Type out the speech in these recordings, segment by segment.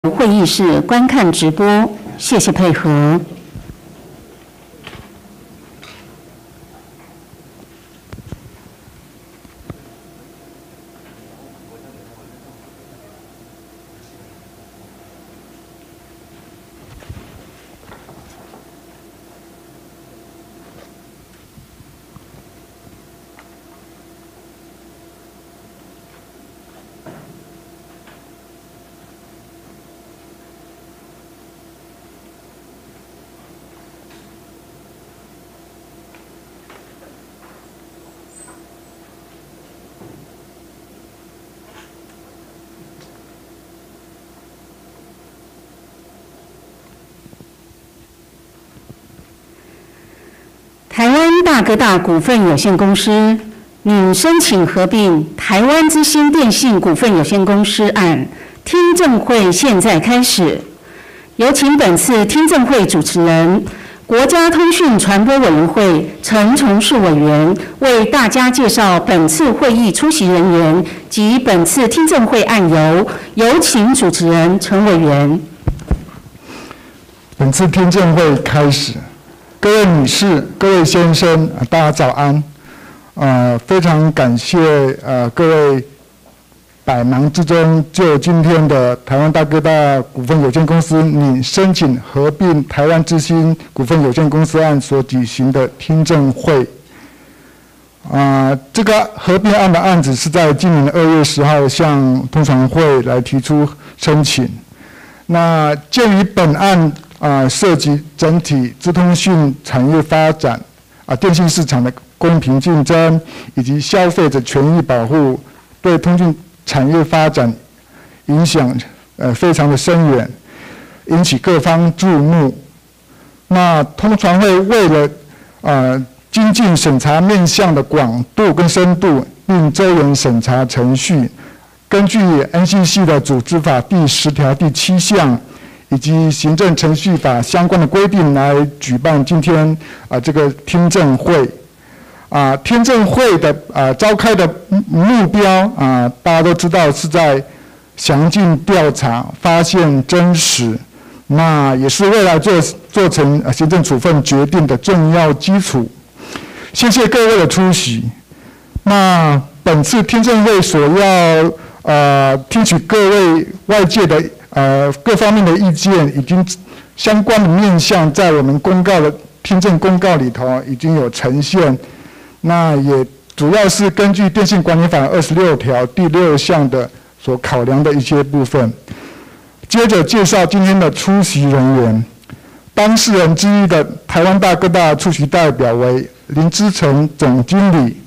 会议室观看直播，谢谢配合。台湾大哥大股份有限公司拟申请合并台湾之星电信股份有限公司案听证会现在开始，有请本次听证会主持人、国家通讯传播委员会陈崇树委员为大家介绍本次会议出席人员及本次听证会案由。有请主持人陈委员。 本次听证会开始。各位女士、各位先生，大家早安。非常感谢各位百忙之中就今天的台湾大哥大股份有限公司拟申请合并台湾之星股份有限公司案所举行的听证会。这个合并案的案子是在今年2月10号向通传会来提出申请。那鉴于本案涉及整体资通讯产业发展、电信市场的公平竞争以及消费者权益保护，对通讯产业发展影响非常的深远，引起各方注目。那通传会为了精进审查面向的广度跟深度，并周延审查程序，根据 NCC 的组织法第10条第7项。以及行政程序法相关的规定来举办今天这个听证会。听证会的召开的目标大家都知道是在详尽调查、发现真实，那也是未来做成行政处分决定的重要基础。谢谢各位的出席。那本次听证会所要听取各位外界的各方面的意见，已经相关的面向在我们公告的听证公告里头已经有呈现。那也主要是根据电信管理法26条第6项的所考量的一些部分。接着介绍今天的出席人员，当事人之一的台湾大哥大出席代表为林之诚总经理，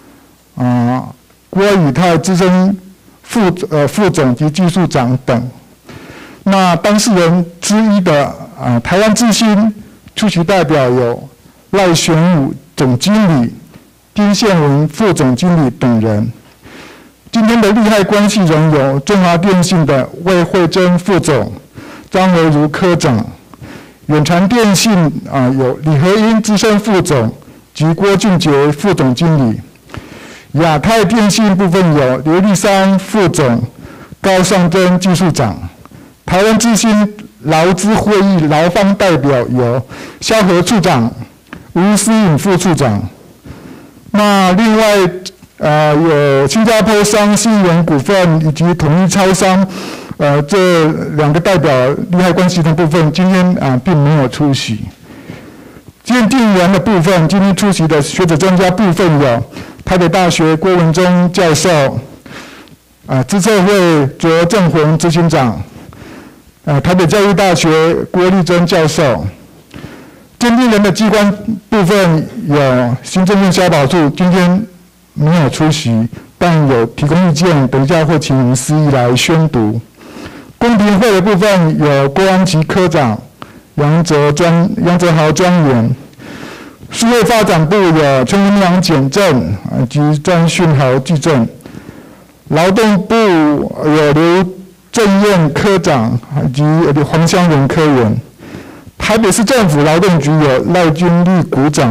郭宇泰资深副总及技术长等。那当事人之一的台湾之星出席代表有赖玄武总经理、丁宪文副总经理等人。今天的利害关系人有中华电信的魏慧珍副总、张维如科长；远传电信有李和英资深副总及郭俊杰副总经理；亚太电信部分有刘立山副总、高尚珍技术长。台湾之星劳资会议劳方代表有萧和处长、吴思颖副处长。那另外有新加坡商信源股份以及统一超商，这2个代表利害关系的部分，今天并没有出席。鉴定员的部分，今天出席的学者专家部分有台北大学郭文忠教授，资策会卓正宏执行长。台北教育大学郭立珍教授。鉴定人的机关部分有行政院消保处，今天没有出席，但有提供意见，等一下会请我们司仪来宣读。公平会的部分有郭安琪科长、杨哲豪专员。数位发展部有邱文良检正及张训豪技正。劳动部有刘郑燕科长以及黄香仁科员。台北市政府劳动局有赖君丽股长。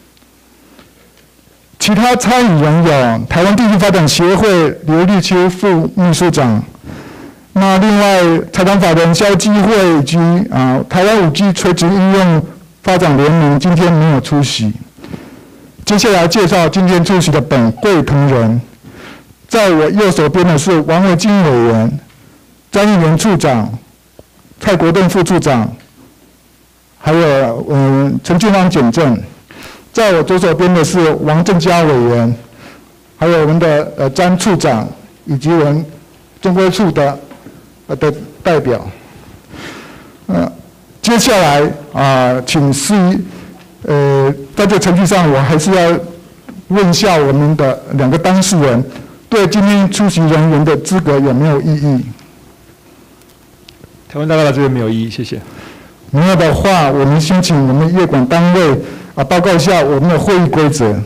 其他参与人有台湾地区发展协会刘立秋副秘书长。 那另外，财团法人消基会以及台湾5G 垂直应用发展联盟今天没有出席。接下来介绍今天出席的本会同仁，在我右手边的是王维金委员、张义元处长、蔡国栋副处长，还有陈俊芳检正。在我左手边的是王正佳委员，还有我们的詹处长以及我们中规处的代表。接下来请司仪。在这程序上，我还是要问一下我们的2个当事人，对今天出席人员的资格有没有异议？ 台湾大哥大这边没有异议，谢谢。 没有的话，我们先请我们业管单位报告一下我们的会议规则。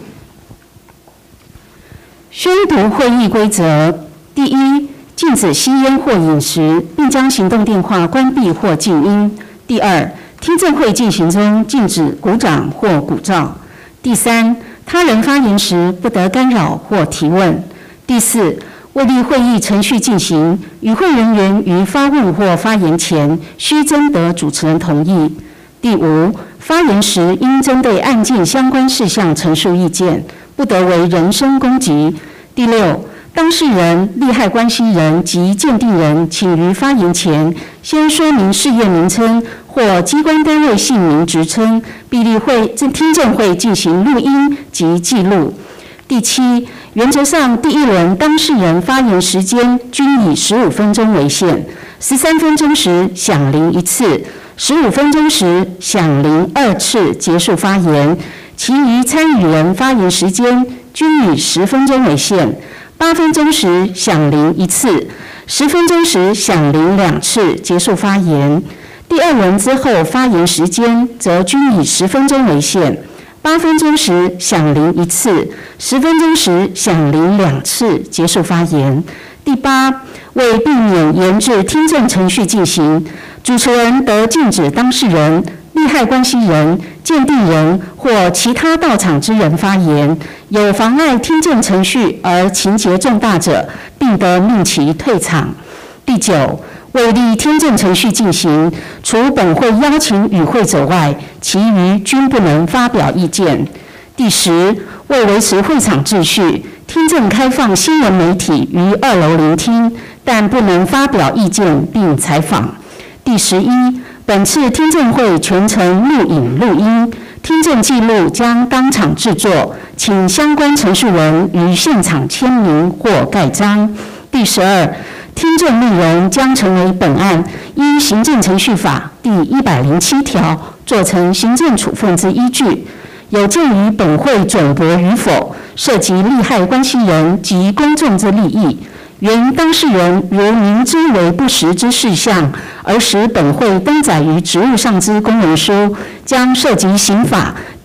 宣读会议规则：第一，禁止吸烟或饮食，并将行动电话关闭或静音。第二，听证会进行中禁止鼓掌或鼓噪。第三，他人发言时不得干扰或提问。第四，为利会议程序进行，与会人员于发问或发言前须征得主持人同意。第五，发言时应针对案件相关事项陈述意见，不得为人身攻击。第六，当事人、利害关系人及鉴定人，请于发言前先说明事业名称或机关单位姓名、职称，并利听证会进行录音及记录。第七，原则上第一轮当事人发言时间均以15分钟为限，13分钟时响铃1次，15分钟时响铃2次结束发言，其余参与人发言时间均以10分钟为限。8分钟时响铃1次，10分钟时响铃2次结束发言。第2轮之后发言时间则均以10分钟为限，8分钟时响铃1次，10分钟时响铃2次结束发言。第8，为避免延至听证程序进行，主持人得禁止当事人、利害关系人、鉴定人或其他到场之人发言，有妨碍听证程序而情节重大者，并得命其退场。第9，为利听证程序进行，除本会邀请与会者外，其余均不能发表意见。第10，为维持会场秩序，听证开放新闻媒体于2楼聆听，但不能发表意见并采访。第11，本次听证会全程录影录音，听证记录将当场制作，请相关陈述人于现场签名或盖章。第12，听证内容将成为本案依行政程序法第107条做成行政处分之依据。有鉴于本会准驳与否涉及利害关系人及公众之利益，原当事人如明知为不实之事项，而使本会登载于职务上之公文书，将涉及刑法第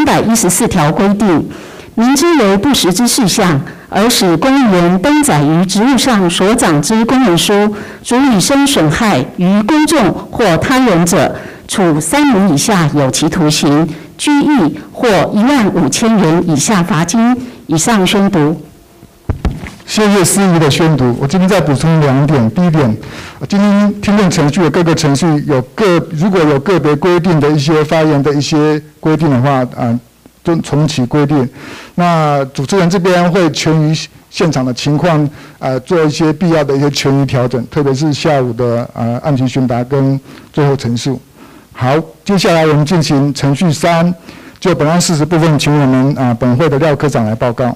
214条规定。明知为不实之事项，而使公务员登载于职务上所长之公文书，足以生损害于公众或他人者，处3年以下有期徒刑、拘役或15000元以下罚金。以上宣读。 谢谢司仪的宣读。我这边再补充2点。第一点，今天听证程序的各个程序如果有个别规定的一些发言的一些规定的话，就重启规定。那主持人这边会全于现场的情况，做一些必要的一些权益调整，特别是下午的案情询答跟最后陈述。好，接下来我们进行程序3，就本案事实部分，请我们本会的廖科长来报告。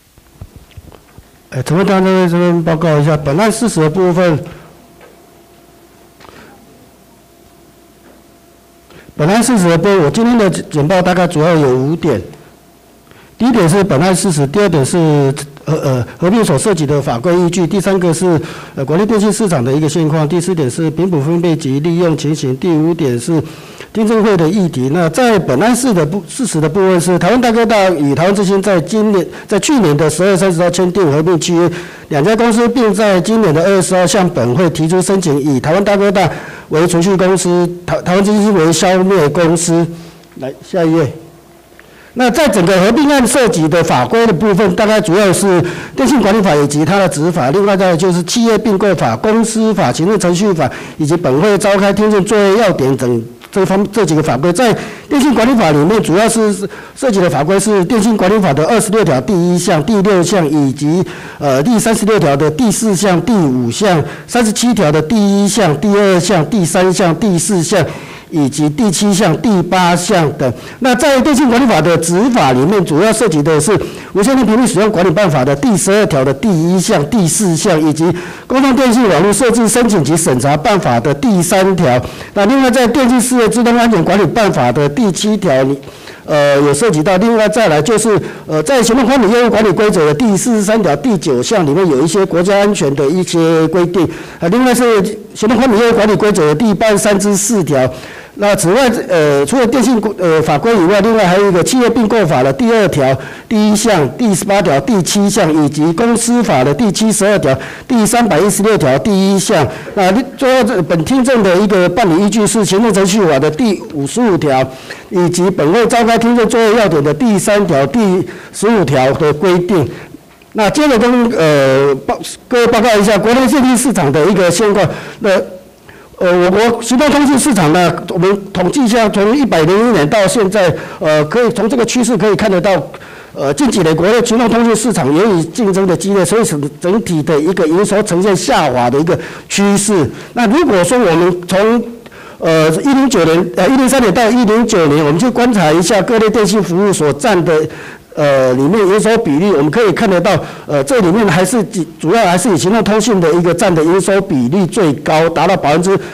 陈会长这边报告一下本案事实的部分。本案事实的部分，我今天的简报大概主要有5点。第一点是本案事实，第二点是合并所涉及的法规依据，第3个是国内电信市场的一个现况，第4点是频谱分配及利用情形，第5点是听证会的议题。那在本案事实的部分是，台湾大哥大与台湾之星在去年的12月30号签订合并契约，2家公司并在今年的2月10号向本会提出申请，以台湾大哥大为存续公司，台湾之星为消灭公司。来，下一页。 那在整个合并案涉及的法规的部分，大概主要是电信管理法以及它的子法，另外再就是企业并购法、公司法、行政程序法以及本会召开听证作业要点等这几个法规。在电信管理法里面，主要是涉及的法规是电信管理法的26条第1项、第6项以及第36条的第4项、第5项、37条的第1项、第2项、第3项、第4项。以及第7项、第8项等。那在电信管理法的子法里面，主要涉及的是无线电频率使用管理办法的第12条的第1项、第4项，以及公共电信网络设置申请及审查办法的第3条。那另外在电信事业自动安全管理办法的第7条，有涉及到。另外再来就是在行动管理业务管理规则的第43条第9项里面有一些国家安全的一些规定。另外是行动管理业务管理规则的第83至4条。那此外，除了电信法规以外，另外还有一个企业并购法的第2条第1项、第18条第7项，以及公司法的第72条第316条第1项。那最后本听证的一个办理依据是行政程序法的第55条，以及本会召开听证作业要点的第3条、第15条的规定。那接着跟各位报告一下国内电信市场的一个现况。我国行动通讯市场呢，我们统计一下，从101年到现在，可以从这个趋势可以看得到，近几年国内行动通讯市场由于竞争的激烈，所以整体的一个营收呈现下滑的一个趋势。那如果说我们从103年到109年，我们去观察一下各类电信服务所占的。里面营收比例，我们可以看得到，这里面主要还是以行动通讯的一个占的营收比例最高，达到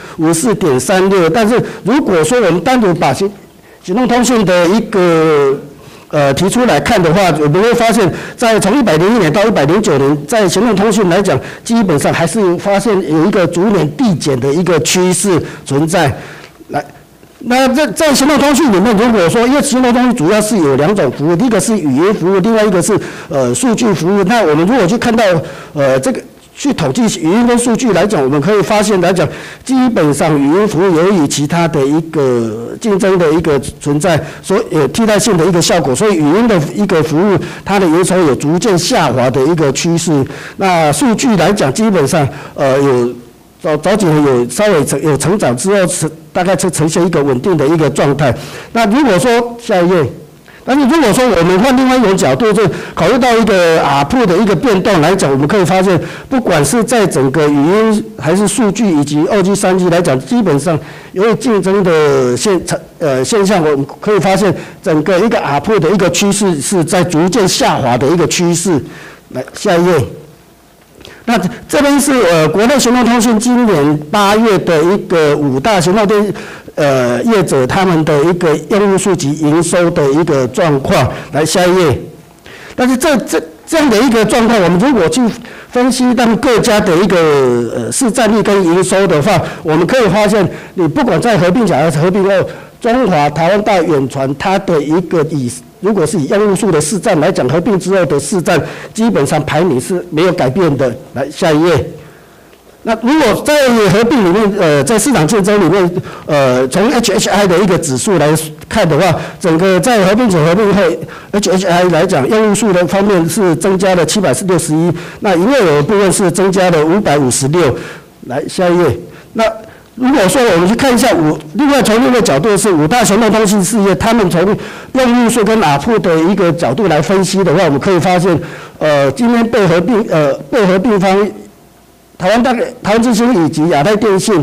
54.36%。但是如果说我们单独把行动通讯的一个提出来看的话，我们会发现，从101年到109年，在行动通讯来讲，基本上还是发现有一个逐年递减的一个趋势存在。那在行动通讯里面，如果说因为行动通讯主要是有2种服务，第一个是语音服务，另外一个是数据服务。那我们如果去看到这个去统计语音跟数据来讲，我们可以发现来讲，基本上语音服务由于其他的一个竞争的一个存在，所以有替代性的一个效果，所以语音的一个服务它的营收有逐渐下滑的一个趋势。那数据来讲，基本上有。早几年有稍微有成长之后，大概是呈现一个稳定的一个状态。那如果说下一页，但是如果说我们换另外一种角度，就考虑到一个ARPU的一个变动来讲，我们可以发现，不管是在整个语音还是数据以及2G、3G 来讲，基本上由于竞争的现象，我们可以发现整个一个ARPU的一个趋势是在逐渐下滑的一个趋势。来下一页。那这边是国内行动通讯今年8月的一个5大行动电业者他们的一个用户数及营收的一个状况。来下一页。但是这样的一个状况，我们如果去分析他们各家的一个市占率跟营收的话，我们可以发现，你不管在合并前还是合并后，中华、台湾大、远传它的一个如果是以用户数的市占来讲，合并之后的市占基本上排名是没有改变的。来下一页。那如果在合并里面，在市场竞争里面，从 HHI 的一个指数来看的话，整个在合并前、合并后 ，HHI 来讲，用户数的方面是增加了761，那营业额的部分是增加了556。来下一页。那如果说我们去看一下另外从另一个角度是5大行动通信事业，他们从用户数跟ARPU的一个角度来分析的话，我们可以发现，今天被合并方台湾之星以及亚太电信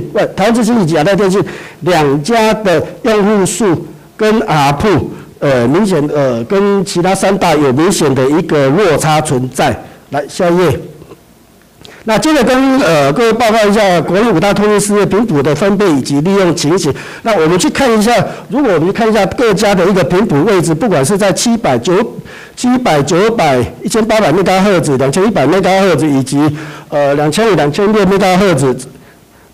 2家的用户数跟ARPU，明显跟其他3大有明显的一个落差存在。来下一页。那接着跟各位报告一下国内5大通讯事业频谱的分配以及利用情形。那我们去看一下，如果我们去看一下各家的一个频谱位置，不管是在700、900、1800 MHz、2100 MHz 以及2500、2600 MHz，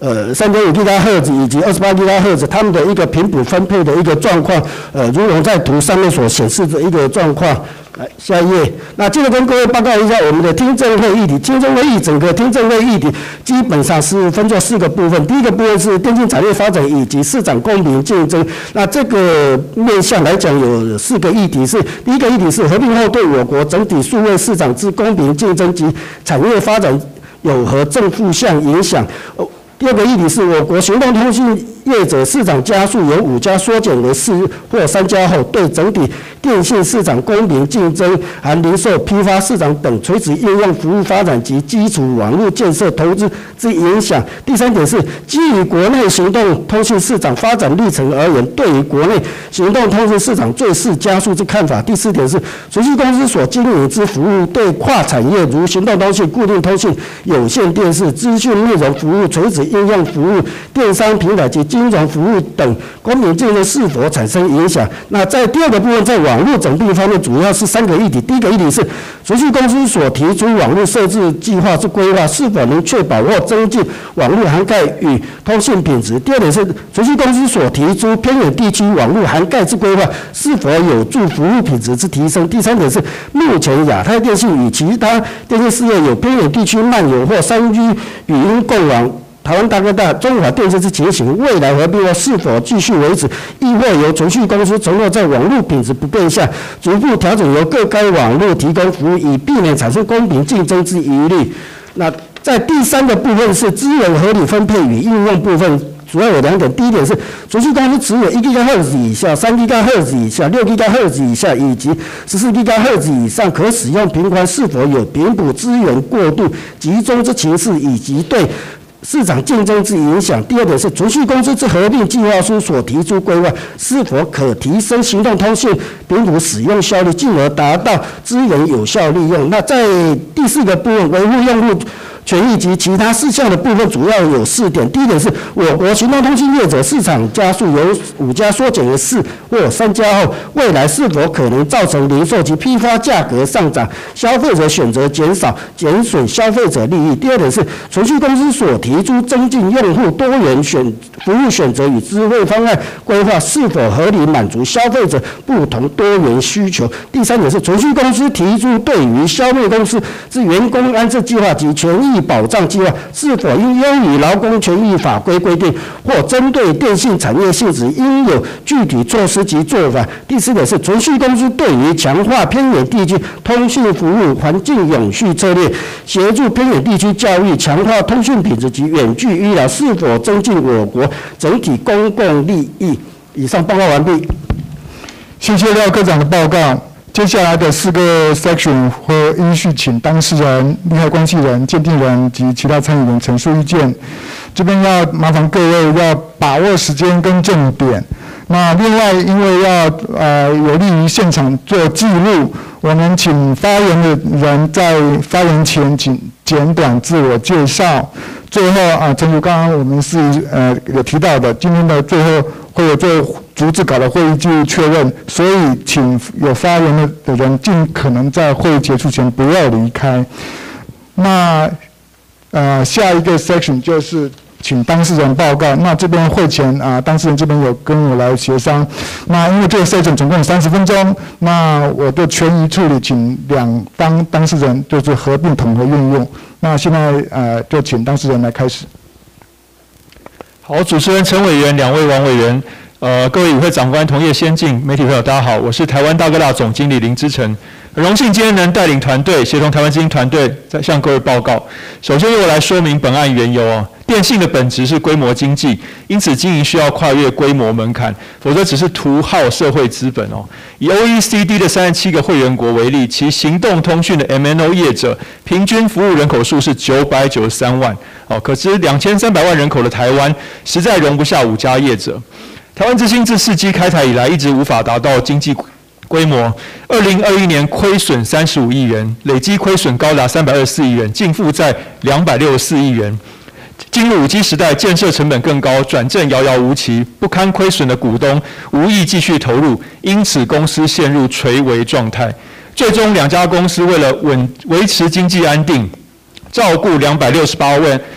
3.5 GHz 以及28 GHz 它们的一个频谱分配的一个状况，如同在图上面所显示的一个状况。来，下一页。那接着跟各位报告一下我们的听证会议题。听证会议整个听证会议题基本上是分作4个部分。第一个部分是电信产业发展以及市场公平竞争。那这个面向来讲有4个议题，第一个议题是合并后对我国整体数位市场之公平竞争及产业发展有何正负向影响。第二个议题是我国行动通讯业者市场加速由5家缩减为4或3家后，对整体电信市场公平竞争含零售、批发市场等垂直应用服务发展及基础网络建设投资之影响。第3点是基于国内行动通讯市场发展历程而言，对于国内行动通讯市场最适加速之看法。第4点是垂直公司所经营之服务对跨产业如行动通讯、固定通讯、有线电视、资讯内容服务、垂直应用服务、电商平台及金融服务等公平竞争是否产生影响。那在第2个部分，在网络整并方面，主要是3个议题。第一个议题是垂直公司所提出网络设置计划之规划是否能确保或增进网络涵盖与通信品质。第2点是垂直公司所提出偏远地区网络涵盖之规划是否有助服务品质之提升。第3点是目前亚太电信与其他电信事业有偏远地区漫游或3G 语音共网台湾大哥大、中华电信之情形，未来合并后是否继续维持，亦或由存续公司承诺在网络品质不变下，逐步调整由各该网络提供服务，以避免产生公平竞争之疑虑。那在第3个部分是资源合理分配与应用部分。主要有2点，第一点是存续公司持有1 GHz 以下、3 GHz 以下、6 GHz 以下以及14 GHz 以上可使用频宽是否有频谱资源过度集中之情势，以及对市场竞争之影响。第2点是存续公司之合并计划书所提出规划是否可提升行动通讯频谱使用效率，进而达到资源有效利用。那在第4个部分，维护用户权益及其他事项的部分主要有4点。第1点是我国行动通讯业者市场加速由5家缩减为4或3家后，未来是否可能造成零售及批发价格上涨，消费者选择减少，减损消费者利益。第2点是存续公司所提出增进用户多元服务选择与智慧方案规划是否合理满足消费者不同多元需求。第3点是存续公司提出对于消费公司之员工安置计划及权益保障计划是否应优于劳工权益法规规定，或针对电信产业性质应有具体措施及做法。第4点是存续公司对于强化偏远地区通讯服务环境永续策略，协助偏远地区教育，强化通讯品质及远距医疗是否增进我国整体公共利益。以上报告完毕。 谢谢廖科长的报告。接下来的4个 section 会依序请当事人、利害关系人、鉴定人及其他参与人陈述意见。这边要麻烦各位要把握时间跟重点。那另外，因为要有利于现场做记录，我们请发言的人在发言前请简短自我介绍。最后正如刚刚我们有提到的，今天的最后会有这逐字稿的会议记录确认，所以请有发言的人尽可能在会议结束前不要离开。那下一个 section 就是请当事人报告。那这边会前当事人这边有跟我来协商。那因为这个 section 总共有30分钟，那我的权宜处理，请2方当事人就是合并统合运用。那现在就请当事人来开始。 好，主持人陈委员、2位王委员，各位与会长官、同业先进、媒体朋友，大家好，我是台湾大哥大总经理林之诚，很荣幸今天能带领团队协同台湾之星团队再向各位报告。首先由我来说明本案缘由哦。电信的本质是规模经济，因此经营需要跨越规模门槛，否则只是图耗社会资本哦。以 OECD 的37个会员国为例，其行动通讯的 MNO 业者平均服务人口数是993万哦，可知2300万人口的台湾实在容不下5家业者。台湾之星自4G开台以来，一直无法达到经济规模，2021年亏损35亿元，累计亏损高达324亿元，净负债264亿元。进入5G 时代，建设成本更高，转正遥遥无期，不堪亏损的股东无意继续投入，因此公司陷入垂危状态。最终2家公司为了维持经济安定，照顾268万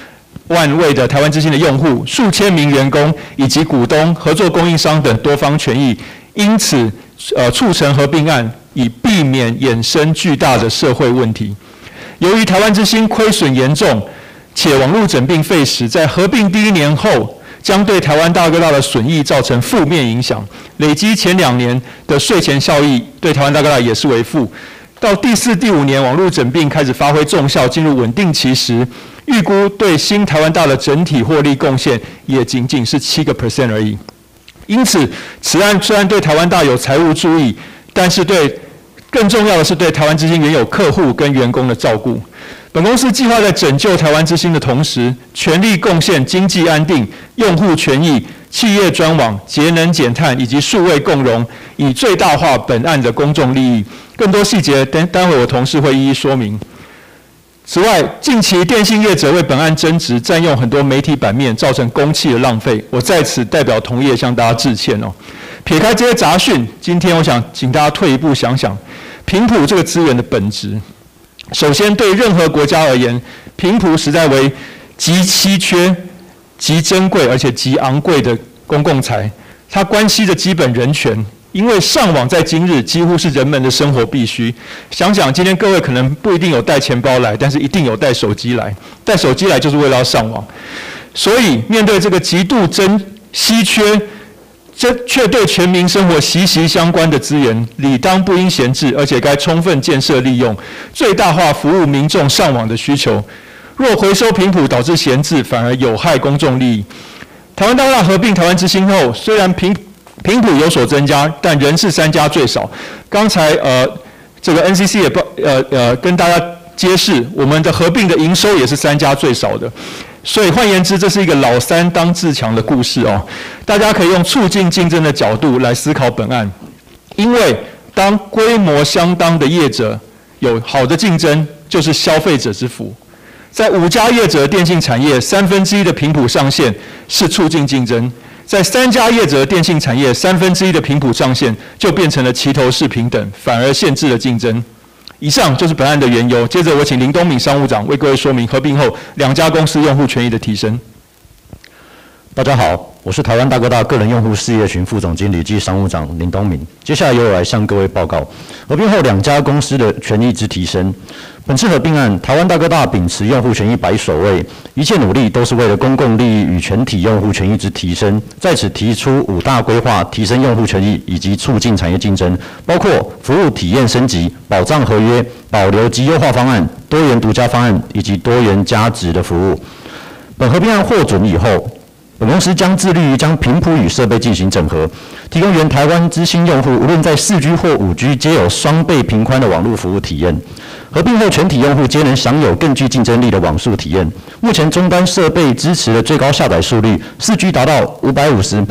万位的台湾之星的用户、数千名员工以及股东、合作供应商等多方权益，因此促成合并案，以避免衍生巨大的社会问题。由于台湾之星亏损严重，且网络整并费时，在合并第1年后，将对台湾大哥大的损益造成负面影响。累积前2年的税前效益，对台湾大哥大也是为负。到第4、第5年，网络整并开始发挥重效，进入稳定期时，预估对新台湾大的整体获利贡献也仅仅是7% 而已。因此，此案虽然对台湾大有财务注意，但是更重要的是对台湾之星原有客户跟员工的照顾。本公司计划在拯救台湾之星的同时，全力贡献经济安定、用户权益、企业专网、节能减碳以及数位共融，以最大化本案的公众利益。更多细节待会我同事会一一说明。此外，近期电信业者为本案争执，占用很多媒体版面，造成公器的浪费。我在此代表同业向大家致歉哦。撇开这些杂讯，今天我想请大家退一步想想，频谱这个资源的本质。首先，对任何国家而言，频谱实在为极稀缺、极珍贵而且极昂贵的公共财，它关系着基本人权。因为上网在今日几乎是人们的生活必须。想想今天各位可能不一定有带钱包来，但是一定有带手机来。带手机来就是为了要上网。所以面对这个极度稀缺，却对全民生活息息相关的资源，理当不应闲置，而且该充分建设利用，最大化服务民众上网的需求。若回收频谱导致闲置，反而有害公众利益。台湾大哥大合并台湾之星后，虽然频谱有所增加，但仍是3家最少。刚才这个 NCC 也跟大家揭示，我们的合并的营收也是3家最少的。所以换言之，这是一个老三当自强的故事哦。大家可以用促进竞争的角度来思考本案，因为当规模相当的业者有好的竞争，就是消费者之福。在5家业者的电信产业，1/3的频谱上限是促进竞争；在3家业者的电信产业，1/3的频谱上限就变成了齐头式平等，反而限制了竞争。以上就是本案的缘由。接着我请林东敏商务长为各位说明合并后2家公司用户权益的提升。 大家好，我是台湾大哥大个人用户事业群副总经理暨商务长林东敏。接下来由我来向各位报告合并后2家公司的权益之提升。本次合并案，台湾大哥大秉持用户权益摆首位，一切努力都是为了公共利益与全体用户权益之提升。在此提出5大规划，提升用户权益以及促进产业竞争，包括服务体验升级、保障合约、保留及优化方案、多元独家方案以及多元加值的服务。本合并案获准以后，本公司将致力于将频谱与设备进行整合，提供原台湾之星用户无论在4G 或5G皆有双倍频宽的网络服务体验。合并后，全体用户皆能享有更具竞争力的网速体验。目前终端设备支持的最高下载速率，4G 达到550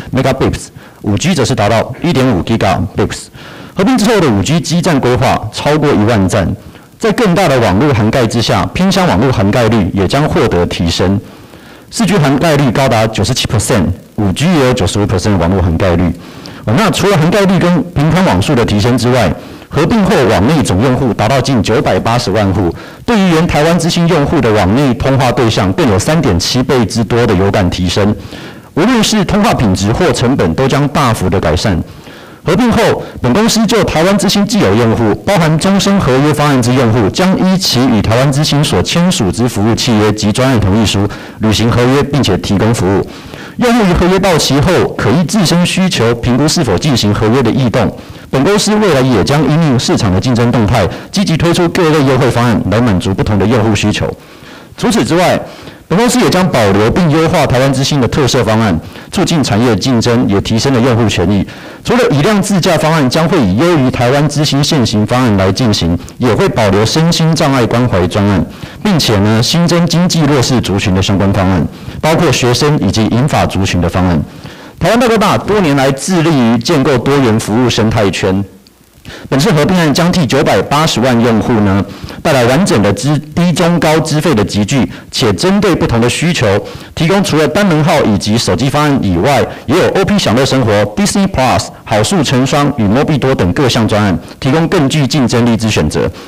Mbps，5G 则是达到1.5 Gbps。合并之后的5G 基站规划超过1万站，在更大的网络涵盖之下，偏乡网络涵盖率也将获得提升。4G 涵盖率高达 97%，5G 也有 95% 的网络涵盖率。那除了涵盖率跟频宽网速的提升之外，合并后网内总用户达到近980万户，对于原台湾之星用户的网内通话对象更有3.7倍之多的有感提升，无论是通话品质或成本都将大幅的改善。合并后，本公司就台湾之星既有用户，包含终身合约方案之用户，将依其与台湾之星所签署之服务契约及专案同意书，履行合约并且提供服务。用户于合约到期后，可依自身需求评估是否进行合约的异动。本公司未来也将因应市场的竞争动态，积极推出各类优惠方案，来满足不同的用户需求。除此之外，本公司也将保留并优化台湾之星的特色方案，促进产业竞争，也提升了用户权益。除了以量自价方案将会以优于台湾之星现行方案来进行，也会保留身心障碍关怀专案，并且新增经济弱势族群的相关方案，包括学生以及银发族群的方案。台湾大哥大多年来致力于建构多元服务生态圈。本次合并案将替980万用户带来完整的低中高资费的集聚，且针对不同的需求，提供除了单门号以及手机方案以外，也有 OP 享乐生活、Disney Plus、好数成双与 Mobi 多等各项专案，提供更具竞争力之选择。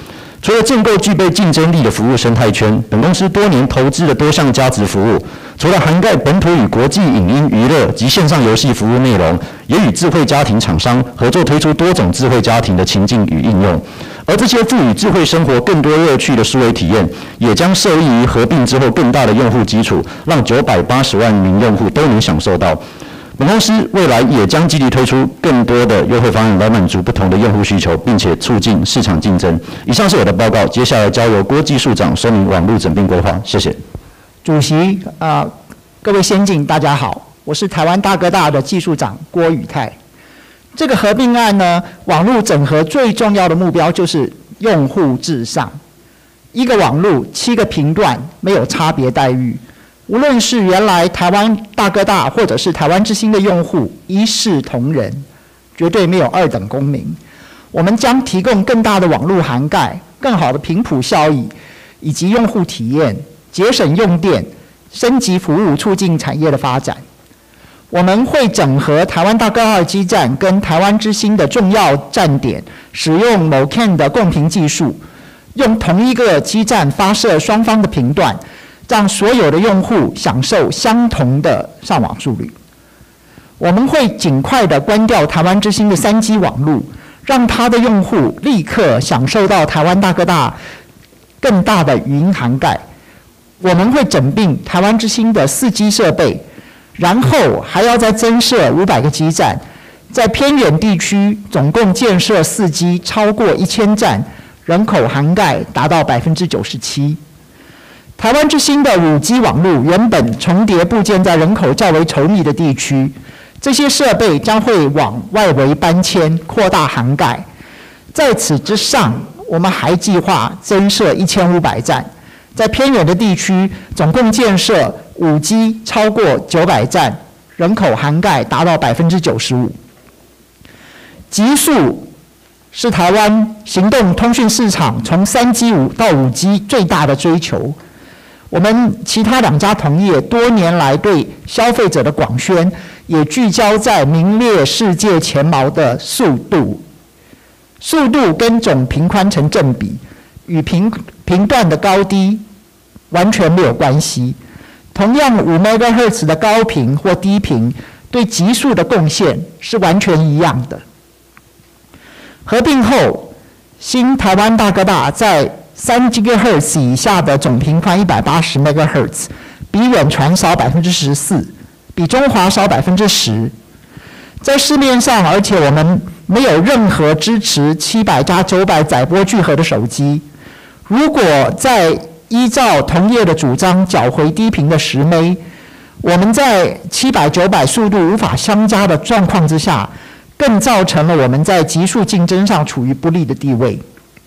除了建构具备竞争力的服务生态圈，本公司多年投资的多项价值服务，除了涵盖本土与国际影音娱乐及线上游戏服务内容，也与智慧家庭厂商合作推出多种智慧家庭的情境与应用。而这些赋予智慧生活更多乐趣的数位体验，也将受益于合并之后更大的用户基础，让980万名用户都能享受到。本公司未来也将积极推出更多的优惠方案来满足不同的用户需求，并且促进市场竞争。以上是我的报告，接下来交由郭技术长说明网络整并规划。谢谢。 主席各位先进，大家好，我是台湾大哥大的技术长郭宇泰。这个合并案呢，网络整合最重要的目标就是用户至上，一个网络7个频段没有差别待遇。无论是原来台湾大哥大或者是台湾之星的用户，一视同仁，绝对没有二等公民。我们将提供更大的网络涵盖、更好的频谱效益以及用户体验，节省用电，升级服务，促进产业的发展。我们会整合台湾大哥大基站跟台湾之星的重要站点，使用 MOCN 的共频技术，用同一个基站发射双方的频段，让所有的用户享受相同的上网速率。我们会尽快的关掉台湾之星的3G 网路，让它的用户立刻享受到台湾大哥大更大的语音涵盖。我们会整并台湾之星的4G 设备，然后还要再增设500个基站，在偏远地区总共建设4G 超过1000站，人口涵盖达到97%。台湾之星的5G 网路原本重叠布建在人口较为稠密的地区，这些设备将会往外围搬迁，扩大涵盖。在此之上，我们还计划增设1500站，在偏远的地区总共建设5G 超过900站，人口涵盖达到95%。极速是台湾行动通讯市场从3G 到5G 最大的追求。我们其他2家同业多年来对消费者的广宣，也聚焦在名列世界前茅的速度。速度跟总频宽成正比，与频段的高低完全没有关系。同样5 MHz 的高频或低频，对极速的贡献是完全一样的。合并后，新台湾大哥大在3 GHz 以下的总频宽180 MHz， 比远传少14%，比中华少10%。在市面上，而且我们没有任何支持700+900载波聚合的手机。如果在依照同业的主张缴回低频的10 M， 我们在700-900速度无法相加的状况之下，更造成了我们在极速竞争上处于不利的地位。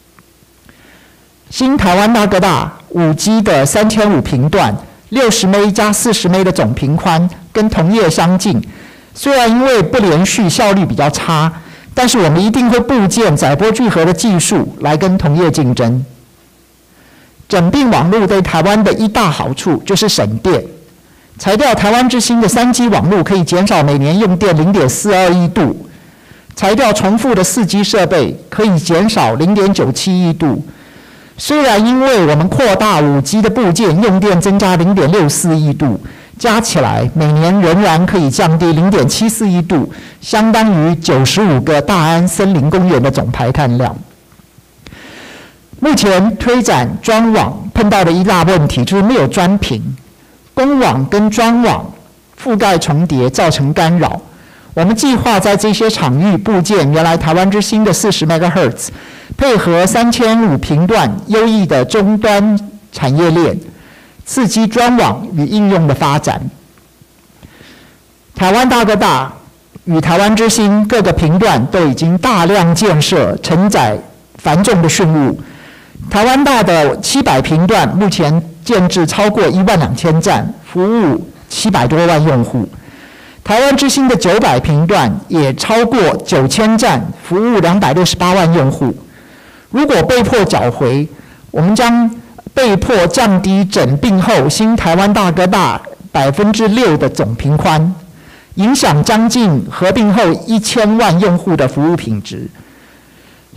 新台湾大哥大5G 的3500频段，60 M 加40 M 的总频宽跟同业相近，虽然因为不连续效率比较差，但是我们一定会布建载波聚合的技术来跟同业竞争。整并网络对台湾的一大好处就是省电，裁掉台湾之星的3G 网络可以减少每年用电0.42亿度，裁掉重复的4G 设备可以减少0.97亿度。虽然因为我们扩大5G 的部件，用电增加0.64亿度，加起来每年仍然可以降低0.74亿度，相当于95个大安森林公园的总排碳量。目前推展专网碰到的一大问题就是没有专频，公网跟专网覆盖重叠，造成干扰。我们计划在这些场域布建原来台湾之星的40 MHz， 配合3500频段优异的终端产业链，刺激专网与应用的发展。台湾大哥大与台湾之星各个频段都已经大量建设承载繁重的讯务。台湾大的700频段目前建置超过12000站，服务700多万用户。台湾之星的900频段也超过9000站，服务268万用户。如果被迫缴回，我们将被迫降低整并后新台湾大哥大6%的总频宽，影响将近合并后1000万用户的服务品质。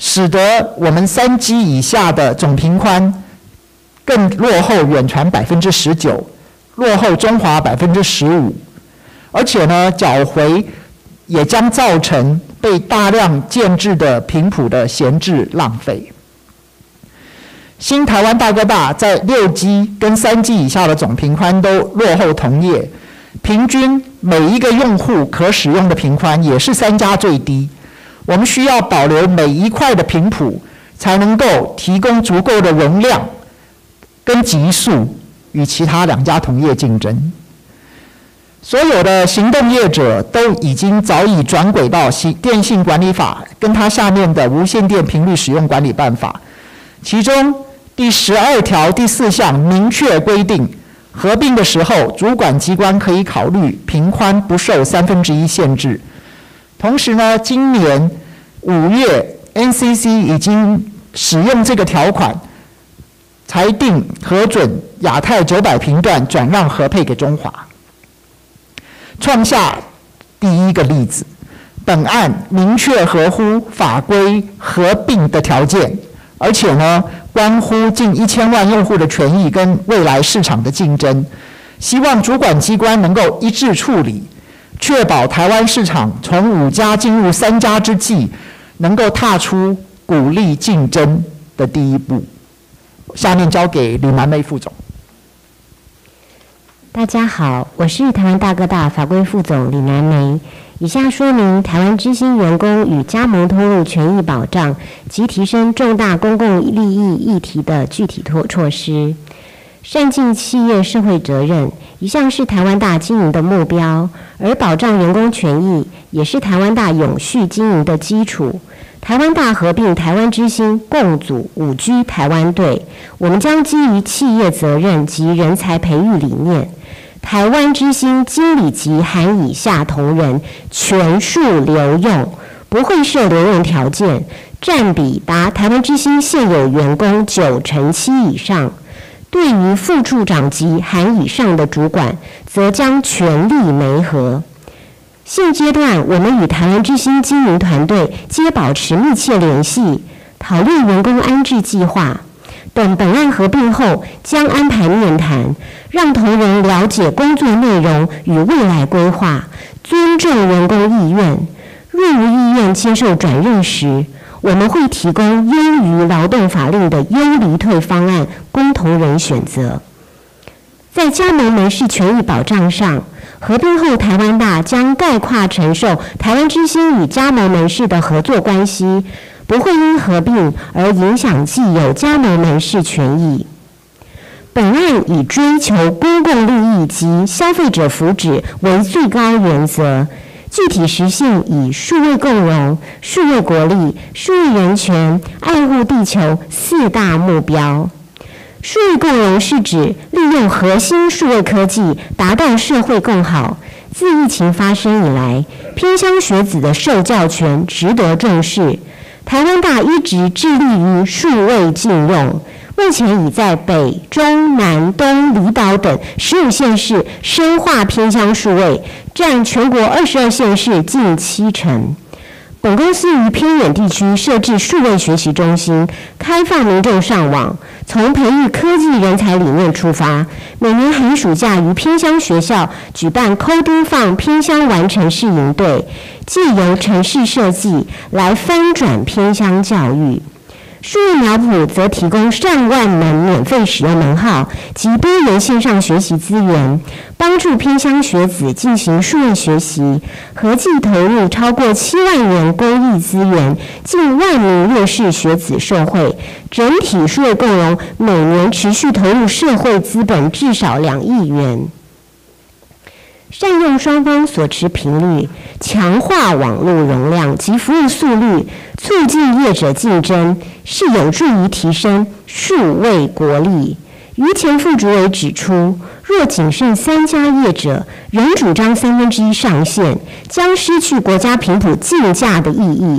使得我们3G 以下的总频宽更落后远传19%，落后中华15%，而且呢，缴回也将造成被大量建制的频谱的闲置浪费。新台湾大哥大在6G 跟3G 以下的总频宽都落后同业，平均每一个用户可使用的频宽也是3家最低。我们需要保留每一块的频谱，才能够提供足够的容量跟级数与其他2家同业竞争。所有的行动业者都已经早已转轨到电信管理法跟它下面的无线电频率使用管理办法，其中第12条第4项明确规定，合并的时候，主管机关可以考虑频宽不受1/3限制。同时呢，今年5月 NCC 已经使用这个条款，裁定核准亚太900频段转让核配给中华，创下第一个例子。本案明确合乎法规合并的条件，而且呢，关乎近1000万用户的权益跟未来市场的竞争，希望主管机关能够一致处理，确保台湾市场从5家进入3家之际，能够踏出鼓励竞争的第一步。下面交给李南梅副总。 大家好，我是台湾大哥大法规副总李南梅。以下说明台湾之星员工与加盟通路权益保障及提升重大公共利益议题的具体措施。善尽企业社会责任一向是台湾大经营的目标，而保障员工权益也是台湾大永续经营的基础。台湾大合并台湾之星，共组5G 台湾队，我们将基于企业责任及人才培育理念，台湾之星经理级含以下同仁全数留用，不会设留用条件，占比达台湾之星现有员工7%以上。对于副处长级含以上的主管，则将全力媒合。现阶段，我们与台湾之星经营团队皆保持密切联系，讨论员工安置计划。等本案合并后，将安排面谈，让同仁了解工作内容与未来规划，尊重员工意愿。若无意愿接受转任时，我们会提供优于劳动法令的优离退方案，供同仁选择。在加盟门市权益保障上，合并后台湾大将概括承受台湾之星与加盟门市的合作关系，不会因合并而影响既有加盟门市权益。本案以追求公共利益及消费者福祉为最高原则，具体实现以数位共荣、数位国力、数位人权、爱护地球4大目标。数位共荣是指利用核心数位科技达到社会共好。自疫情发生以来，偏乡学子的受教权值得重视。台湾大一直致力于数位禁用，目前已在北、中、南、东、离岛等15县市深化偏乡数位，占全国22县市近70%。本公司于偏远地区设置数位学习中心，开放民众上网。从培育科技人才理念出发，每年寒暑假于偏乡学校举办 Coding Fun 偏乡完成式营队，借由城市设计来翻转偏乡教育。数位苗圃则提供上万门免费使用门号及多元线上学习资源，帮助偏乡学子进行数位学习，合计投入超过7万元公益资源，近万名弱势学子受惠。整体数位共荣每年持续投入社会资本至少2亿元。善用双方所持频率，强化网络容量及服务速率，促进业者竞争，是有助于提升数位国力。于前副主委指出，若仅剩3家业者仍主张1/3上限，将失去国家频谱竞价的意义。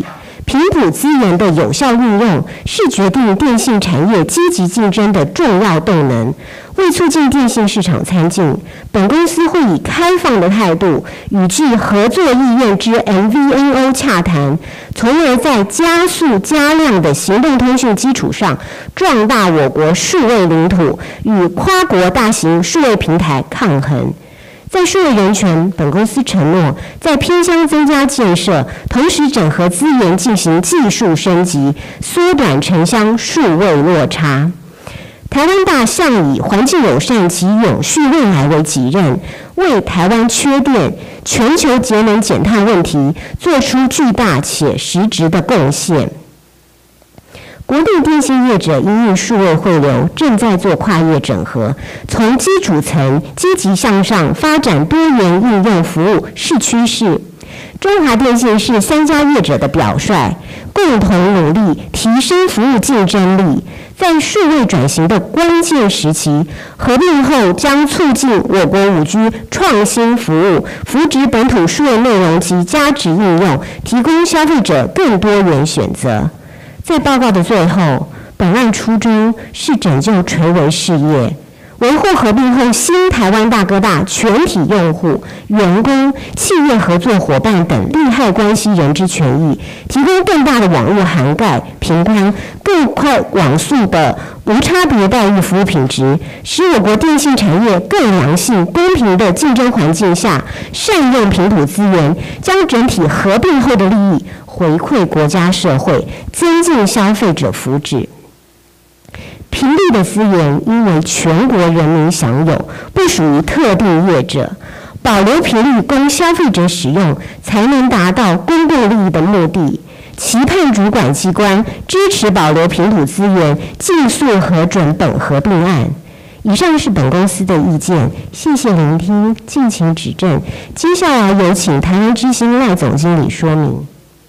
频谱资源的有效运用是决定电信产业积极竞争的重要动能。为促进电信市场参进，本公司会以开放的态度与具合作意愿之 MVNO 洽谈，从而在加速加量的行动通讯基础上，壮大我国数位领土，与跨国大型数位平台抗衡。在数位人权，本公司承诺在偏乡增加建设，同时整合资源进行技术升级，缩短城乡数位落差。台湾大向以环境友善及永续未来为己任，为台湾缺电、全球节能减碳问题做出巨大且实质的贡献。国内电信业者因应数位汇流，正在做跨业整合，从基础层积极向上发展多元应用服务是趋势。中华电信是3家业者的表率，共同努力提升服务竞争力。在数位转型的关键时期，合并后将促进我国5G 创新服务，扶植本土数位内容及价值应用，提供消费者更多元选择。在报告的最后，本案初衷是拯救垂危事业，维护合并后新台湾大哥大全体用户、员工、企业合作伙伴等利害关系人之权益，提供更大的网络涵盖、频宽、更快网速的无差别待遇服务品质，使我国电信产业更良性、公平的竞争环境下，善用频谱资源，将整体合并后的利益回馈国家社会，增进消费者福祉。频率的资源应为全国人民享有，不属于特定业者。保留频率供消费者使用，才能达到公共利益的目的。期盼主管机关支持保留频谱资源，尽速核准本合并案。以上是本公司的意见，谢谢聆听，敬请指正。接下来有请台湾之星赖总经理说明。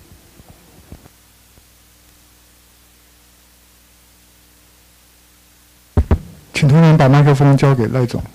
请同仁把麦克风交给赖总。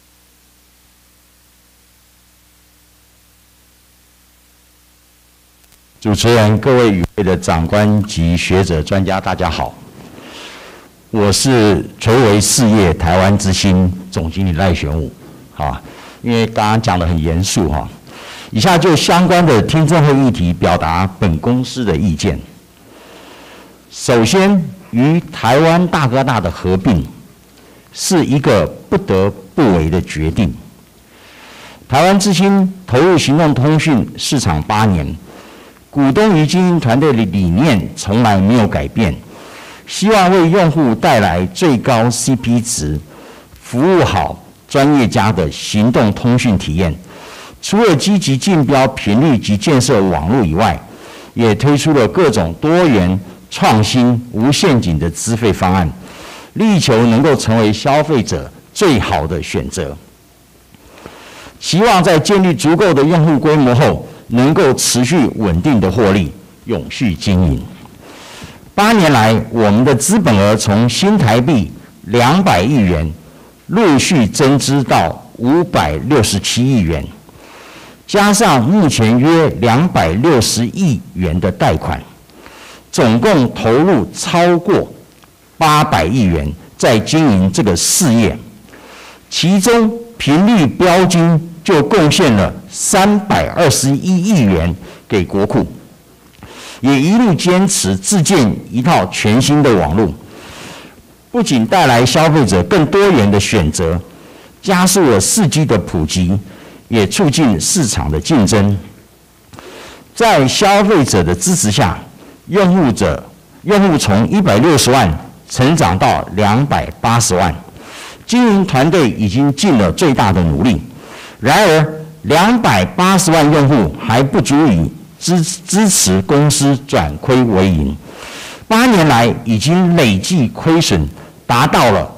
主持人、各位与会的长官及学者、专家，大家好，我是垂危事业台湾之星总经理赖玄武。因为刚刚讲得很严肃以下就相关的听证会议题表达本公司的意见。首先，与台湾大哥大的合并是一个不得不为的决定。台湾之星投入行动通讯市场8年。股东与经营团队的理念从来没有改变，希望为用户带来最高 CP 值，服务好专业家的行动通讯体验。除了积极竞标频率及建设网络以外，也推出了各种多元、创新、无陷阱的资费方案，力求能够成为消费者最好的选择。希望在建立足够的用户规模后，能够持续稳定的获利，永续经营。8年来，我们的资本额从新台币200亿元陆续增资到567亿元，加上目前约260亿元的贷款，总共投入超过800亿元在经营这个事业，其中频率标金就贡献了321亿元给国库，也一路坚持自建一套全新的网络，不仅带来消费者更多元的选择，加速了4G 的普及，也促进市场的竞争。在消费者的支持下，用户从160万成长到280万，经营团队已经尽了最大的努力。然而，280万用户还不足以支持公司转亏为盈。8年来，已经累计亏损达到了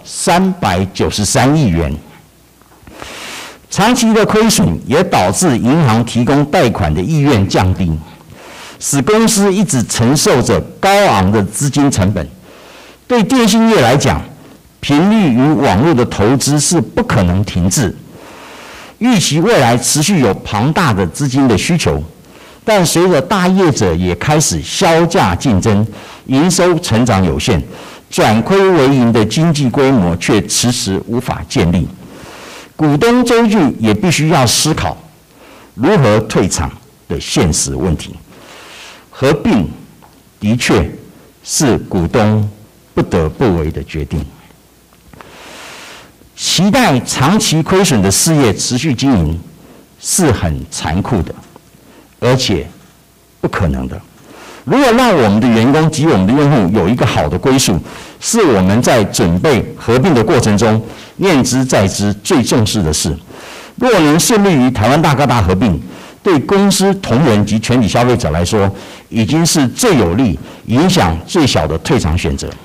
393亿元。长期的亏损也导致银行提供贷款的意愿降低，使公司一直承受着高昂的资金成本。对电信业来讲，频率与网络的投资是不可能停滞。预期未来持续有庞大的资金的需求， 但随着大业者也开始销价竞争，营收成长有限，转亏为盈的经济规模却迟迟无法建立。股东周聚也必须要思考如何退场的现实问题。合并的确是股东不得不为的决定。期待长期亏损的事业持续经营是很残酷的，而且不可能的。如果让我们的员工及我们的用户有一个好的归宿，是我们在准备合并的过程中念之在之最重视的事。若能顺利与台湾大哥大合并，对公司同仁及全体消费者来说，已经是最有利、影响最小的退场选择。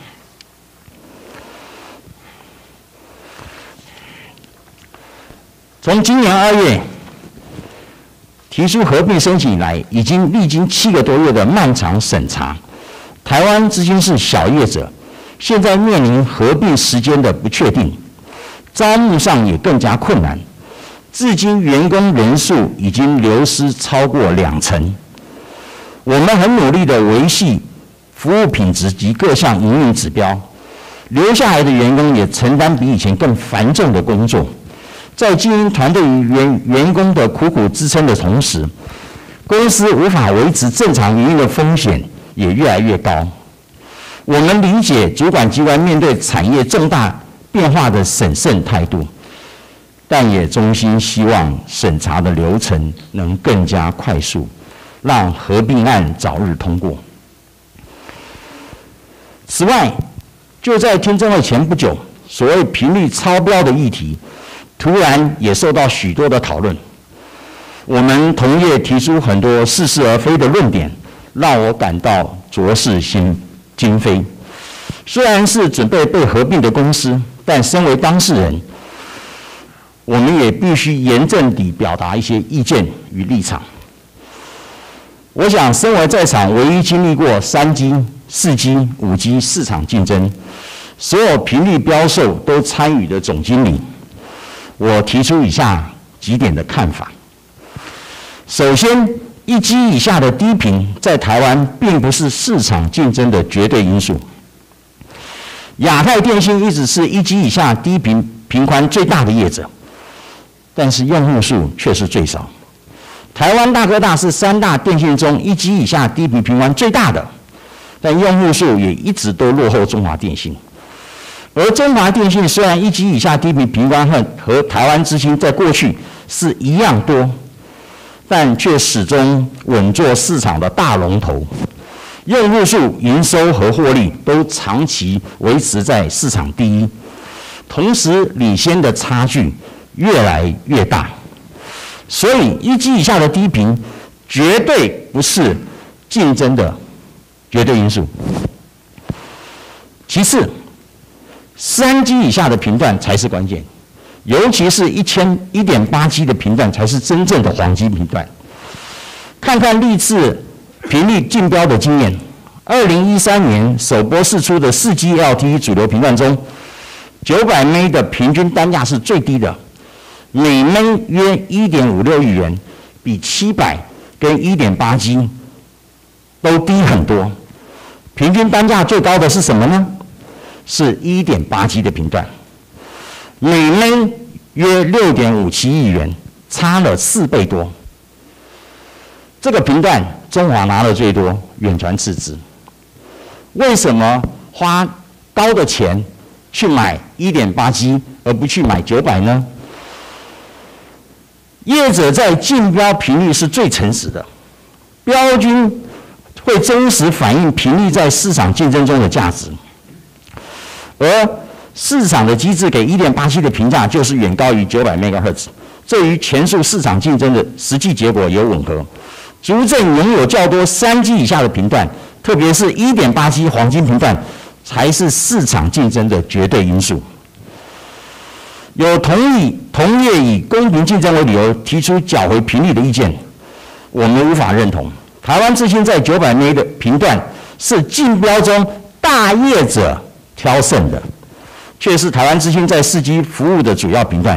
从今年2月提出合并申请以来，已经历经7个多月的漫长审查。台湾之星是小业者，现在面临合并时间的不确定，招募上也更加困难。至今员工人数已经流失超过20%。我们很努力地维系服务品质及各项营运指标，留下来的员工也承担比以前更繁重的工作。在经营团队与员工的苦苦支撑的同时，公司无法维持正常营运的风险也越来越高。我们理解主管机关面对产业重大变化的审慎态度，但也衷心希望审查的流程能更加快速，让合并案早日通过。此外，就在听证会前不久，所谓频率超标的议题突然也受到许多的讨论。我们同业提出很多似是而非的论点，让我感到着实今非。虽然是准备被合并的公司，但身为当事人，我们也必须严正地表达一些意见与立场。我想，身为在场唯一经历过3G、4G、5G 市场竞争，所有频率标售都参与的总经理，我提出以下几点的看法。首先，1G 以下的低频在台湾并不是市场竞争的绝对因素。亚太电信一直是1G以下低频宽最大的业者，但是用户数却是最少。台湾大哥大是3大电信中1G以下低频宽最大的，但用户数也一直都落后中华电信。而中华电信虽然1G以下低频宽和台湾之星在过去是一样多，但却始终稳坐市场的大龙头，用户数、营收和获利都长期维持在市场第一，同时领先的差距越来越大。所以1G以下的低频绝对不是竞争的绝对因素。其次，3G 以下的频段才是关键，尤其是1.8G 的频段才是真正的黄金频段。看看历次频率竞标的经验，2013年首波释出的4G LTE 主流频段中，900 Mbps 的平均单价是最低的，每 Mbps 约1.56亿元，比700跟1.8G 都低很多。平均单价最高的是什么呢？是 1.8G 的频段，每 Mbps 约6.57亿元，差了4倍多。这个频段中华拿的最多，远传次之。为什么花高的钱去买 1.8G 而不去买900呢？业者在竞标频率是最诚实的，标均会真实反映频率在市场竞争中的价值，而市场的机制给 1.8G 的评价就是远高于900 MHz， 这与前述市场竞争的实际结果有吻合，足证拥有较多3G 以下的频段，特别是 1.8G 黄金频段，才是市场竞争的绝对因素。有同业以公平竞争为理由提出缴回频率的意见，我们无法认同。台湾之星在900 Mbps 的频段是竞标中大业者挑剩的，却是台湾之星在4G 服务的主要频段。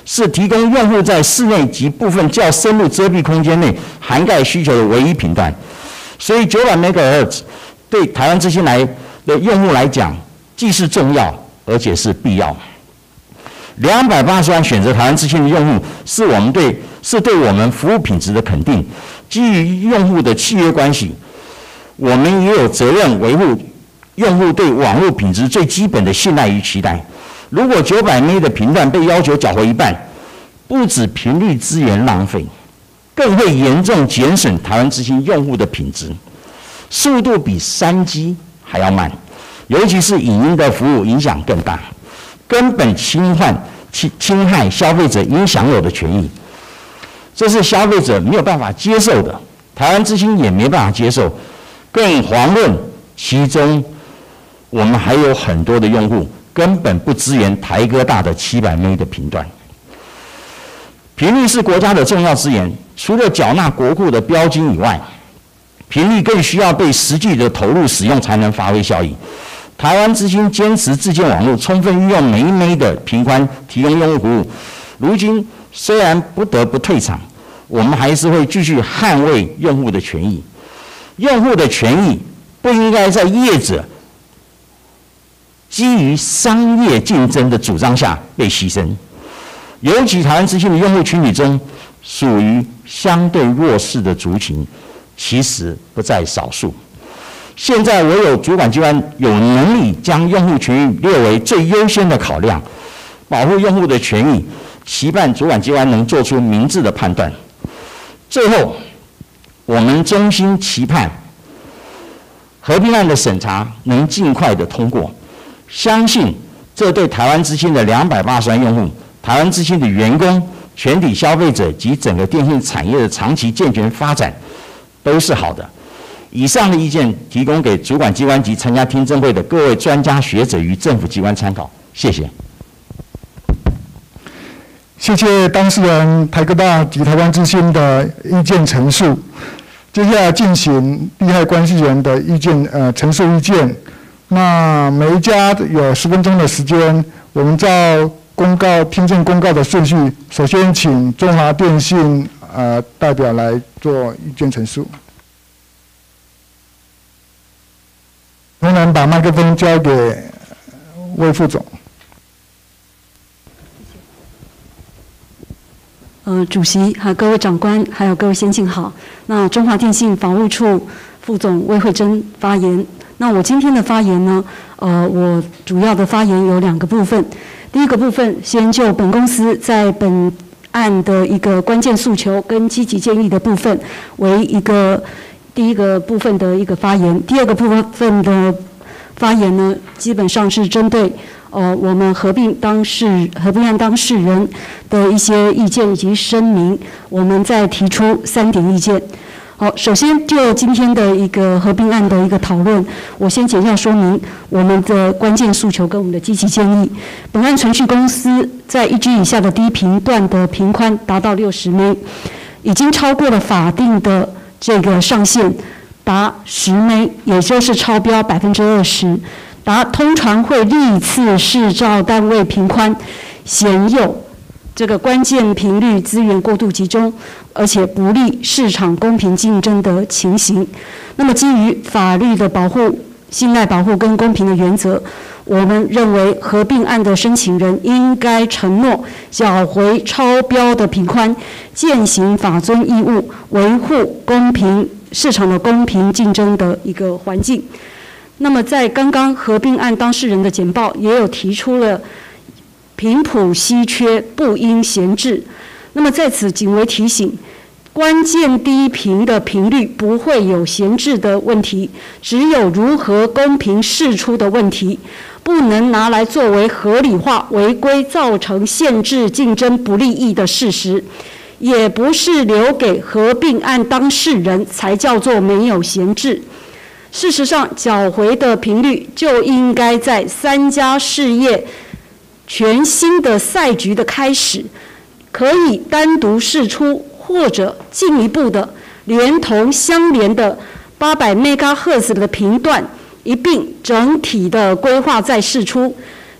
是提供用户在室内及部分较深入遮蔽空间内涵盖需求的唯一频段。所以900 MHz 对台湾之星的用户来讲，既是重要，而且是必要。280万选择台湾之星的用户，是对我们服务品质的肯定。基于用户的契约关系，我们也有责任维护用户对网络品质最基本的信赖与期待。如果900 MHz 的频段被要求缴回一半，不止频率资源浪费，更会严重减损台湾之星用户的品质，速度比3G 还要慢，尤其是影音的服务影响更大，根本侵害消费者应享有的权益，这是消费者没有办法接受的，台湾之星也没办法接受，更遑论其中我们还有很多的用户根本不支援台哥大的700 MHz 的频段。频率是国家的重要资源，除了缴纳国库的标金以外，频率更需要被实际的投入使用才能发挥效益。台湾之星坚持自建网络，充分运用每一 MHz 的频宽提供用户服务。如今虽然不得不退场，我们还是会继续捍卫用户的权益。用户的权益不应该在业者基于商业竞争的主张下被牺牲。尤其台湾之星的用户群体中，属于相对弱势的族群，其实不在少数。现在唯有主管机关有能力将用户权益列为最优先的考量，保护用户的权益，期盼主管机关能做出明智的判断。最后，我们衷心期盼合并案的审查能尽快的通过，相信这对台湾之星的280万用户、台湾之星的员工、全体消费者及整个电信产业的长期健全发展都是好的。以上的意见提供给主管机关及参加听证会的各位专家学者与政府机关参考。谢谢。 谢谢当事人台哥大及台湾之星的意见陈述。接下来进行利害关系人的意见陈述意见。那每一家有10分钟的时间，我们照听证公告的顺序，首先请中华电信代表来做意见陈述。同仁把麦克风交给魏副总。 主席和各位长官，还有各位先进好。那中华电信法务处副总魏慧珍发言。那我今天的发言呢，我主要的发言有2个部分。第一个部分，先就本公司在本案的一个关键诉求跟积极建议的部分为第一个部分的一个发言。第二个部分的发言呢，基本上是针对我们合并案当事人的一些意见以及声明，我们再提出3点意见。好，首先就今天的一个合并案的一个讨论，我先简要说明我们的关键诉求跟我们的积极建议。本案存续公司在1G 以下的低频段的频宽达到60 MHz， 已经超过了法定的这个上限，达10 MHz， 也就是超标20%，达通传会历次市照单位频宽鲜有这个关键频率资源过度集中，而且不利市场公平竞争的情形。那么基于法律的保护、信赖保护跟公平的原则，我们认为合并案的申请人应该承诺缴回超标的频宽，践行法遵义务，维护市场的公平竞争的一个环境。那么在刚刚合并案当事人的简报也有提出了频谱稀缺，不应闲置。那么在此仅为提醒，关键低频的频率不会有闲置的问题，只有如何公平释出的问题，不能拿来作为合理化违规造成限制竞争不利益的事实，也不是留给合并案当事人才叫做没有闲置。事实上，缴回的频率就应该在3家事业全新的赛局的开始，可以单独释出，或者进一步的连同相连的800 MHz 的频段一并整体的规划再释出，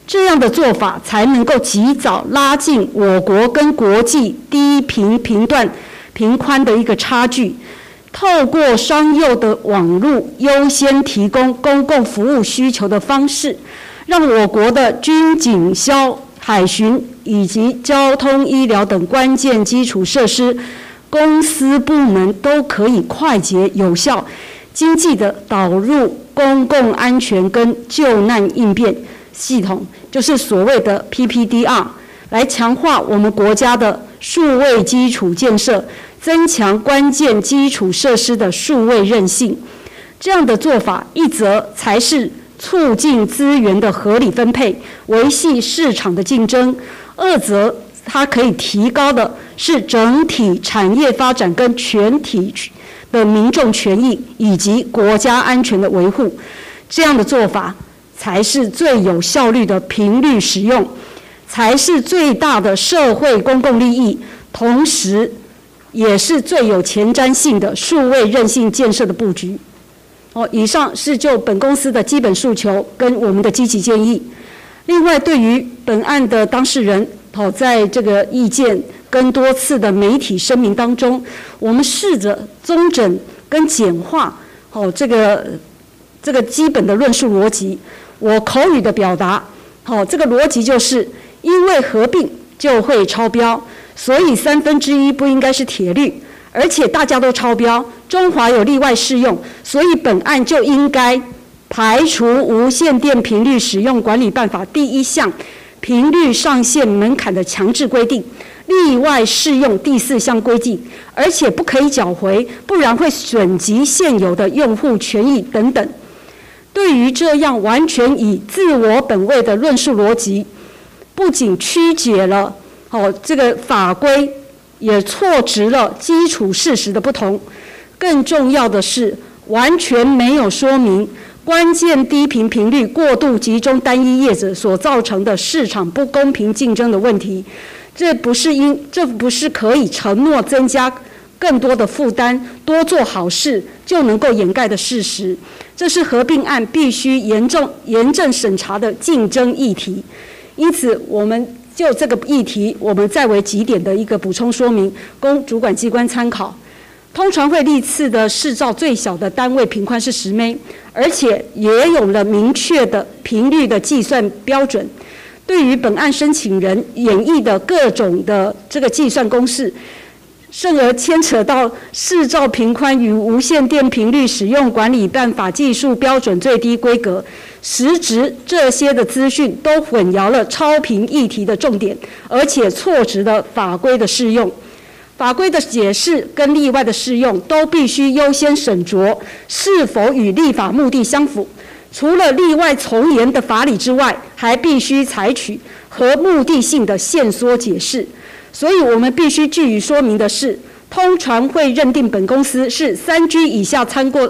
这样的做法才能够及早拉近我国跟国际低频段频宽的一个差距。透过商用的网络优先提供公共服务需求的方式，让我国的军警消、海巡以及交通医疗等关键基础设施公司部门都可以快捷有效、经济的导入公共安全跟救难应变系统，就是所谓的 PPDR， 来强化我们国家的数位基础建设，增强关键基础设施的数位韧性。这样的做法，一则才是促进资源的合理分配，维系市场的竞争；二则它可以提高的是整体产业发展跟全体的民众权益以及国家安全的维护。这样的做法才是最有效率的频率使用，才是最大的社会公共利益，同时也是最有前瞻性的数位韧性建设的布局。以上是就本公司的基本诉求跟我们的积极建议。另外，对于本案的当事人，在这个意见跟多次的媒体声明当中，我们试着综整跟简化这个基本的论述逻辑。我口语的表达，这个逻辑就是因为合并就会超标，所以1/3不应该是铁律，而且大家都超标，中华有例外适用，所以本案就应该排除无线电频率使用管理办法第1项频率上限门槛的强制规定，例外适用第4项规定，而且不可以缴回，不然会损及现有的用户权益等等。对于这样完全以自我本位的论述逻辑，不仅曲解了这个法规，也错值了基础事实的不同，更重要的是完全没有说明关键低频率过度集中单一业者所造成的市场不公平竞争的问题。这不是可以承诺增加更多的负担，多做好事就能够掩盖的事实。这是合并案必须严正审查的竞争议题。因此，我们就这个议题，我们再为几点的一个补充说明，供主管机关参考。通传会历次的市造最小的单位频宽是10 M， 而且也有了明确的频率的计算标准。对于本案申请人演绎的各种的这个计算公式，甚而牵扯到市造频宽与无线电频率使用管理办法技术标准最低规格，实质这些的资讯都混淆了超频议题的重点，而且错值了法规的适用。法规的解释跟例外的适用都必须优先审酌是否与立法目的相符。除了例外从严的法理之外，还必须采取合目的性的限缩解释。所以我们必须据以说明的是，通传会认定本公司是3G 以下超过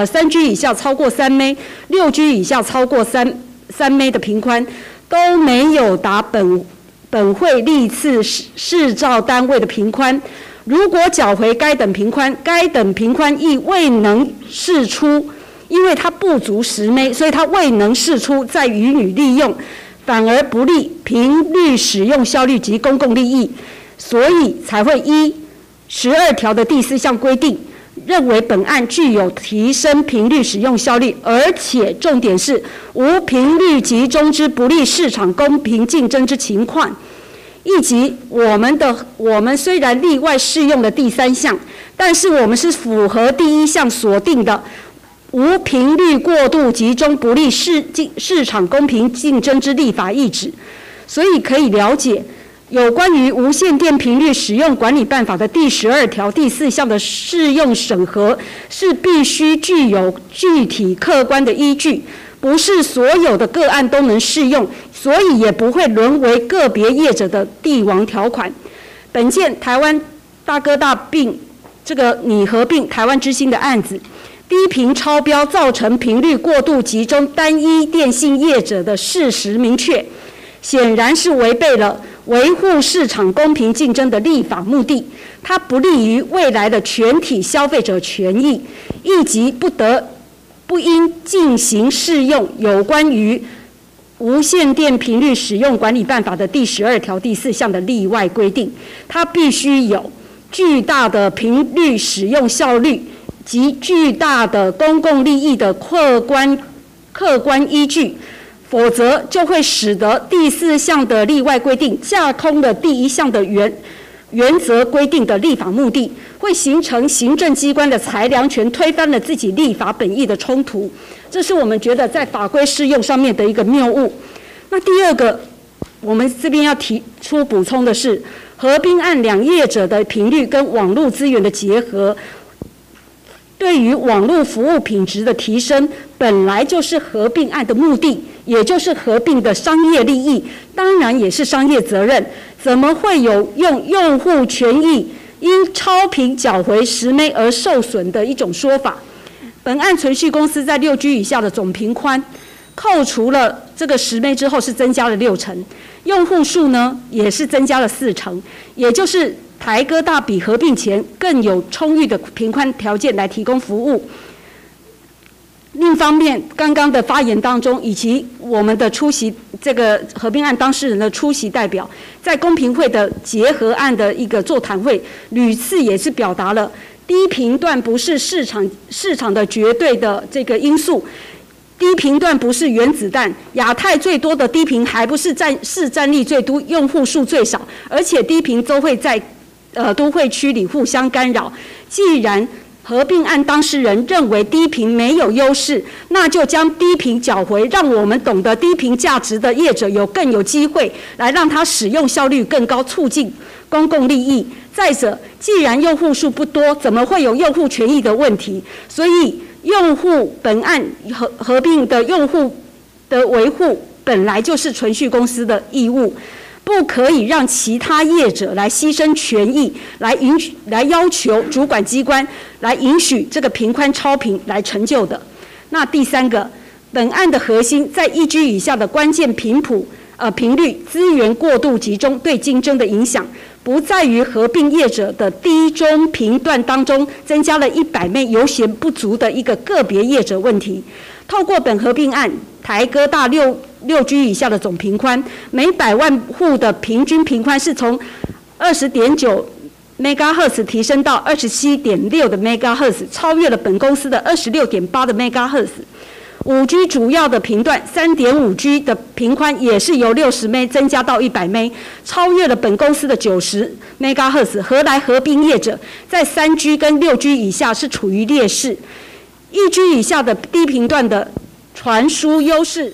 3 M，6G 以下超过3 M 的频宽，都没有达本会历次市造单位的频宽。如果缴回该等频宽，该等频宽亦未能释出，因为它不足10 M， 所以它未能释出，再予以利用，反而不利频率使用效率及公共利益，所以才会依12条的第4项规定，认为本案具有提升频率使用效率，而且重点是无频率集中之不利市场公平竞争之情况。以及我们虽然例外适用的第3项，但是我们是符合第1项所定的无频率过度集中不利市场公平竞争之立法意旨。所以可以了解，有关于无线电频率使用管理办法的第12条第4项的适用审核，是必须具有具体客观的依据，不是所有的个案都能适用，所以也不会沦为个别业者的帝王条款。本件台湾大哥大并拟合并台湾之星的案子，低频超标造成频率过度集中单一电信业者的事实明确，显然是违背了维护市场公平竞争的立法目的，它不利于未来的全体消费者权益，以及不应进行适用有关于无线电频率使用管理办法的第12条第4项的例外规定，它必须有巨大的频率使用效率及巨大的公共利益的客观依据，否则就会使得第4项的例外规定架空了第1项的原则规定的立法目的，会形成行政机关的裁量权推翻了自己立法本意的冲突，这是我们觉得在法规适用上面的一个谬误。那第二个，我们这边要提出补充的是，合并案两业者的频率跟网络资源的结合，对于网络服务品质的提升，本来就是合并案的目的，也就是合并的商业利益，当然也是商业责任。怎么会有用户权益因超频缴回10M 而受损的一种说法？本案存续公司在6G 以下的总频宽，扣除了这个10M 之后是增加了60%，用户数呢也是增加了40%，也就是台哥大比合并前更有充裕的频宽条件来提供服务。另一方面，刚刚的发言当中，以及我们的出席这个合并案当事人的出席代表，在公平会的结合案的一个座谈会，屡次也是表达了低频段不是市场的绝对的这个因素，低频段不是原子弹，亚太最多的低频还不是市占率最多，用户数最少，而且低频都会在都会区里互相干扰。既然合并案当事人认为低频没有优势，那就将低频缴回，让我们懂得低频价值的业者更有机会来让它使用效率更高，促进公共利益。再者，既然用户数不多，怎么会有用户权益的问题？所以用户本案合并的用户的维护本来就是存续公司的义务，不可以让其他业者来牺牲权益，来要求主管机关来允许这个频宽超频来成就的。那第三个，本案的核心在1G 以下的关键频率资源过度集中对竞争的影响，不在于合并业者的低中频段当中增加了100M油弦不足的一个个别业者问题。透过本合并案，台哥大6G 以下的总频宽，每100万户的平均频宽是从20.9 MHz 提升到27.6的 MHz， 超越了本公司的26.8的 MHz。5G 主要的频段 3.5G 的频宽也是由60M 增加到100M， 超越了本公司的90 MHz。何来合并业者在 3G 跟6G 以下是处于劣势？1G 以下的低频段的传输优势。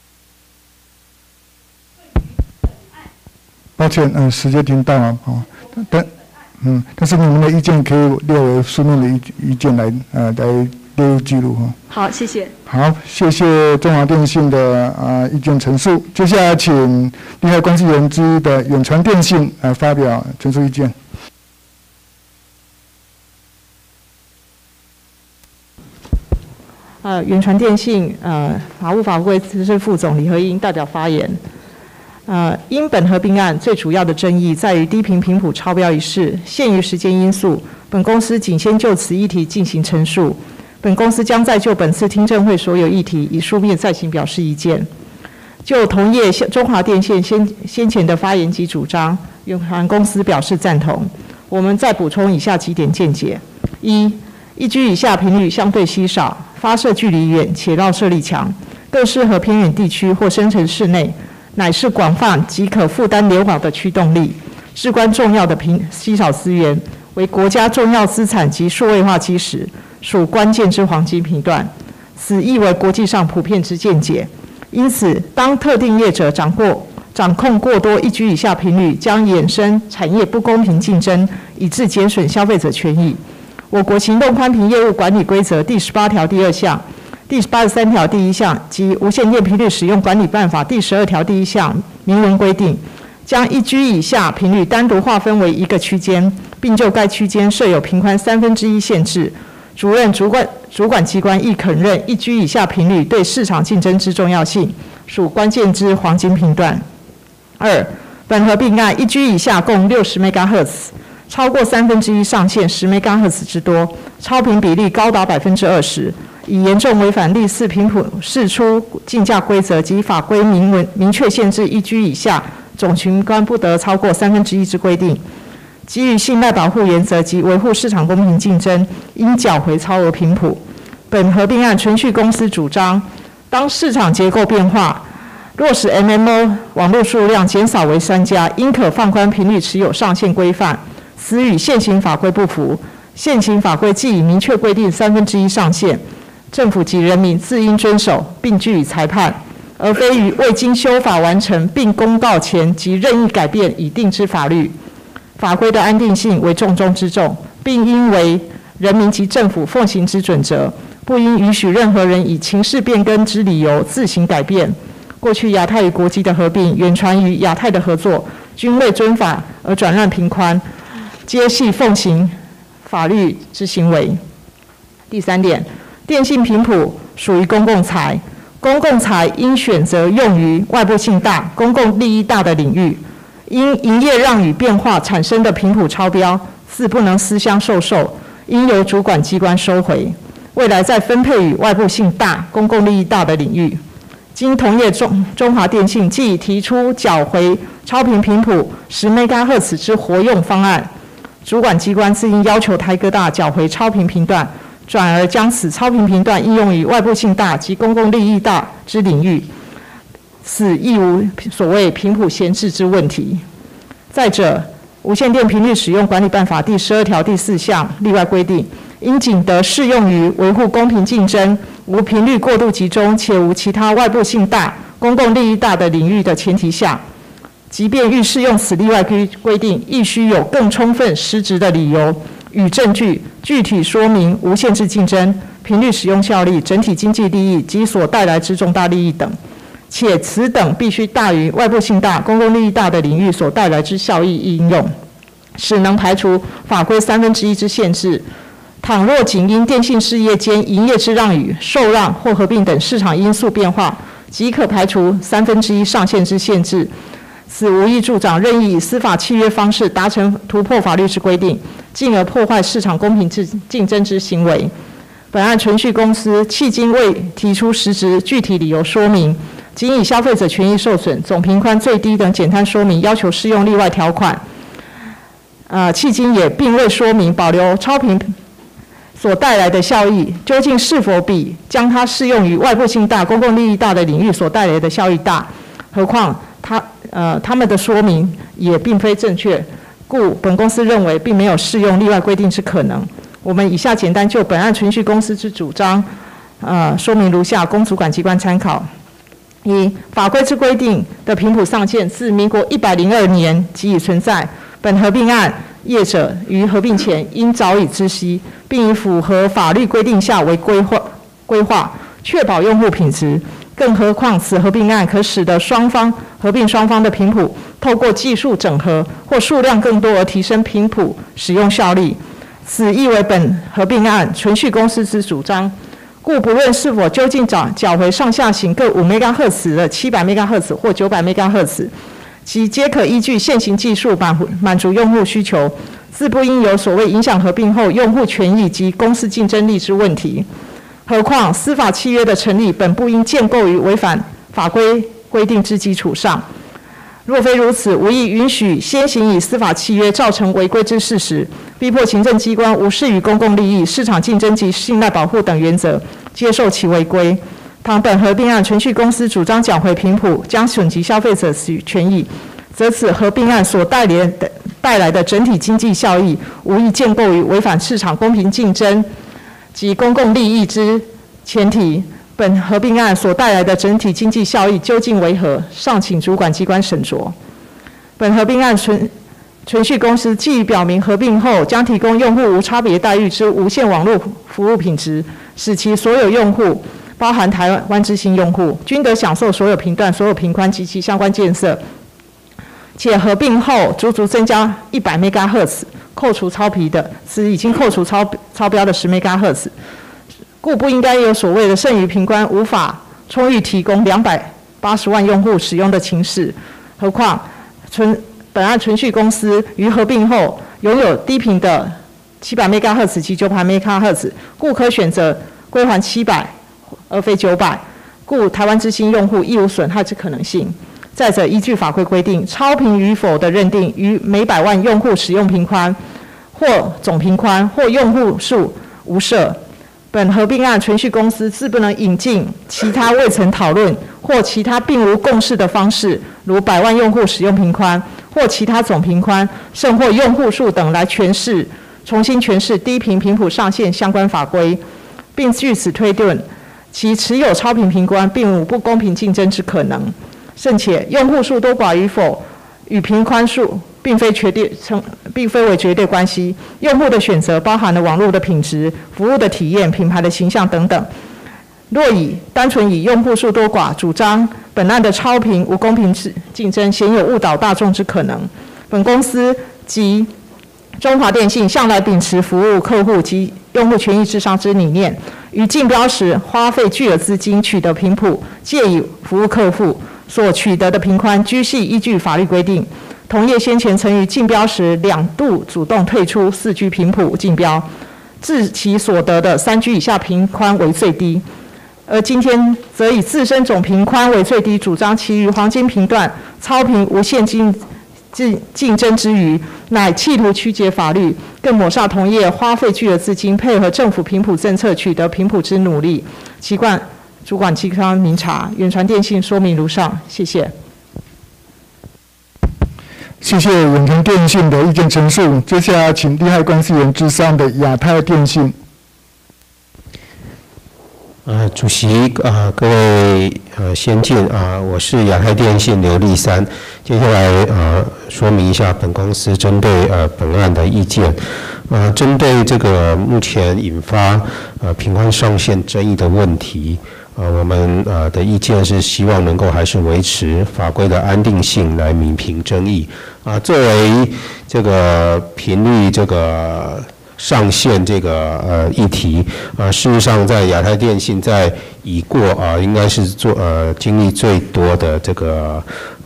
抱歉，时间已经到了但是你们的意见可以列为书面的意见来列入记录哈。 好，谢谢。 好，谢谢中华电信的意见陈述。接下来请利害关系人之一的远传电信发表陈述意见。 远传电信法务法规资深副总李和英代表发言。因本合并案最主要的争议在于低频频谱超标一事，限于时间因素，本公司仅先就此议题进行陈述。本公司将再就本次听证会所有议题以书面再行表示意见。就同业中华电信先前的发言及主张，远传公司表示赞同。我们再补充以下几点见解：1G 以下频率相对稀少，发射距离远且绕射力强，更适合偏远地区或深层室内，乃是广泛即可负担联网的驱动力，至关重要的稀少资源，为国家重要资产及数位化基石，属关键之黄金频段，此亦为国际上普遍之见解。因此，当特定业者掌控过多1G 以下频率，将衍生产业不公平竞争，以致减损消费者权益。我国行动宽频业务管理规则第18条第2项、第83条第1项及无线电频率使用管理办法第12条第1项明文规定，将1G 以下频率单独划分为一个区间，并就该区间设有频宽1/3限制。主管机关亦肯认1G 以下频率对市场竞争之重要性，属关键之黄金频段。2. 本合并案1G 以下共60 MHz， 超过1/3上限10 MHz 之多，超频比例高达20%， 已严重违反第4频谱释出竞价规则及法规明确限制1居以下总群观不得超过1/3之规定。基于信赖保护原则及维护市场公平竞争，应缴回超额频谱。本合并案存续公司主张，当市场结构变化，落实 MMO 网络数量减少为3家，应可放宽频率持有上限规范，此与现行法规不符。现行法规既已明确规定1/3上限，政府及人民自应遵守并据以裁判，而非于未经修法完成并公告前即任意改变已定之法律。法规的安定性为重中之重，并应为人民及政府奉行之准则，不应允许任何人以情势变更之理由自行改变。过去亚太与国际的合并，远传于亚太的合作，均为遵法而转让频宽，皆系奉行法律之行为。第3点，电信频谱属于公共财，公共财应选择用于外部性大、公共利益大的领域。因营业让与变化产生的频谱超标，自不能私相授受，应由主管机关收回。未来再分配予外部性大、公共利益大的领域。经同业中华电信既已提出缴回超频频谱10 MHz 之活用方案，主管机关自应要求台哥大缴回超频频段，转而将此超频频段应用于外部性大及公共利益大之领域，此亦无所谓频谱闲置之问题。再者，无线电频率使用管理办法第12条第4项例外规定，应仅得适用于维护公平竞争、无频率过度集中且无其他外部性大、公共利益大的领域的前提下，即便欲适用此例外规定，亦须有更充分实质的理由与证据，具体说明无限制竞争、频率使用效力、整体经济利益及所带来之重大利益等，且此等必须大于外部性大、公共利益大的领域所带来之效益应用，使能排除法规1/3之限制。倘若仅因电信事业间营业之让与、受让或合并等市场因素变化，即可排除1/3上限之限制，此无意助长任意以司法契约方式达成突破法律之规定，进而破坏市场公平竞争之行为。本案存续公司迄今未提出实质具体理由说明，仅以消费者权益受损、总频宽最低等简单说明要求适用例外条款。迄今也并未说明保留超频所带来的效益究竟是否比将它适用于外部性大、公共利益大的领域所带来的效益大。何况他们的说明也并非正确，故本公司认为并没有适用例外规定之可能。我们以下简单就本案存续公司之主张，说明如下，供主管机关参考。一、法规之规定的频谱上限自民国102年即已存在，本合并案业者于合并前应早已知悉，并以符合法律规定下为规划，确保用户品质。更何况此合并案可使得合并双方的频谱透过技术整合或数量更多而提升频谱使用效力，此亦为本合并案存续公司之主张。故不论是否究竟缴回上下行各5 MHz 的700 MHz 或900 MHz， 其皆可依据现行技术满足用户需求，自不应有所谓影响合并后用户权益及公司竞争力之问题。何况司法契约的成立本不应建构于违反法规规定之基础上。若非如此，无意允许先行以司法契约造成违规之事实，逼迫行政机关无视于公共利益、市场竞争及信赖保护等原则，接受其违规。倘本合并案存续公司主张缴回频谱将损及消费者权益，则此合并案所带来的整体经济效益，无意建构于违反市场公平竞争及公共利益之前提。本合并案所带来的整体经济效益究竟为何，尚请主管机关审酌。本合并案存续公司既表明合并后将提供用户无差别待遇之无线网络服务品质，使其所有用户，包含台湾之星用户，均得享受所有频段、所有频宽及其相关建设，且合并后足增加100 MHz， 扣除超频的，此已经扣除超标的10 MHz。故不应该有所谓的剩余频宽无法充裕提供280万用户使用的情势。何况本案存续公司于合并后拥有低频的700 MHz 及900 MHz， 故可选择归还700而非900，故台湾之星用户亦无损害之可能性。再者，依据法规规定，超频与否的认定于每100万用户使用频宽或总频宽或用户数无涉。本合并案存续公司自不能引进其他未曾讨论或其他并无共识的方式，如100万用户使用频宽或其他总频宽，甚或用户数等来重新诠释低频频谱上限相关法规，并据此推论其持有超频频宽并无不公平竞争之可能。甚且用户数多寡与否与频宽数并非为绝对关系，用户的选择包含了网络的品质、服务的体验、品牌的形象等等。若单纯以用户数多寡主张本案的超频无公平竞争，鲜有误导大众之可能。本公司及中华电信向来秉持服务客户及用户权益至上之理念，于竞标时花费巨额资金取得频谱，借以服务客户，所取得的频宽均系依据法律规定。同业先前曾于竞标时2度主动退出4G 频谱竞标，致其所得的3G 以下频宽为最低。而今天则以自身总频宽为最低，主张其余黄金频段超频无限竞争之余，乃企图曲解法律，更抹煞同业花费巨额资金配合政府频谱政策取得频谱之努力。其主管机关明察，远传电信说明如上，谢谢。 谢谢远传电信的意见陈述。接下来请利害关系人之上的亚太电信。 主席各位先进我是亚太电信刘立三。接下来说明一下本公司针对本案的意见。针对这个目前引发频宽上限争议的问题，我们的意见是希望能够还是维持法规的安定性来弭平争议。作为这个频率这个上限这个议题，事实上在亚太电信在已过应该是经历最多的这个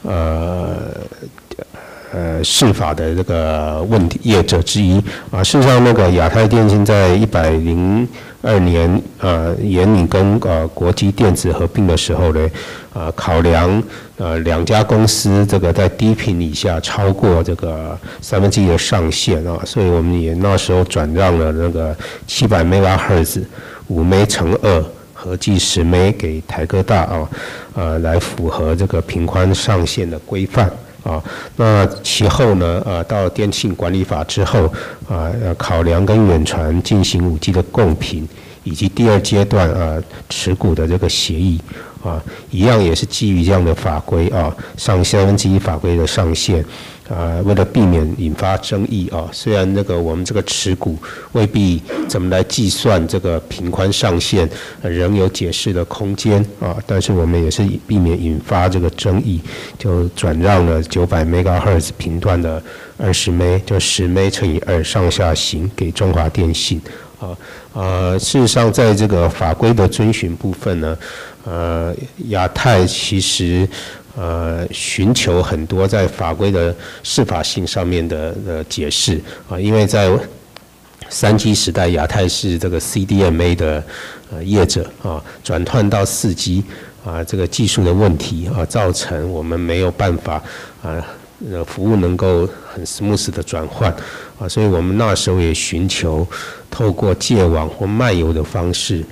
释法的这个问题业者之一事实上，那个亚太电信在102年研拟跟国际电子合并的时候呢，考量2家公司这个在低频以下超过这个1/3的上限所以我们也那时候转让了那个700 MHz 5 枚乘2。合计10枚给台哥大来符合这个频宽上限的规范那其后呢到电信管理法之后考量跟远传进行5G 的共频，以及第2阶段持股的这个协议一样也是基于这样的法规上1/3法规的上限为了避免引发争议虽然那个我们这个持股未必怎么来计算这个频宽上限仍有解释的空间但是我们也是避免引发这个争议，就转让了900 MHz 频段的20枚，就10枚乘以2上下行给中华电信事实上在这个法规的遵循部分呢亚太其实寻求很多在法规的适法性上面的解释因为在3G 时代，亚太是这个 CDMA 的业者转换到4G 这个技术的问题造成我们没有办法服务能够很 smooth 的转换所以我们那时候也寻求透过借网或漫游的方式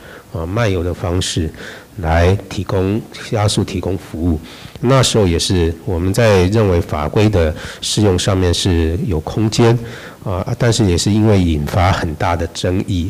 来加速提供服务。那时候也是我们在认为法规的适用上面是有空间但是也是因为引发很大的争议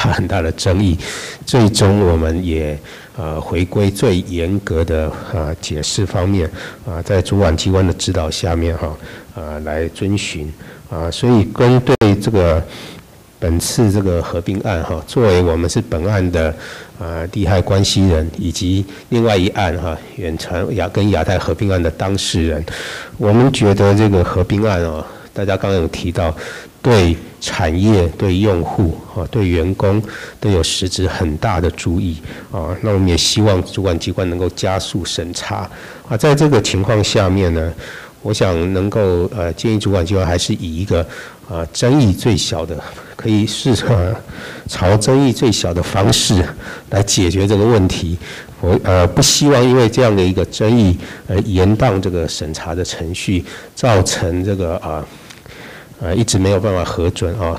最终我们也回归最严格的解释方面在主管机关的指导下面来遵循所以针对这个本次这个合并案作为我们是本案的利害关系人，以及另外一案远传跟亚太合并案的当事人，我们觉得这个合并案大家刚刚有提到，对产业、对用户对员工都有实质很大的注意那我们也希望主管机关能够加速审查在这个情况下面呢，我想能够建议主管机关还是以一个争议最小的，可以朝争议最小的方式来解决这个问题。我不希望因为这样的一个争议而延宕这个审查的程序，造成这个一直没有办法核准啊。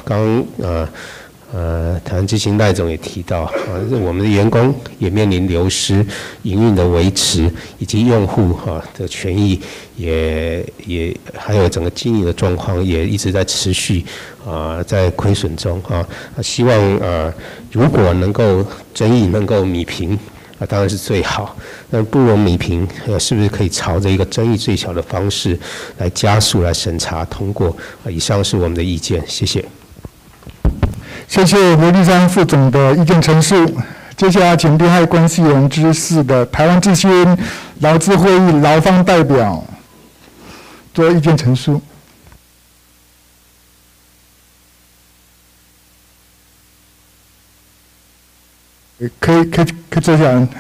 台湾之星赖总也提到我们的员工也面临流失，营运的维持以及用户的权益也还有整个经营的状况也一直在持续在亏损中希望如果能够争议能够弭平当然是最好，但不容弭平是不是可以朝着一个争议最小的方式来加速来审查通过以上是我们的意见，谢谢。 谢谢罗立山副总的意见陈述。接下来请利害关系人之4的台湾之星劳资会议劳方代表做意见陈述。可以坐下来。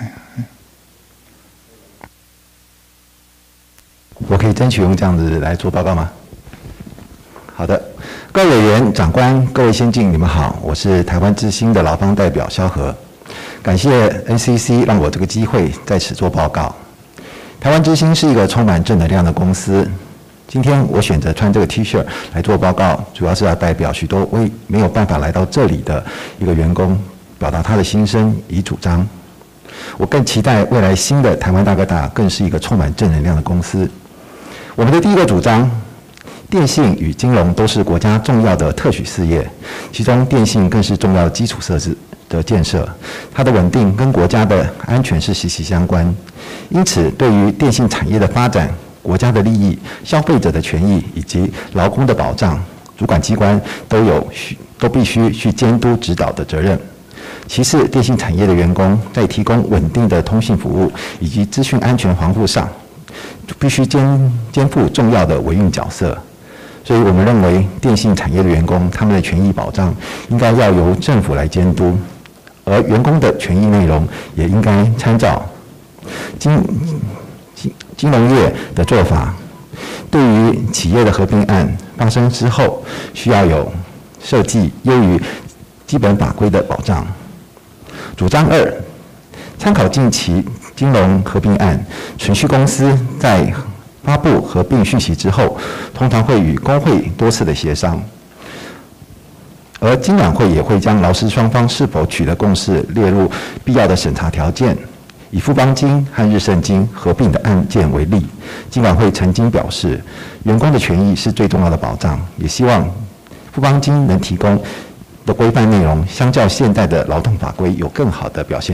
我可以争取用这样子来做报告吗？好的，各位委员、长官、各位先进，你们好，我是台湾之星的劳方代表萧和，感谢 NCC 让我这个机会在此做报告。台湾之星是一个充满正能量的公司。今天我选择穿这个 T 恤来做报告，主要是要代表许多没有办法来到这里的一个员工，表达他的心声与主张。我更期待未来新的台湾大哥大更是一个充满正能量的公司。我们的第一个主张，电信与金融都是国家重要的特许事业，其中电信更是重要的基础设施的建设，它的稳定跟国家的安全是息息相关。因此，对于电信产业的发展、国家的利益、消费者的权益以及劳工的保障，主管机关都必须去监督指导的责任。其次，电信产业的员工在提供稳定的通信服务以及资讯安全防护上，必须肩负重要的维运角色。所以我们认为，电信产业的员工他们的权益保障应该要由政府来监督，而员工的权益内容也应该参照金融业的做法。对于企业的合并案发生之后，需要有设计优于基本法规的保障。主张2，参考近期金融合并案，存续公司在发布合并讯息之后，通常会与工会多次的协商，而金管会也会将劳资双方是否取得共识列入必要的审查条件。以富邦金和日盛金合并的案件为例，金管会曾经表示，员工的权益是最重要的保障，也希望富邦金能提供的规范内容，相较现在的劳动法规有更好的表现。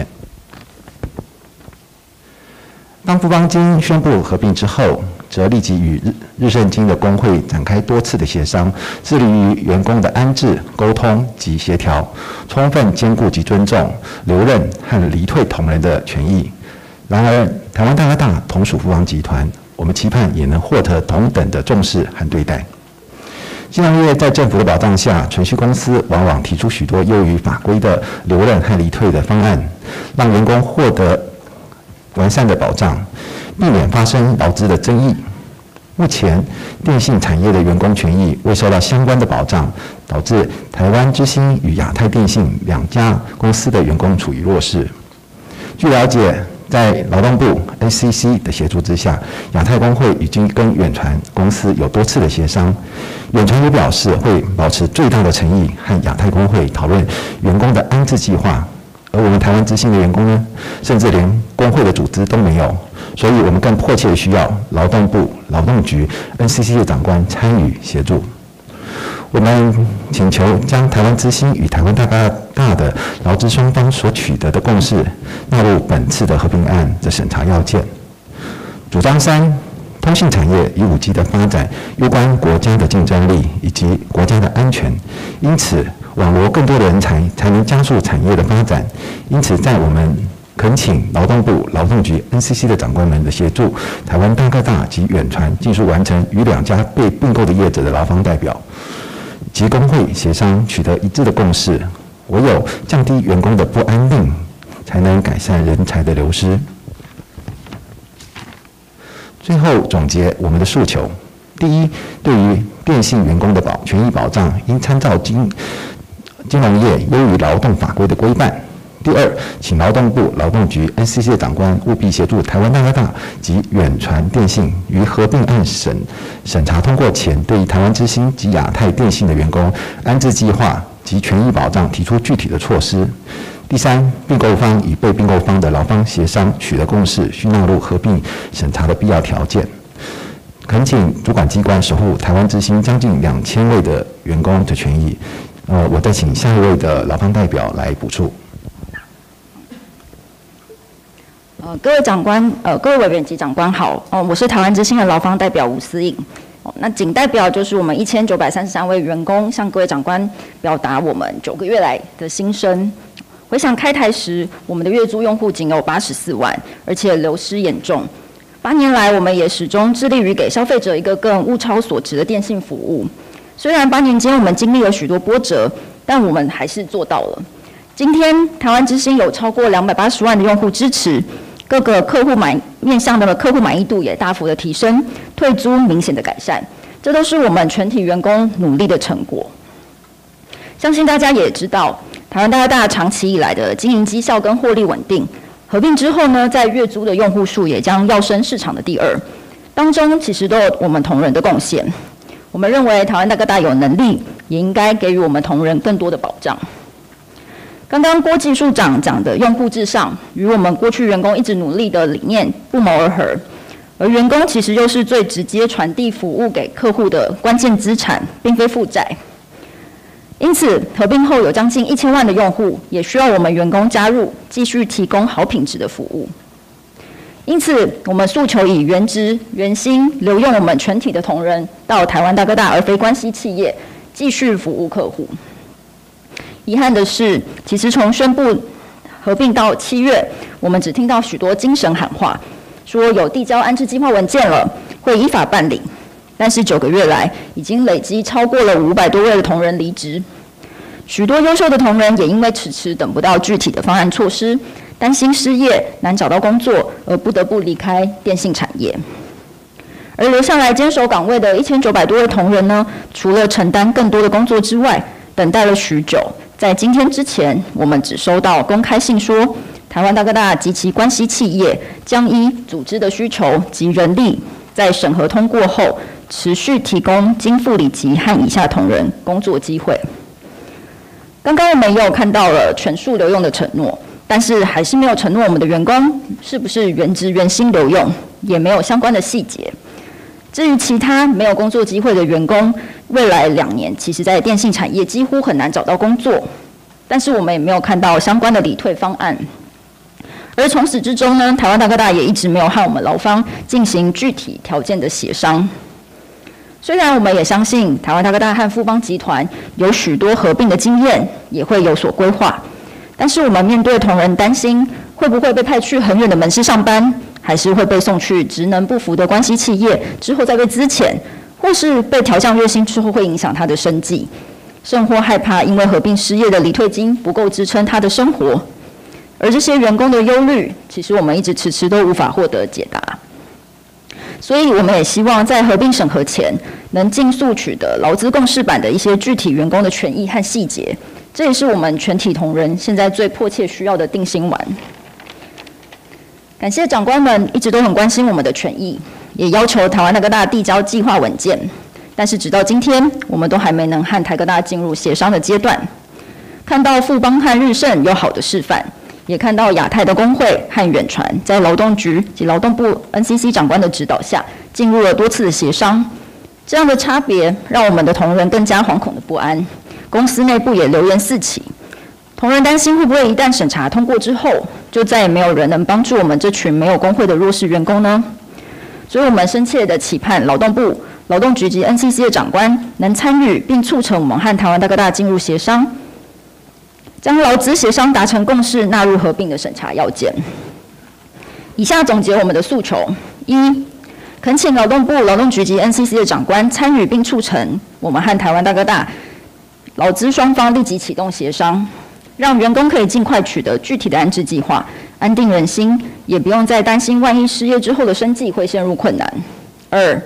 当富邦金宣布合并之后，则立即与日盛金的工会展开多次的协商，致力于员工的安置、沟通及协调，充分兼顾及尊重留任和离退同仁的权益。然而，台湾大哥大同属富邦集团，我们期盼也能获得同等的重视和对待。金融业在政府的保障下，存续公司往往提出许多优于法规的留任和离退的方案，让员工获得完善的保障，避免发生劳资的争议。目前，电信产业的员工权益未受到相关的保障，导致台湾之星与亚太电信两家公司的员工处于弱势。据了解，在劳动部 NCC 的协助之下，亚太工会已经跟远传公司有多次的协商。远传也表示会保持最大的诚意和亚太工会讨论员工的安置计划。而我们台湾之星的员工呢，甚至连工会的组织都没有，所以我们更迫切的需要劳动部、劳动局、NCC 的长官参与协助。我们请求将台湾之星与台湾大哥大的劳资双方所取得的共识纳入本次的合并案的审查要件。主张3，通信产业与5G 的发展攸关国家的竞争力以及国家的安全，因此网罗更多的人才，才能加速产业的发展。因此，在我们恳请劳动部、劳动局、NCC 的长官们的协助，台湾大哥大及远传尽速完成与2家被并购的业者的劳方代表及工会协商，取得一致的共识。唯有降低员工的不安定，才能改善人才的流失。最后总结我们的诉求： 第一，对于电信员工的权益保障，应参照金融业优于劳动法规的规范。第二，请劳动部、劳动局、NCC 的长官务必协助台湾大哥大及远传电信于合并案审查通过前，对于台湾之星及亚太电信的员工安置计划及权益保障提出具体的措施。第三，并购方与被并购方的劳方协商取得共识，需纳入合并审查的必要条件。恳请主管机关守护台湾之星将近2000位的员工的权益。我再请下一位的劳方代表来补充。 各位长官，各位委员及长官好，我是台湾之星的劳方代表吴思颖。那仅代表就是我们1933位员工向各位长官表达我们9个月来的心声。回想开台时，我们的月租用户仅有84万，而且流失严重。8年来，我们也始终致力于给消费者一个更物超所值的电信服务。虽然8年间我们经历了许多波折，但我们还是做到了。今天台湾之星有超过280万的用户支持。各个面向的客户满意度也大幅的提升，退租明显的改善，这都是我们全体员工努力的成果。相信大家也知道，台湾大哥大长期以来的经营绩效跟获利稳定，合并之后呢，在月租的用户数也将跃升市场的第2，当中其实都有我们同仁的贡献。我们认为台湾大哥大有能力，也应该给予我们同仁更多的保障。刚刚郭技术长讲的用户至上，与我们过去员工一直努力的理念不谋而合，而员工其实又是最直接传递服务给客户的关键资产，并非负债。因此，合并后有将近1000万的用户，也需要我们员工加入，继续提供好品质的服务。因此，我们诉求以原职、原薪留用我们全体的同仁到台湾大哥大，而非关系企业，继续服务客户。遗憾的是，其实从宣布合并到7月，我们只听到许多精神喊话，说有递交安置计划文件了，会依法办理。但是9个月来，已经累积超过了500多位的同仁离职，许多优秀的同仁也因为迟等不到具体的方案措施，担心失业难找到工作，而不得不离开电信产业。而留下来坚守岗位的1900多位同仁呢，除了承担更多的工作之外，等待了许久。在今天之前，我们只收到公开信说，台湾大哥大及其关系企业将依组织的需求及人力，在审核通过后，持续提供经副理级和以下同仁工作机会。刚刚我们也有看到了全数留用的承诺，但是还是没有承诺我们的员工是不是原职原薪留用，也没有相关的细节。至于其他没有工作机会的员工，未来2年其实在电信产业几乎很难找到工作，但是我们也没有看到相关的理退方案。而从始至终呢，台湾大哥大也一直没有和我们劳方进行具体条件的协商。虽然我们也相信台湾大哥大和富邦集团有许多合并的经验，也会有所规划，但是我们面对同仁担心会不会被派去很远的门市上班，还是会被送去职能不符的关系企业之后再被资遣，或是被调降月薪之后会影响他的生计，甚或害怕因为合并失业的离退金不够支撑他的生活。而这些员工的忧虑，其实我们一直迟迟都无法获得解答。所以我们也希望在合并审核前，能尽速取得劳资共识版的一些具体员工的权益和细节，这也是我们全体同仁现在最迫切需要的定心丸。感谢长官们一直都很关心我们的权益，也要求台湾大哥大递交计划文件，但是直到今天，我们都还没能和台哥大进入协商的阶段。看到富邦和日盛有好的示范，也看到亚太的工会和远传在劳动局及劳动部 NCC 长官的指导下，进入了多次的协商。这样的差别让我们的同仁更加惶恐的不安，公司内部也流言四起。同仁担心会不会一旦审查通过之后，就再也没有人能帮助我们这群没有工会的弱势员工呢？所以我们深切的期盼劳动部、劳动局及 NCC 的长官能参与并促成我们和台湾大哥大进入协商，将劳资协商达成共识，纳入合并的审查要件。以下总结我们的诉求：一、恳请劳动部、劳动局及 NCC 的长官参与并促成我们和台湾大哥大劳资双方立即启动协商，让员工可以尽快取得具体的安置计划，安定人心，也不用再担心万一失业之后的生计会陷入困难。二、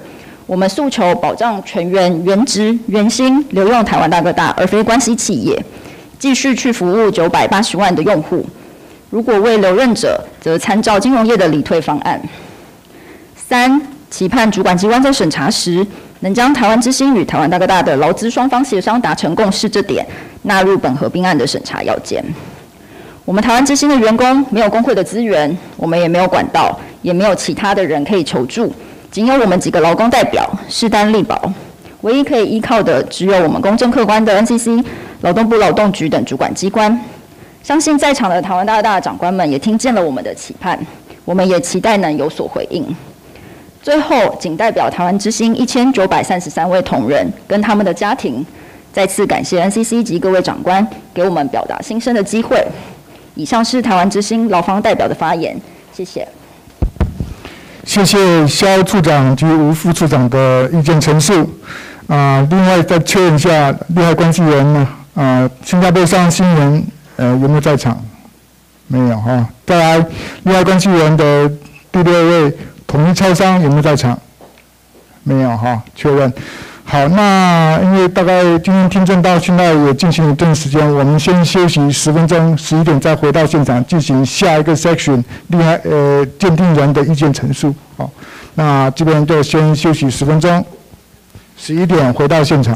我们诉求保障全员原职原薪留用台湾大哥大，而非关系企业，继续去服务980万的用户。如果为留任者，则参照金融业的理退方案。3、期盼主管机关在审查时，能将台湾之星与台湾大哥大的劳资双方协商达成共识这点纳入本合并案的审查要件。我们台湾之星的员工没有工会的资源，我们也没有管道，也没有其他的人可以求助，仅有我们几个劳工代表势单力薄，唯一可以依靠的只有我们公正客观的 NCC、劳动部劳动局等主管机关。相信在场的台湾大哥大的长官们也听见了我们的期盼，我们也期待能有所回应。最后，仅代表台湾之星1933位同仁跟他们的家庭，再次感谢 NCC 及各位长官给我们表达心声的机会。以上是台湾之星劳方代表的发言，谢谢。 谢谢肖处长及吴副处长的意见陈述。另外再确认一下利害关系人呢？新加坡上新人有没有在场？没有哈。再来，利害关系人的第6位统一超商有没有在场？没有哈，确认。好，那因为大概今天听证到现在也进行一段时间，我们先休息10分钟，11点再回到现场进行下一个 section 鉴定人的意见陈述。好，那这边就先休息10分钟，11点回到现场。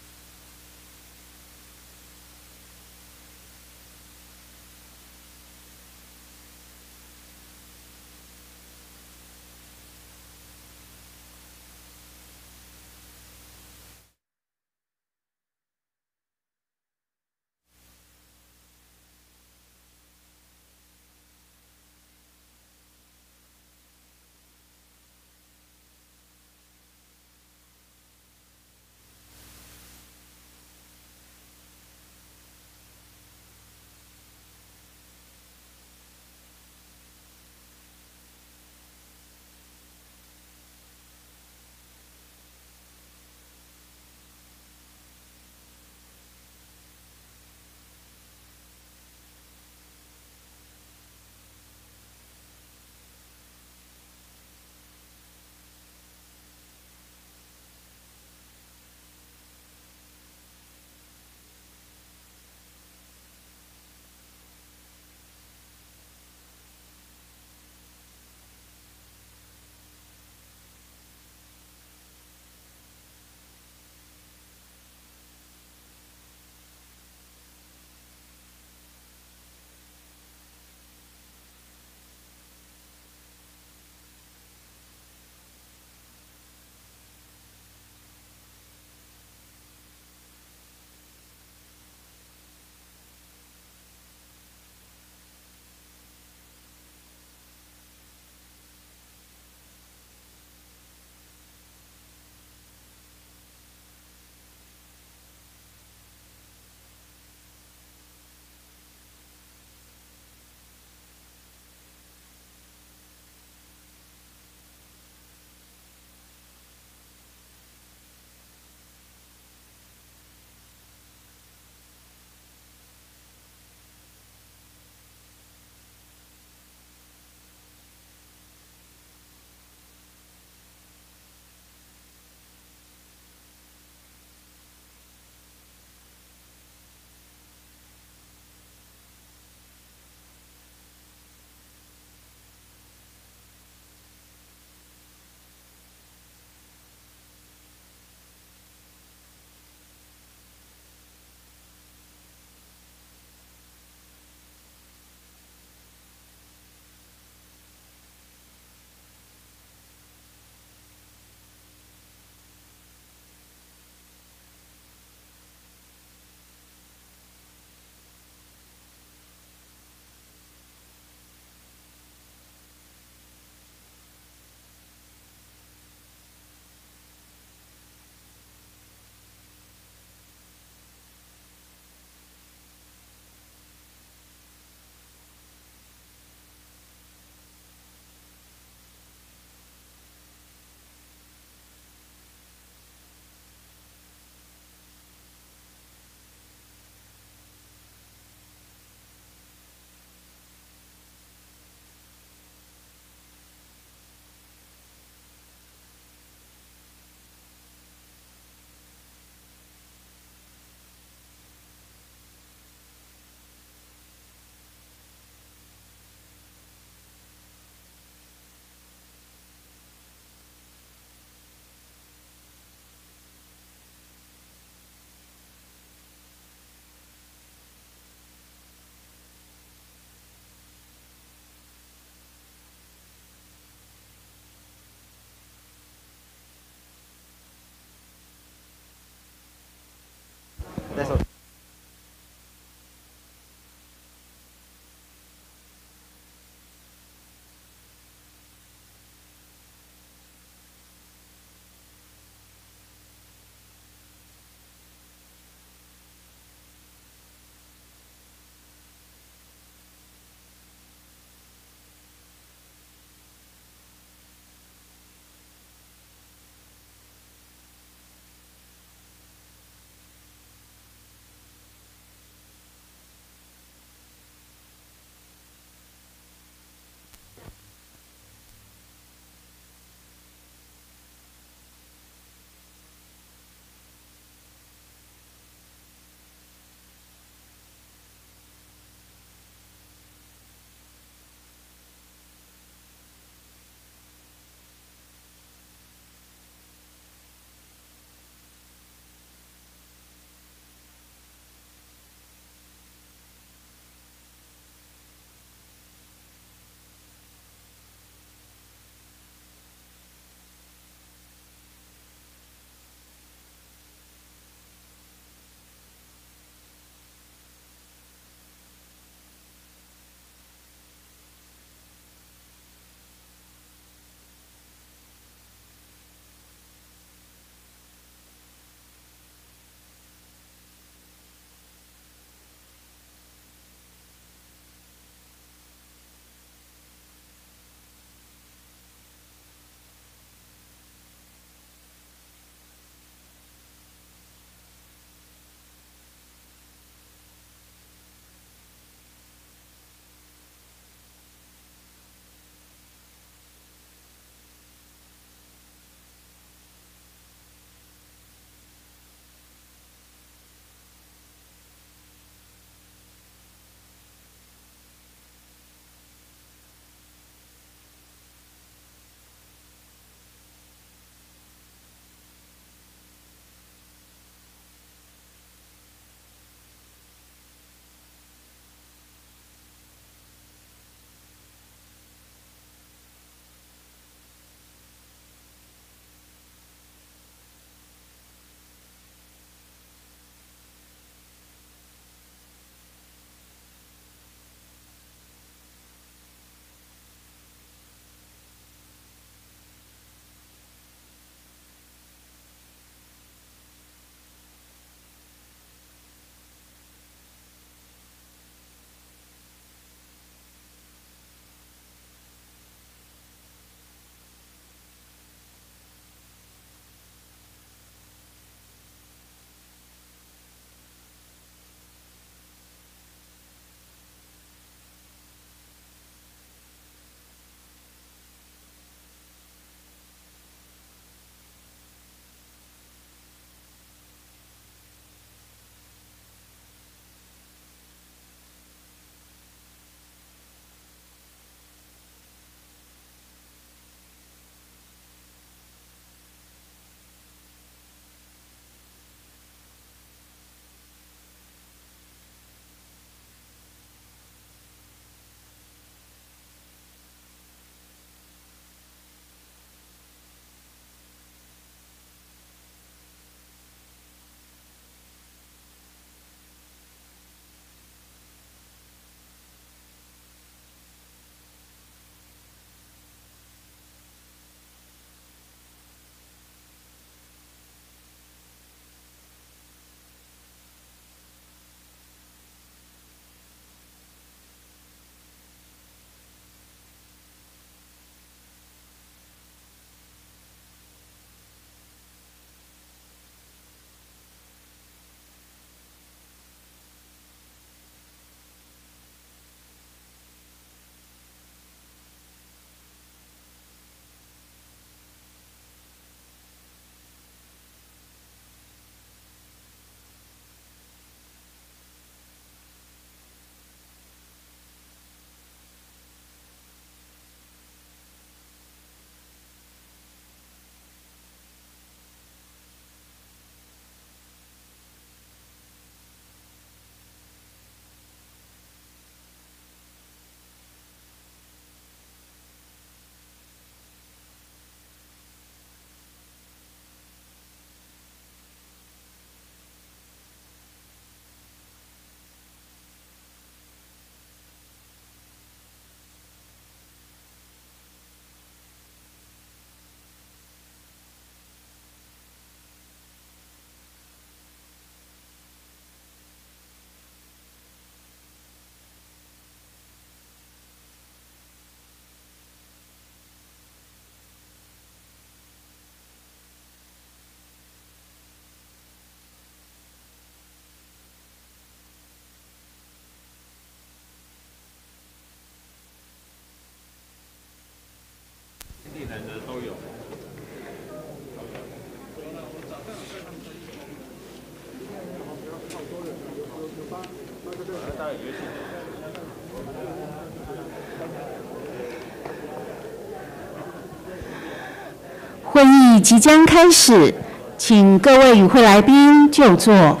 会议即将开始，请各位与会来宾就座。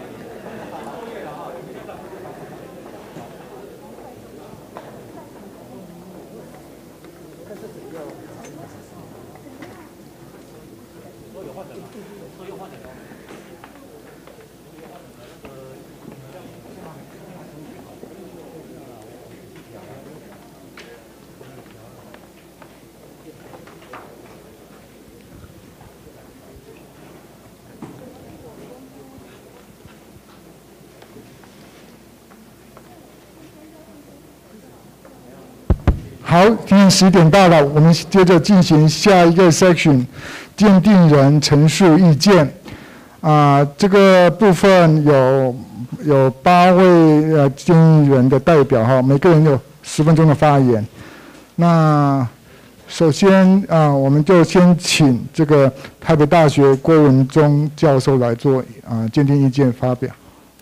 好，今天10点到了，我们接着进行下一个 section， 鉴定人陈述意见。这个部分有8位鉴定人的代表哈，每个人有10分钟的发言。那首先我们就先请这个台北大学郭文忠教授来做鉴定意见发表。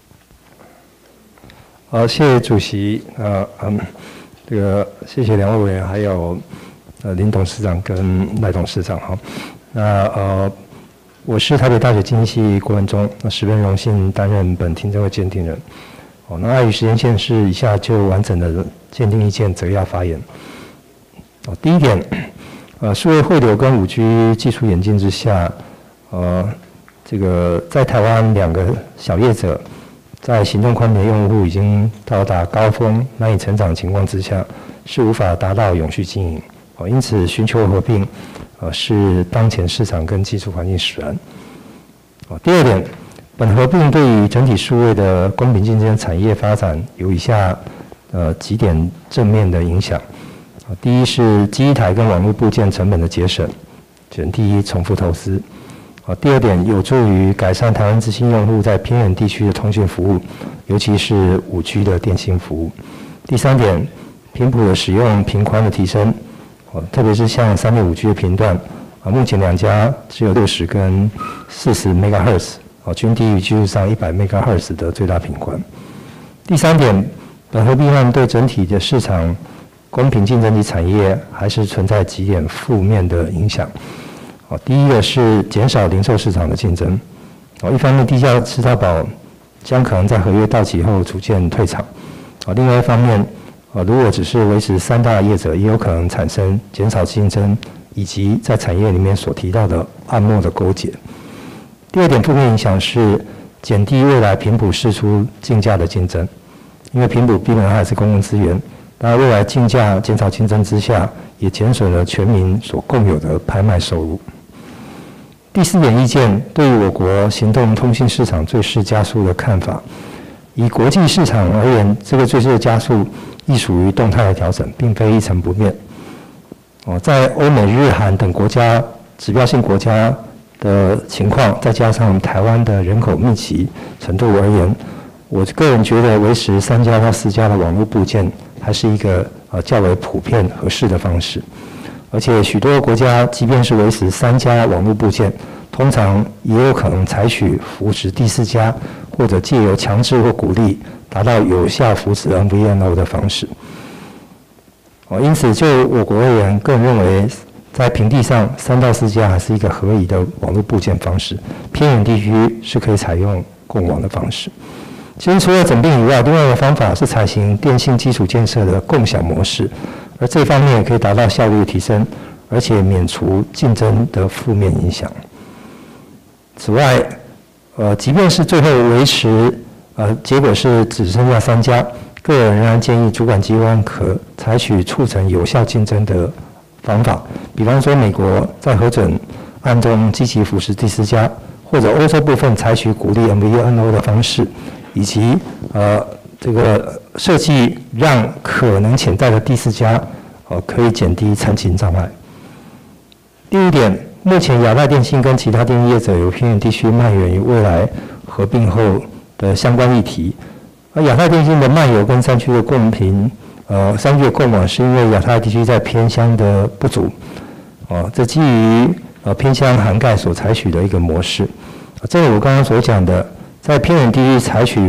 好，谢谢主席。这个谢谢2位委员，还有林董事长跟赖董事长哈。那我是台北大学经济系郭文忠，十分荣幸担任本听证会鉴定人。那碍于时间限制，以下就完整的鉴定意见摘要发言。第一点，数位汇流跟5G 技术演进之下，这个在台湾2个小业者在行动宽频用户已经到达高峰难以成长的情况之下，是无法达到永续经营。因此寻求合并，是当前市场跟技术环境使然。第二点，本合并对于整体数位的公平竞争产业发展有以下几点正面的影响。第一是基台跟网络部件成本的节省，减低重复投资。第二点，有助于改善台湾之星用户在偏远地区的通讯服务，尤其是5G 的电信服务。第三点，频谱的使用频宽的提升，特别是像3.5G 的频段，目前2家只有60跟40 MHz， 均低于技术上100 MHz 的最大频宽。第三点，本合并案对整体的市场公平竞争及产业还是存在几点负面的影响。第一个是减少零售市场的竞争。一方面，低价吃到饱将可能在合约到期后逐渐退场。另外一方面，如果只是维持3大业者，也有可能产生减少竞争，以及在产业里面所提到的暗默的勾结。第二点负面影响是减低未来频谱释出竞价的竞争，因为频谱毕竟还是公共资源，当然未来竞价减少竞争之下，也减损了全民所共有的拍卖收入。第4点意见，对于我国行动通信市场最适加速的看法。以国际市场而言，这个最适的加速亦属于动态的调整，并非一成不变。在欧美日韩等国家指标性国家的情况，再加上台湾的人口密集程度而言，我个人觉得维持3家到4家的网络部件还是一个较为普遍合适的方式。而且许多国家即便是维持3家网络部件，通常也有可能采取扶持第4家，或者借由强制或鼓励达到有效扶持 MVNO 的方式。因此就我国而言，个人认为在平地上3到4家还是一个合理的网络部件方式，偏远地区是可以采用共网的方式。其实除了整并以外，另外一个方法是采行电信基础建设的共享模式，而这方面也可以达到效率的提升，而且免除竞争的负面影响。此外，即便是最后维持结果是只剩下3家，个人仍然建议主管机关可采取促成有效竞争的方法，比方说美国在核准案中积极扶持第4家，或者欧洲部分采取鼓励 MVNO 的方式，以及这个设计让可能潜在的第4家可以减低参勤障碍。第5点，目前亚太电信跟其他电信业者有偏远地区蔓延于未来合并后的相关议题。而亚太电信的漫游跟山区的共频山区的共网，是因为亚太地区在偏乡的不足，这基于偏乡涵盖所采取的一个模式。正如我刚刚所讲的，在偏远地区采取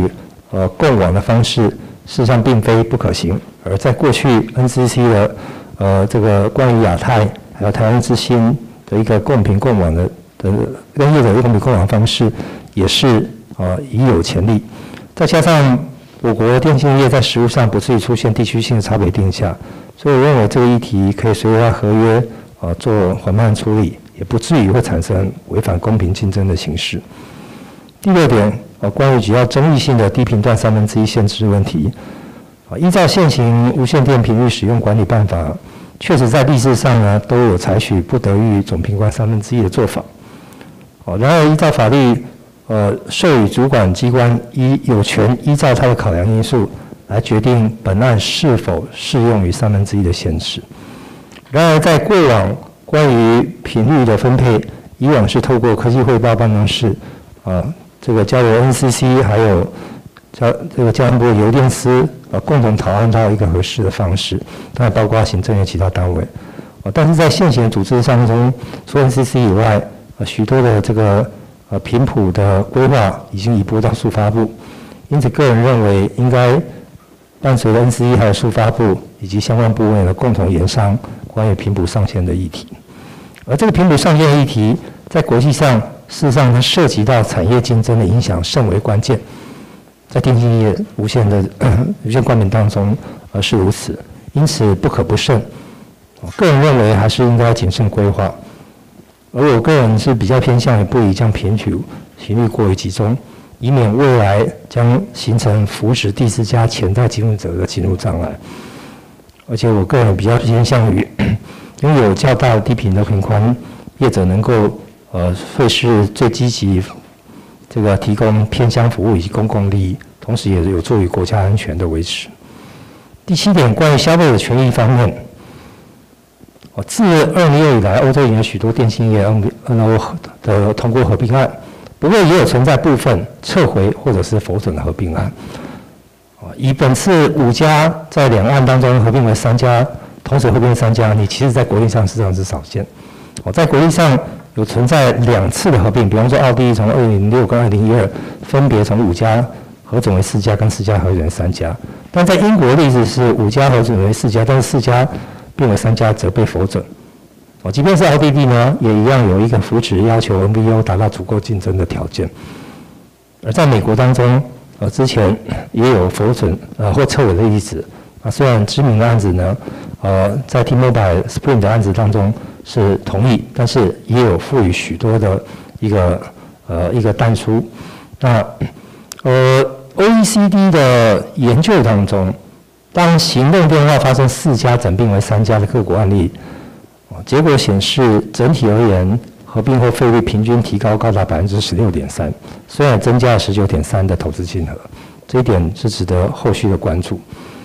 共网的方式，事实上并非不可行。而在过去 NCC 的这个关于亚太还有台湾之星的一个共频共网的跟业者的共频共网方式，也是已有潜力。再加上我国电信业在实务上不至于出现地区性的差别定价，所以我认为这个议题可以随着它合约做缓慢处理，也不至于会产生违反公平竞争的形式。第六点，关于比较争议性的低频段1/3限制问题，依照现行无线电频率使用管理办法，确实在历史上呢都有采取不得逾总频宽1/3的做法。然而依照法律，授予主管机关有权依照它的考量因素来决定本案是否适用于1/3的限制。然而在过往关于频率的分配，以往是透过科技汇报办公室这个交由 NCC 还有这个交通部邮电司共同讨论到一个合适的方式，当然包括行政院其他单位。但是在现行的组织上中，除了 NCC 以外，许多的这个频谱的规划已经移拨到速发部，因此个人认为应该伴随着 NCC 还有速发部以及相关部门的共同研商关于频谱上限的议题。而这个频谱上限的议题，在国际上事实上它涉及到产业竞争的影响甚为关键，在电信业无线冠名当中是如此，因此不可不慎。个人认为还是应该谨慎规划。而我个人是比较偏向于不宜将频率过于集中，以免未来将形成扶持第四家潜在竞争者的进入障碍。而且我个人比较偏向于拥有较大的低频的频宽，业者能够会是最积极这个提供偏乡服务以及公共利益，同时也有助于国家安全的维持。第7点，关于消费者权益方面。自2016以来，欧洲也有许多电信业 NO 的通过合并案，不过也有存在部分撤回或者是否准的合并案。以本次5家在2案当中合并为3家，同时合并3家，你其实在国际上实际上是少见。在国际上有存在2次的合并，比方说奥地利从2006跟2012分别从5家核准为4家，跟4家核准为3家。但在英国的例子是5家核准为4家，但是4家并为3家则被否准。即便是奥地利呢，也一样有一个扶持要求 NVO 达到足够竞争的条件。而在美国当中，之前也有否准或撤回的例子。虽然知名的案子呢，在 T-Mobile Sprint 的案子当中是同意，但是也有赋予许多的一个但书。那OECD 的研究当中，当行动电话发生4家整并为3家的个股案例，结果显示整体而言，合并后费率平均提高高达16.3%，虽然增加了19.3%的投资金额，这一点是值得后续的关注。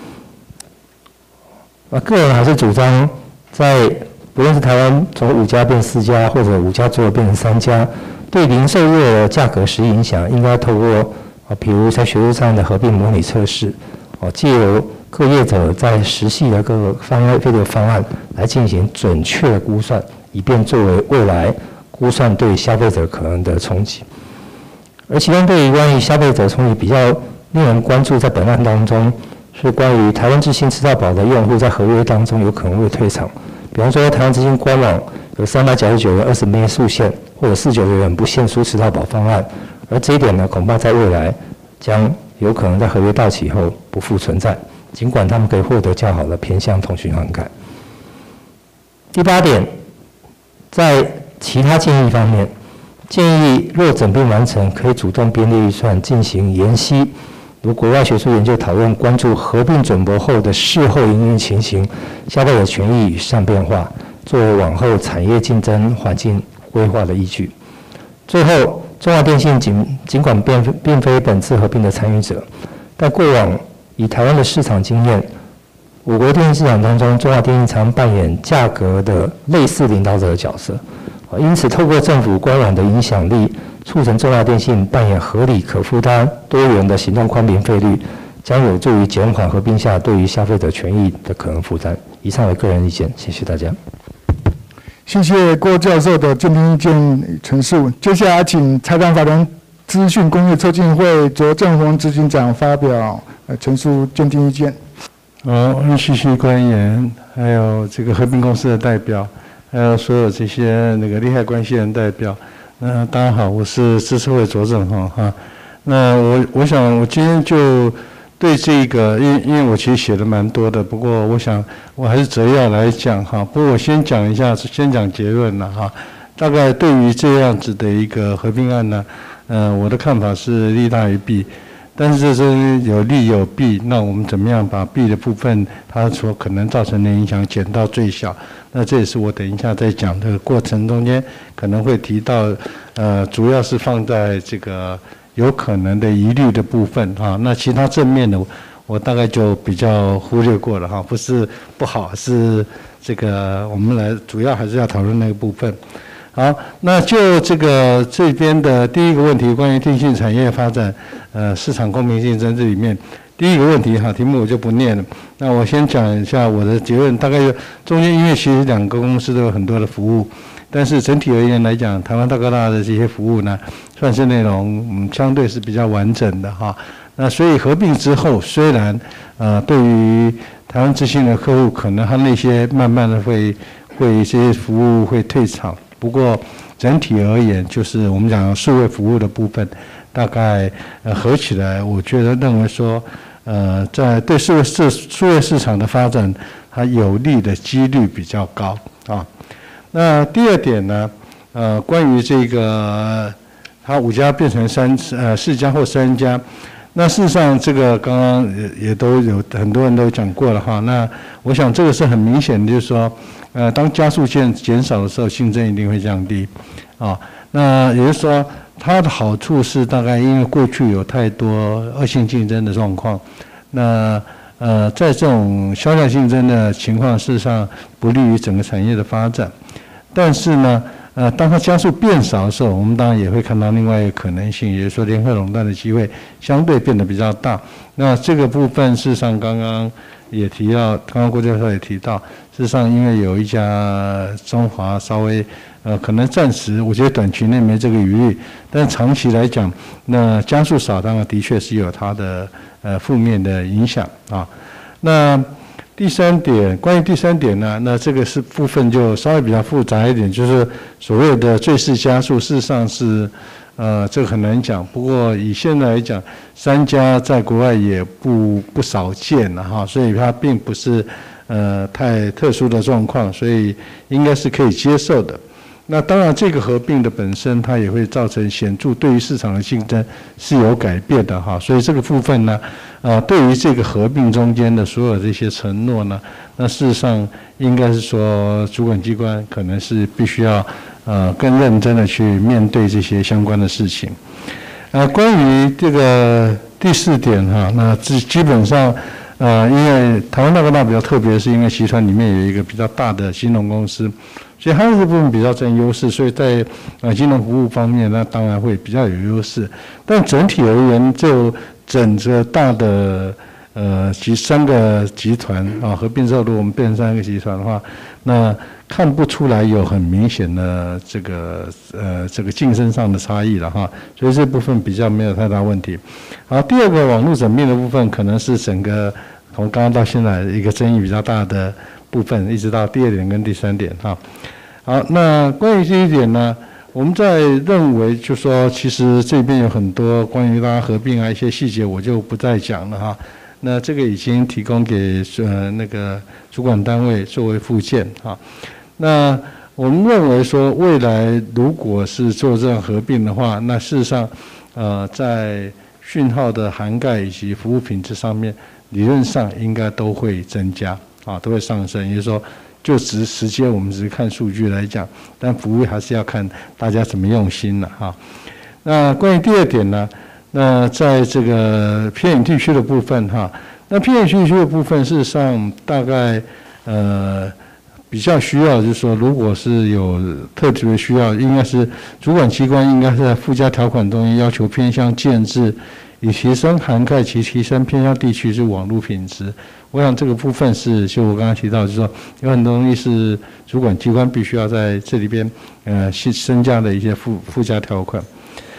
个人还是主张，在不论是台湾从5家变4家，或者5家最后变成3家，对零售业的价格实际影响，应该透过比如在学术上的合并模拟测试，借由各业者在实际的各个方案来进行准确的估算，以便作为未来估算对消费者可能的冲击。而其中对于关于消费者冲击比较令人关注，在本案当中是关于台湾之星吃到饱的用户在合约当中有可能会退场。比方说，台湾之星官网有399元20枚速限，或者49元不限速吃到饱方案，而这一点呢，恐怕在未来将有可能在合约到期后不复存在。尽管他们可以获得较好的偏向通讯涵盖。第8点，在其他建议方面，建议若整并完成，可以主动编列预算进行研析，如国外学术研究讨论，关注合并准驳后的事后营运情形、消费者权益与市场变化，作为往后产业竞争环境规划的依据。最后，中华电信尽管并非本次合并的参与者，但过往以台湾的市场经验，我国电信市场当中，中华电信常扮演价格的类似领导者的角色。因此，透过政府官网的影响力，促成中华电信扮演合理、可负担、多元的行动宽频费率，将有助于减缓合并下对于消费者权益的可能负担。以上为个人意见，谢谢大家。 谢谢郭教授的鉴定意见陈述。接下来请财团法人资讯工业促进会卓正宏执行长发表陈述鉴定意见。 NCC 官员，还有这个合并公司的代表，还有所有这些那个利害关系人代表，大家好，我是支持会卓正宏哈。那我想我今天就对这个，因为我其实写的蛮多的，不过我想我还是择要来讲哈。不过我先讲一下，先讲结论了哈。大概对于这样子的一个合并案呢，我的看法是利大于弊。但是这是有利有弊，那我们怎么样把弊的部分它所可能造成的影响减到最小？那这也是我等一下在讲的过程中间可能会提到，主要是放在这个有可能的疑虑的部分哈。那其他正面的我大概就比较忽略过了哈，不是不好，是这个我们来主要还是要讨论那个部分。好，那就这边的第一个问题，关于电信产业发展，市场公平竞争这里面第一个问题哈，题目我就不念了。那我先讲一下我的结论，大概中间因为其实两个公司都有很多的服务，但是整体而言来讲，台湾大哥大的这些服务呢，算是内容相对是比较完整的哈。那所以合并之后，虽然对于台湾之星的客户，可能他那些慢慢的会这些服务会退场。不过整体而言，就是我们讲数位服务的部分，大概合起来，我觉得认为说，在对数位市场的发展，它有利的几率比较高啊。那第二点呢，关于这个它5家变成4家或3家，那事实上这个刚刚也都有很多人都讲过了哈。那我想这个是很明显的，就是说。当加速线减少的时候，竞争一定会降低，啊，那也就是说，它的好处是大概因为过去有太多恶性竞争的状况，那在这种销量竞争的情况，事实上不利于整个产业的发展。但是呢，当它加速变少的时候，我们当然也会看到另外一个可能性，也就是说联合垄断的机会相对变得比较大。那这个部分事实上刚刚也提到，刚刚郭教授也提到。事实上，因为有一家中华稍微可能暂时，我觉得短期内没这个疑虑，但长期来讲，那加速少，当然的确是有它的负面的影响啊。那第三点，关于第三点呢，那这个是部分就稍微比较复杂一点，就是所谓的最适加速，事实上是这个很难讲。不过以现在来讲，3家在国外也不少见了哈，所以它并不是。太特殊的状况，所以应该是可以接受的。那当然，这个合并的本身，它也会造成显著对于市场的竞争是有改变的哈。所以这个部分呢，对于这个合并中间的所有这些承诺呢，那事实上应该是说，主管机关可能是必须要更认真的去面对这些相关的事情。关于这个第4点哈，那基本上。因为台湾大哥大比较特别，是因为集团里面有一个比较大的金融公司，所以它这部分比较占优势，所以在金融服务方面，那当然会比较有优势。但整体而言，就整个大的3个集团啊合并之后，如果我们变成3个集团的话，那看不出来有很明显的这个竞争上的差异了哈，所以这部分比较没有太大问题。好，第2个网络缜密的部分，可能是整个从刚刚到现在一个争议比较大的部分，一直到第2点跟第3点哈。好，那关于这一点呢，我们在认为就说，其实这边有很多关于大家合并一些细节，我就不再讲了哈。那这个已经提供给那个主管单位作为附件哈。那我们认为说，未来如果是做这样合并的话，那事实上在讯号的涵盖以及服务品质上面，理论上应该都会增加啊，都会上升。也就是说，就时间我们只是看数据来讲，但服务还是要看大家怎么用心了哈。那关于第2点呢，那在这个偏远地区的部分哈，那偏远地区的部分事实上大概比较需要，就是说，如果是有特别的需要，应该是主管机关应该是在附加条款中要求偏乡建制，以提升涵盖及提升偏乡地区之网络品质。我想这个部分是，就我刚刚提到，就是说有很多东西是主管机关必须要在这里边增加的一些附加条款。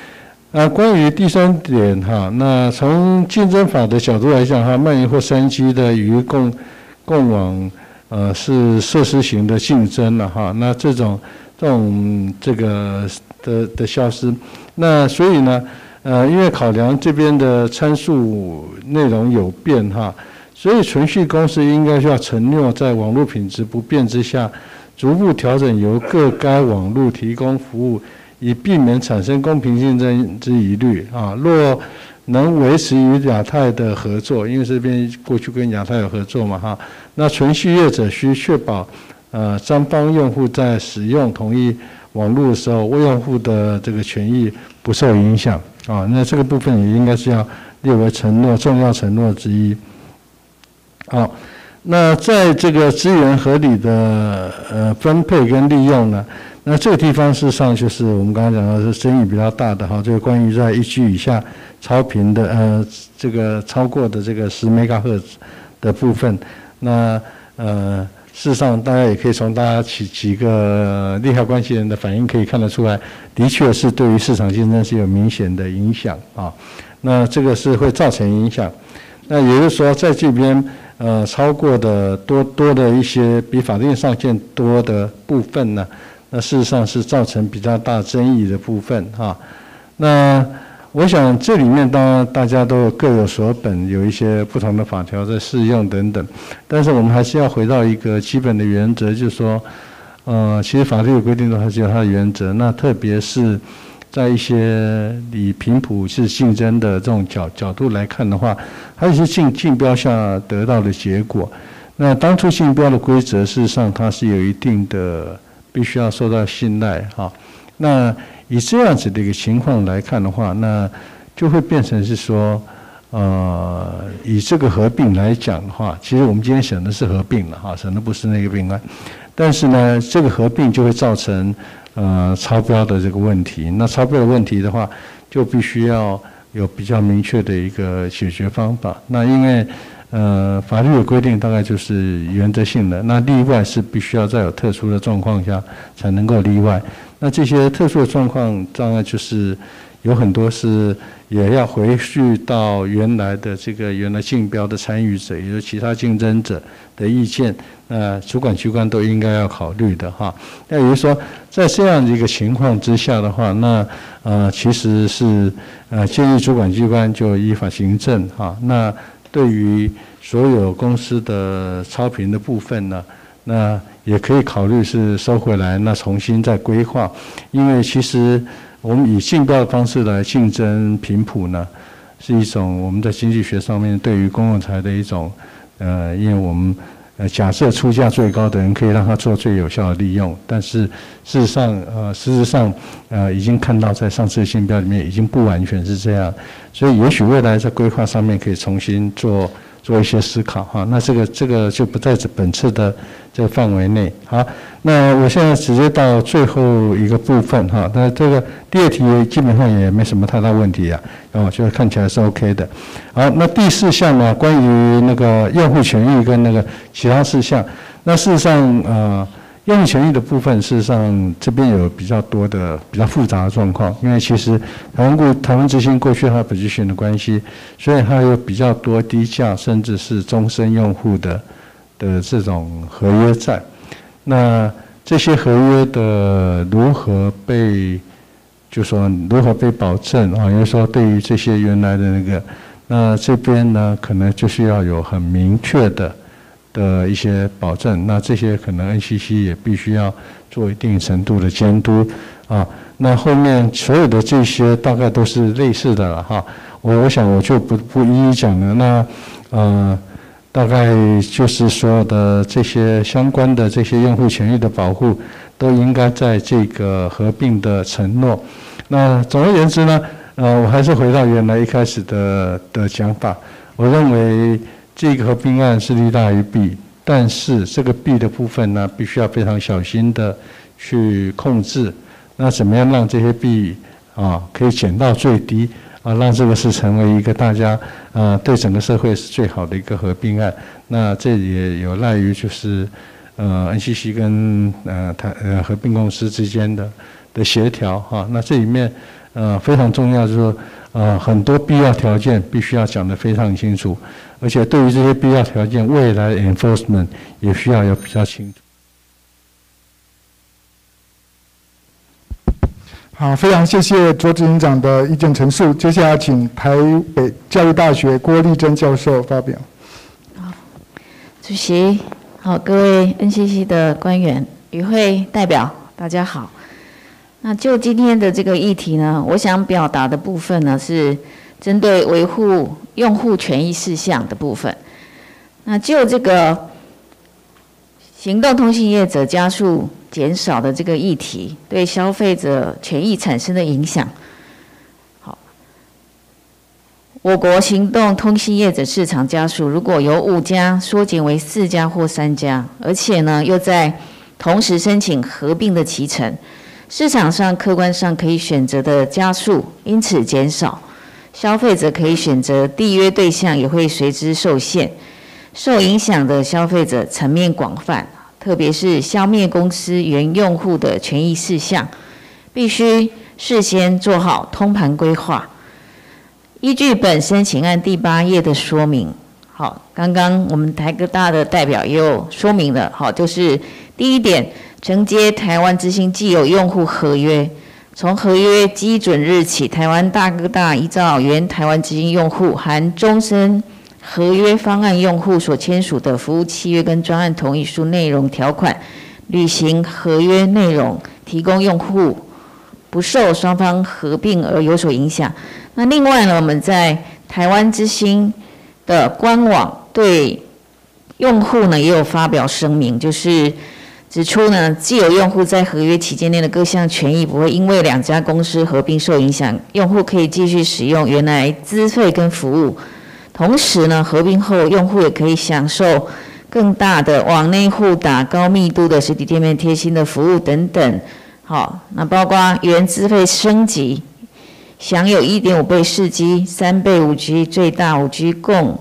关于第3点哈，那从竞争法的角度来讲哈，漫游或3G的与共网是设施型的竞争了哈，那这种这个的消失，那所以呢，因为考量这边的参数内容有变哈，所以存续公司应该要承诺在网络品质不变之下，逐步调整由各该网络提供服务，以避免产生公平竞争之疑虑啊。若能维持与亚太的合作，因为这边过去跟亚太有合作嘛哈，那存续业者需确保双方用户在使用同一网络的时候，用户的这个权益不受影响啊。那这个部分也应该是要列为重要承诺之一。好，那在这个资源合理的分配跟利用呢，那这个地方事实上就是我们刚刚讲到是争议比较大的哈，这个关于在1G以下超频的这个超过的这个10 MHz 的部分，那事实上大家也可以从大家几个利害关系人的反应可以看得出来，的确是对于市场竞争是有明显的影响啊。那这个是会造成影响。那也就是说，在这边超过的多的一些比法定上限多的部分呢，那事实上是造成比较大争议的部分哈。那我想这里面当然大家都各有所本，有一些不同的法条在适用等等，但是我们还是要回到一个基本的原则，就是说，其实法律的规定都还是有它的原则。那特别是在一些以频谱是竞争的这种角度来看的话，还有一些竞标下得到的结果。那当初竞标的规则，事实上它是有一定的必须要受到信赖哈。那以这样子的一个情况来看的话，那就会变成是说，以这个合并来讲的话，其实我们今天审的是合并了哈，审的不是那个并案，但是呢，这个合并就会造成超标的这个问题。那超标的问题的话，就必须要有比较明确的一个解决方法。那因为法律的规定大概就是原则性的，那例外是必须要在有特殊的状况下才能够例外。那这些特殊的状况，当然就是有很多是也要回去到原来竞标的参与者，也就是其他竞争者的意见，主管机关都应该要考虑的哈。那也就是说，在这样的一个情况之下的话，那其实是建议主管机关就依法行政哈。那对于所有公司的超频的部分呢，那也可以考虑是收回来，那重新再规划。因为其实我们以竞标的方式来竞争频谱呢，是一种我们在经济学上面对于公共财的一种因为我们假设出价最高的人可以让他做最有效的利用，但是事实上已经看到在上次竞标里面已经不完全是这样，所以也许未来在规划上面可以重新做一些思考哈。那这个就不在本次的这个范围内。好，那我现在直接到最后一个部分哈。那这个第2题基本上也没什么太大问题啊，就是看起来是 OK 的。好，那第4项呢，关于那个用户权益跟那个其他事项，那事实上用户权益的部分，事实上这边有比较多的比较复杂的状况，因为其实台湾之星过去它 position 的关系，所以它有比较多低价甚至是终身用户的这种合约在。那这些合约的如何被保证啊？也就是说，对于这些原来的那个，那这边呢，可能就是要有很明确的一些保证，那这些可能 NCC 也必须要做一定程度的监督啊。那后面所有的这些大概都是类似的了哈。我想我就不一一讲了。那大概就是所有的这些相关的这些用户权益的保护，都应该在这个合并的承诺。那总而言之呢，我还是回到原来一开始的讲法，我认为这个合并案是利大于弊，但是这个弊的部分呢，必须要非常小心的去控制。那怎么样让这些弊可以减到最低让这个是成为一个大家对整个社会是最好的一个合并案。那这也有赖于就是NCC 跟合并公司之间的协调哈。那这里面非常重要，就是说很多必要条件必须要讲得非常清楚，而且对于这些必要条件，未来 enforcement 也需要比较清楚。 好，非常谢谢卓执行长的意见陈述。接下来请台北教育大学郭丽珍教授发表。 主席，好，各位 NCC 的官员、与会代表，大家好。那就今天的这个议题呢，我想表达的部分呢，是针对维护用户权益事项的部分。那就这个行动通信业者家数减少的这个议题，对消费者权益产生的影响。好，我国行动通信业者市场家数如果由5家缩减为4家或3家，而且呢又在同时申请合并的期程，市场上客观上可以选择的家数因此减少，消费者可以选择缔约对象也会随之受限，受影响的消费者层面广泛。特别是消灭公司原用户的权益事项，必须事先做好通盘规划。依据本申请案第8页的说明，好，刚刚我们台科大的代表也有说明了，好，就是第一点，承接台湾之星既有用户合约，从合约基准日起，台湾大哥大依照原台湾之星用户含终身合约方案用户所签署的服务契约跟专案同意书内容条款，履行合约内容，提供用户不受双方合并而有所影响。那另外呢，我们在台湾之星的官网对用户呢也有发表声明，就是指出呢，既有用户在合约期间内的各项权益不会因为2家公司合并受影响，用户可以继续使用原来资费跟服务。同时呢，合并后用户也可以享受更大的网内互打、高密度的实体店面贴心的服务等等。好，那包括原资费升级，享有 1.5 倍4G、3倍5G、最大5G 共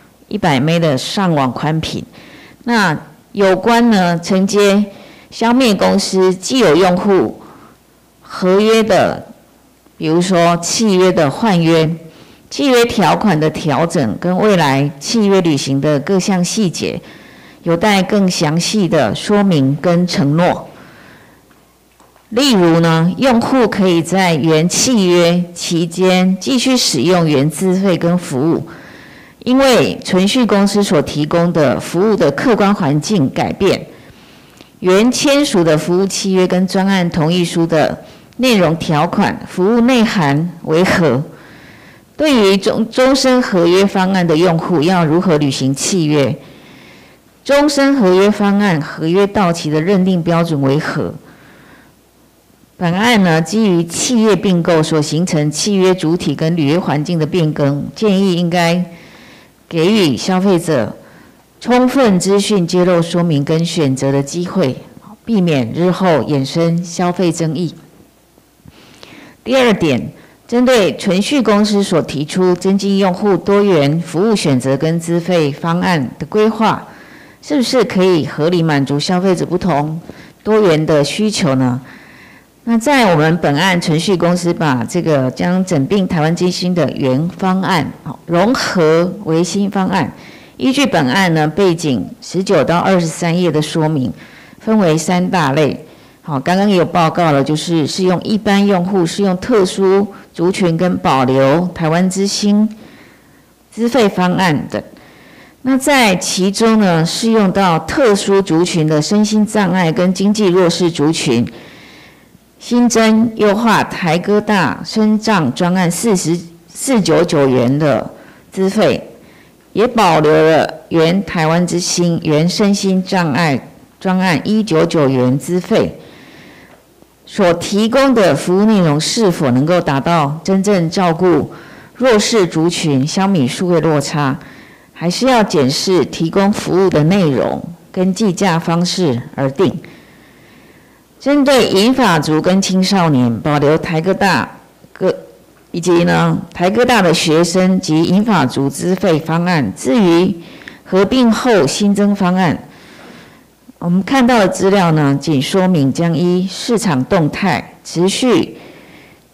100 M 的上网宽频。那有关呢承接消灭公司既有用户合约的，比如说契约的换约。契约条款的调整跟未来契约履行的各项细节，有待更详细的说明跟承诺。例如呢，用户可以在原契约期间继续使用原资费跟服务，因为存续公司所提供的服务的客观环境改变，原签署的服务契约跟专案同意书的内容条款、服务内涵为何？对于终身合约方案的用户要如何履行契约？终身合约方案合约到期的认定标准为何？本案呢，基于企业并购所形成契约主体跟履约环境的变更，建议应该给予消费者充分资讯揭露说明跟选择的机会，避免日后衍生消费争议。第二点，针对存续公司所提出增进用户多元服务选择跟资费方案的规划，是不是可以合理满足消费者不同多元的需求呢？那在我们本案存续公司把这个将整并台湾之星的原方案融合为新方案，依据本案呢背景19到23页的说明，分为3大类。好，刚刚也有报告了，就是适用一般用户、适用特殊族群跟保留台湾之星资费方案等。那在其中呢，适用到特殊族群的身心障碍跟经济弱势族群，新增优化台哥大身障专案499元的资费，也保留了原台湾之星原身心障碍专案199元资费。所提供的服务内容是否能够达到真正照顾弱势族群、消弭数位落差，还是要检视提供服务的内容跟计价方式而定。针对银发族跟青少年，保留台哥大以及呢台哥大的学生及银发族资费方案。至于合并后新增方案，我们看到的资料呢，仅说明将依市场动态持续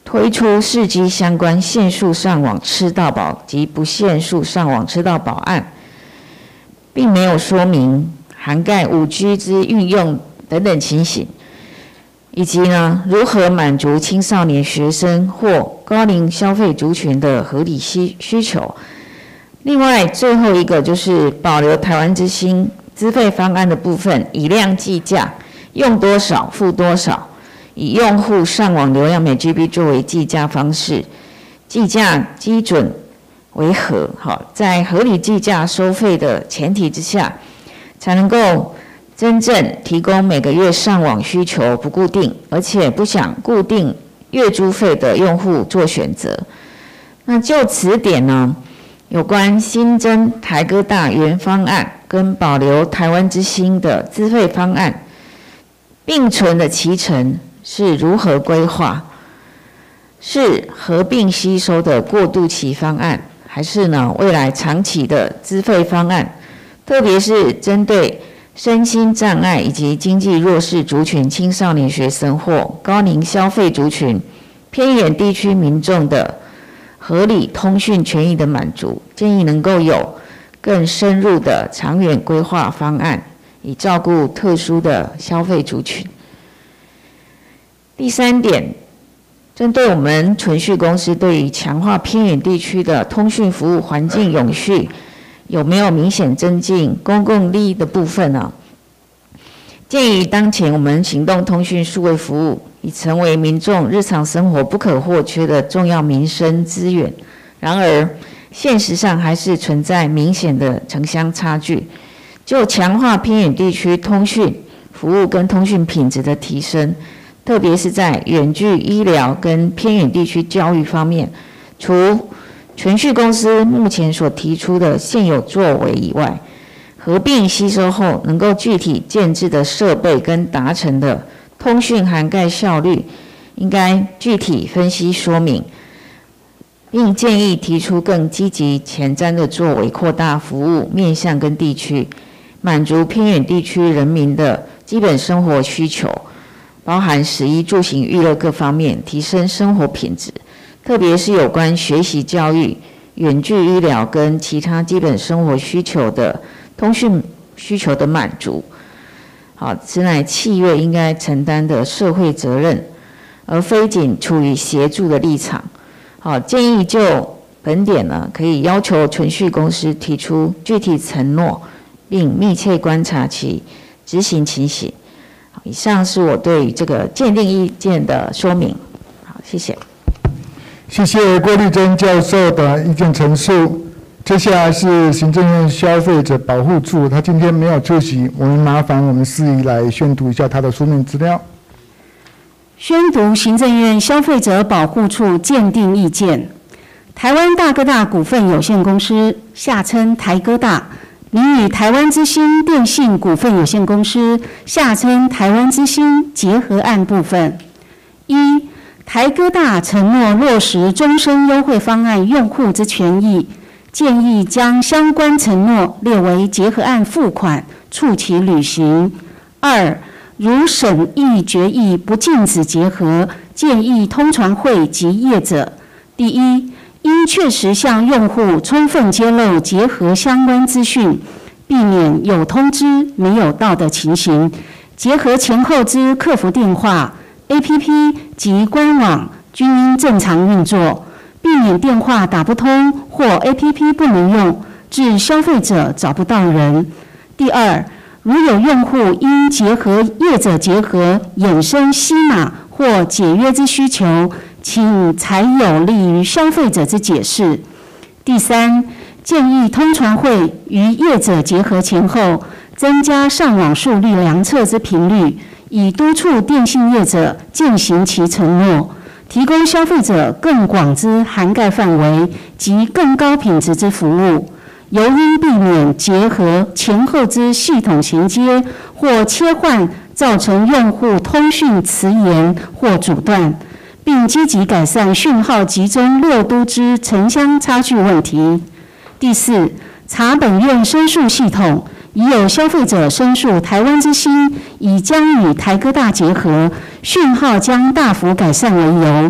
推出4G相关限速上网吃到饱及不限速上网吃到饱案，并没有说明涵盖5G 之运用等等情形，以及如何满足青少年学生或高龄消费族群的合理需求。另外，最后一个就是保留台湾之星资费方案的部分，以量计价，用多少付多少，以用户上网流量每 GB 作为计价方式，计价基准为何？在合理计价收费的前提之下，才能够真正提供每个月上网需求不固定，而且不想固定月租费的用户做选择。那就此点呢，有关新增台哥大原方案跟保留台湾之星的资费方案并存的期程是如何规划？是合并吸收的过渡期方案，还是未来长期的资费方案？特别是针对身心障碍以及经济弱势族群、青少年学生或高龄消费族群、偏远地区民众的合理通讯权益的满足，建议能够有更深入的长远规划方案，以照顾特殊的消费族群。第3点，针对我们存续公司对于强化偏远地区的通讯服务环境永续，有没有明显增进公共利益的部分呢？鉴于当前我们行动通讯数位服务已成为民众日常生活不可或缺的重要民生资源，然而现实上还是存在明显的城乡差距。就强化偏远地区通讯服务跟通讯品质的提升，特别是在远距医疗跟偏远地区教育方面，除存续公司目前所提出的现有作为以外，合并吸收后能够具体建置的设备跟达成的通讯涵盖效率，应该具体分析说明，并建议提出更积极前瞻的作为，扩大服务面向跟地区，满足偏远地区人民的基本生活需求，包含食衣住行娱乐各方面，提升生活品质，特别是有关学习教育、远距医疗跟其他基本生活需求的通讯需求的满足。此乃企业应该承担的社会责任，而非仅处于协助的立场。建议就本点呢，可以要求存续公司提出具体承诺，并密切观察其执行情形。以上是我对于这个鉴定意见的说明。好，谢谢。 谢谢郭丽珍教授的意见陈述。接下来是行政院消费者保护处，他今天没有出席，我们麻烦我们司仪来宣读一下他的书面资料。 宣读行政院消费者保护处鉴定意见。台湾大哥大股份有限公司（下称台哥大）拟与台湾之星电信股份有限公司（下称台湾之星）结合案部分：一、台哥大承诺落实终身优惠方案用户之权益，建议将相关承诺列为结合案附款，促其履行。2、如审议决议不禁止结合，建议通传会及业者：第一，应确实向用户充分揭露结合相关资讯，避免有通知没有到的情形。结合前后之客服电话、APP 及官网均应正常运作，避免电话打不通或 APP 不能用，致消费者找不到人。第二，如有用户因结合业者结合衍生吸码或解约之需求，请采有利于消费者之解释。第三，建议通传会于业者结合前后增加上网速率量测之频率，以督促电信业者践行其承诺，提供消费者更广之涵盖范围及更高品质之服务。尤应避免结合前后之系统衔接或切换，造成用户通讯迟延或阻断，并积极改善讯号集中6都之城乡差距问题。第四，查本院申诉系统，已有消费者申诉台湾之星已将与台哥大结合，讯号将大幅改善为由，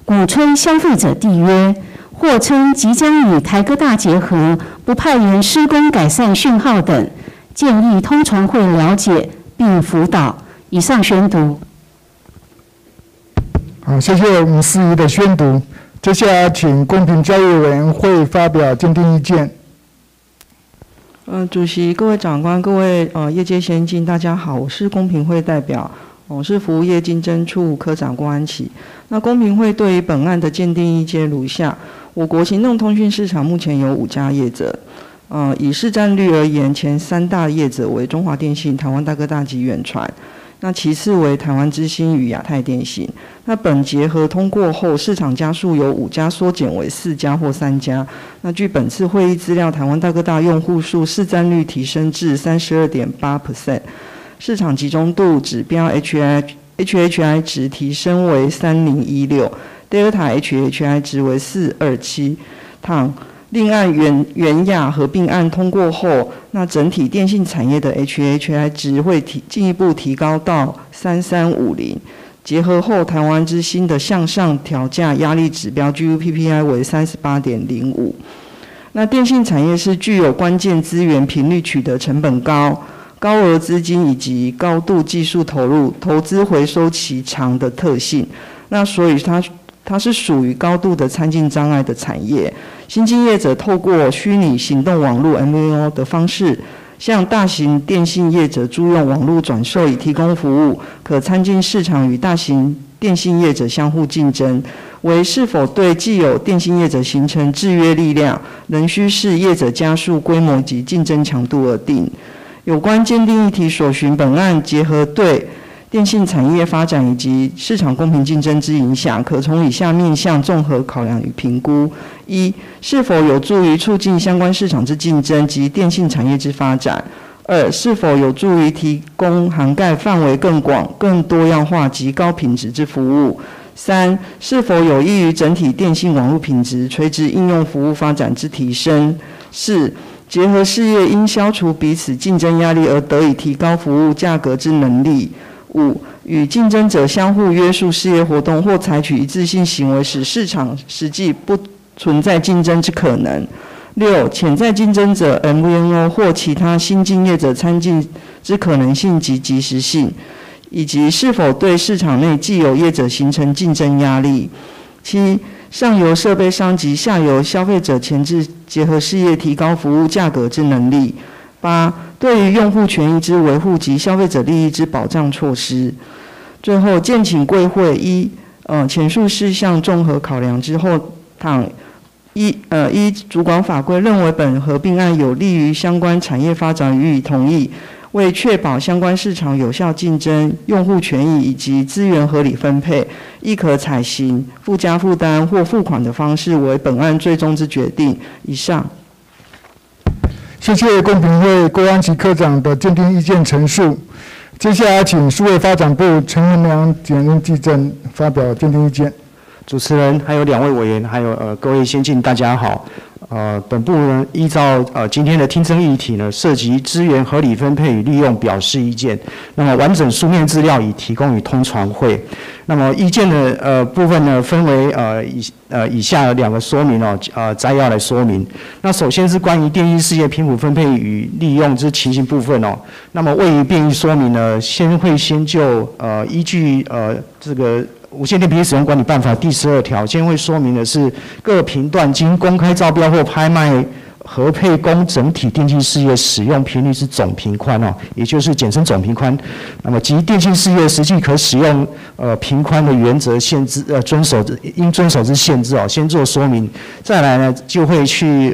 鼓吹消费者缔约，或称即将与台哥大结合，不派员施工改善讯号等，建议通传会了解并辅导。以上宣读。 好，谢谢我们司仪的宣读。接下来请公平交易委员会发表鉴定意见。 主席、各位长官、各位业界先进，大家好，我是公平会代表，我是服务业竞争处科长郭安琪。那公平会对于本案的鉴定意见如下：我国行动通讯市场目前有5家业者，以市占率而言，前3大业者为中华电信、台湾大哥大及远传。那其次为台湾之星与亚太电信。那本结合通过后，市场家数由5家缩减为4家或3家。那据本次会议资料，台湾大哥大用户数市占率提升至 32.8%， 市场集中度指标 HHI 值提升为3016， Delta HHI 值为427。另案元亚合并案通过后，那整体电信产业的 HHI 值会进一步提高到3350。结合后，台湾之星的向上调价压力指标 GUPPI 为 38.05。那电信产业是具有关键资源频率取得成本高、高额资金以及高度技术投入、投资回收期长的特性。那所以它是属于高度的参进障碍的产业。新进业者透过虚拟行动网络 MVNO 的方式，向大型电信业者租用网络转售以提供服务，可参进市场与大型电信业者相互竞争。为是否对既有电信业者形成制约力量，仍需视业者家数、规模及竞争强度而定。有关鉴定议题所循本案结合对电信产业发展以及市场公平竞争之影响，可从以下面向综合考量与评估：一、是否有助于促进相关市场之竞争及电信产业之发展；二、是否有助于提供涵盖范围更广、更多样化及高品质之服务；三、是否有益于整体电信网络品质、垂直应用服务发展之提升；四、结合事业应消除彼此竞争压力而得以提高服务价格之能力。5. 与竞争者相互约束事业活动或采取一致性行为，使市场实际不存在竞争之可能。6. 潜在竞争者 MVNO 或其他新进业者参进之可能性及及时性，以及是否对市场内既有业者形成竞争压力。7. 上游设备商及下游消费者前置结合事业提高服务价格之能力。8. 对于用户权益之维护及消费者利益之保障措施。最后，建请贵会前述事项综合考量之后，依主管法规认为本合并案有利于相关产业发展，予以同意。为确保相关市场有效竞争、用户权益以及资源合理分配，亦可采行附加负担或付款的方式为本案最终之决定。以上。 谢谢公平会郭安琪科长的鉴定意见陈述。接下来请数位发展部陈文良检验技正发表鉴定意见。 主持人还有2位委员，还有各位先进，大家好。本部呢依照今天的听证议题呢，涉及资源合理分配与利用表示意见。那么完整书面资料已提供予通传会。那么意见的部分呢，分为以下2个说明摘要来说明。那首先是关于电力事业频谱分配与利用之情形部分那么位于便于说明呢，先就依据这个无线电频率使用管理办法第12条，先会说明的是各频段经公开招标或拍卖合配供整体电信事业使用频率之总频宽也就是简称总频宽。那么及电信事业实际可使用频宽的原则限制应遵守之限制先做说明。再来呢，就会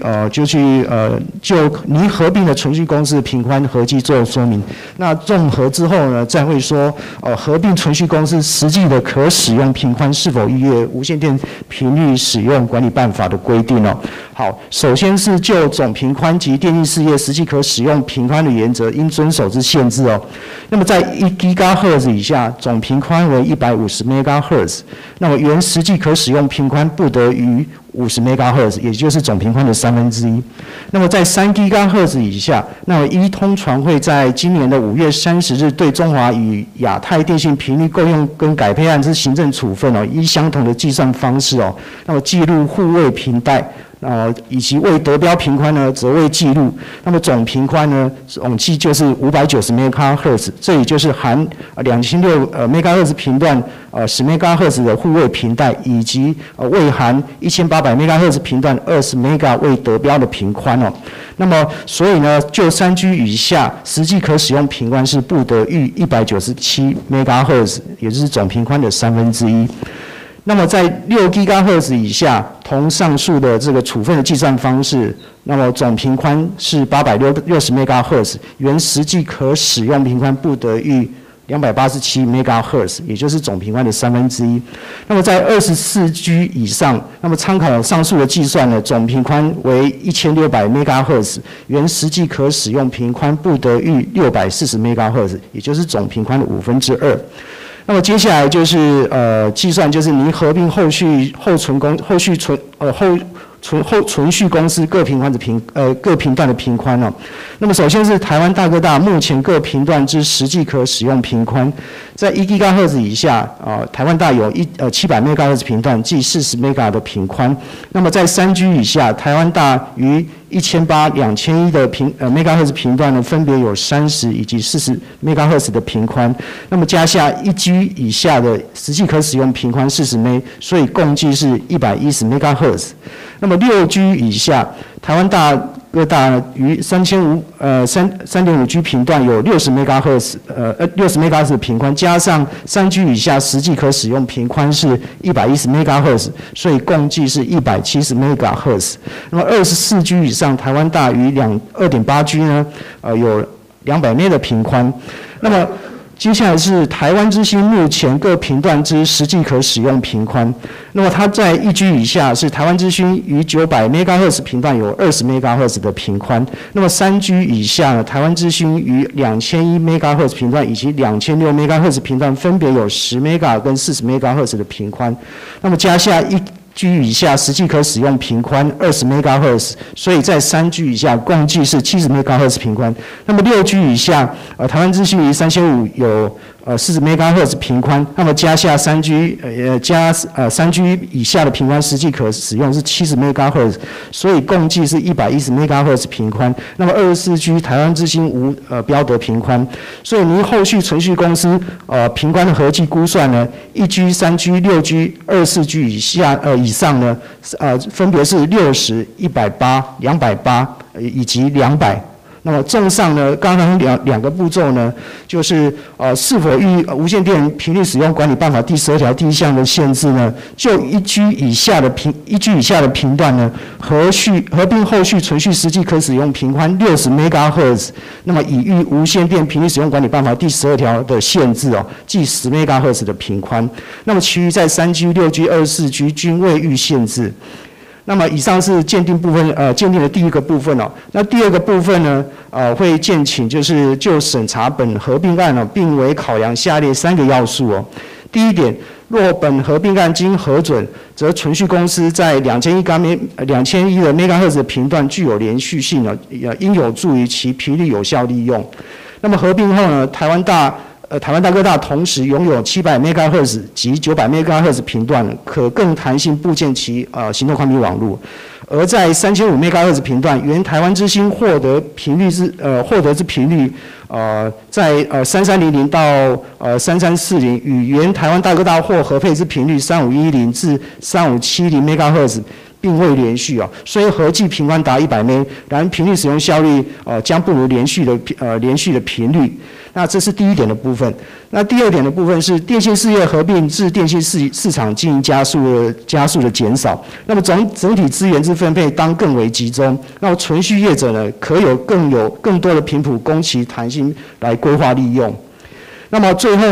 就拟合并的存续公司的频宽合计做说明。那综合之后呢，再会说合并存续公司实际的可使用频宽是否逾越无线电频率使用管理办法的规定好，首先是就总频宽及电信事业实际可使用频宽的原则应遵守之限制那么在1 GHz 以下，总频宽为150 MHz， 那么原实际可使用频宽不得逾 50MHz，也就是总频宽的1/3。那么在3 GHz 以下，那么一通传会在今年的5月30日对中华与亚太电信频率共用跟改配案之行政处分依相同的计算方式那么记录互位频带。以及未得标频宽呢，则未记录。那么总频宽呢，总计就是590MHz，这也就是含2600MHz 频段10MHz 的互位频带，以及未含1800MHz 频段20MHz 未得标的频宽那么所以呢，就3G 以下实际可使用频宽是不得逾197MHz， 也就是总频宽的1/3。那么在6 GHz 以下，同上述的这个处分的计算方式，那么总频宽是860MHz， 原实际可使用频宽不得逾287MHz， 也就是总频宽的1/3。那么在24G 以上，那么参考上述的计算呢，总频宽为1600MHz， 原实际可使用频宽不得逾640MHz， 也就是总频宽的2/5。那么接下来就是计算，就是您合并后续存续公司各频段的频宽那么首先是台湾大哥大目前各频段之实际可使用频宽，在1 GHz 以下台湾大有700MHz 频段，即40MHz 的频宽。那么在3G 以下，台湾大于1800、2100的MHz 频段呢，分别有30以及40MHz 的频宽。那么加下1G 以下的实际可使用频宽40MHz，所以共计是110MHz。那么6G 以下，台湾大哥大于3.5G 频段有60MHz 的频宽，加上3G 以下实际可使用频宽是110MHz， 所以共计是170MHz。那么24G 以上，台湾大于2.8G 呢，有200MHz 的频宽。那么接下来是台湾之星目前各频段之实际可使用频宽。那么它在1G 以下是台湾之星于900MHz 频段有20MHz 的频宽。那么3G 以下呢，台湾之星于2100MHz 频段以及2600MHz 频段分别有10MHz 跟40MHz 的频宽。那么加下1G 以下实际可使用频宽20MHz， 所以在3G 以下共计是70MHz 频宽。那么6G 以下，台湾之星于3500有40MHz 频宽，那么加下3G3G 以下的频宽实际可使用是70MHz， 所以共计是110MHz 频宽。那么24G 台湾之星无标得频宽，所以您后续存续公司频宽的合计估算呢，1G、3G、6G、24G 以上呢，分别是60、180、280以及200。那么综上呢，刚刚两个步骤呢，就是是否遇无线电频率使用管理办法第12条第1项的限制呢？就1G 以下的频段呢，合并后续存续实际可使用频宽60MHz， 那么已遇无线电频率使用管理办法第12条的限制即10MHz 的频宽。那么其余在3G、6G、24G 均未遇限制。那么以上是鉴定部分，鉴定的第一个部分那第二个部分呢，会建请就是就审查本合并案并为考量下列3个要素第一点，若本合并案经核准，则存续公司在2100的 MHz 的频段具有连续性应有助于其频率有效利用。那么合并后呢，台湾大哥大同时拥有700MHz 及900MHz 频段，可更弹性部件其行动宽频网络。而在3500MHz 频段，原台湾之星获得之频率，在3300到3340，与原台湾大哥大获合配之频率3510至3570MHz。并未连续所以合计频宽达100MHz，然频率使用效率将不如连续的频率。那这是第一点的部分。那第二点的部分是电信事业合并致电信市场经营加速的减少。那么整体资源之分配当更为集中。那么存续业者呢，可有更多的频谱供其弹性来规划利用。那么最后呢，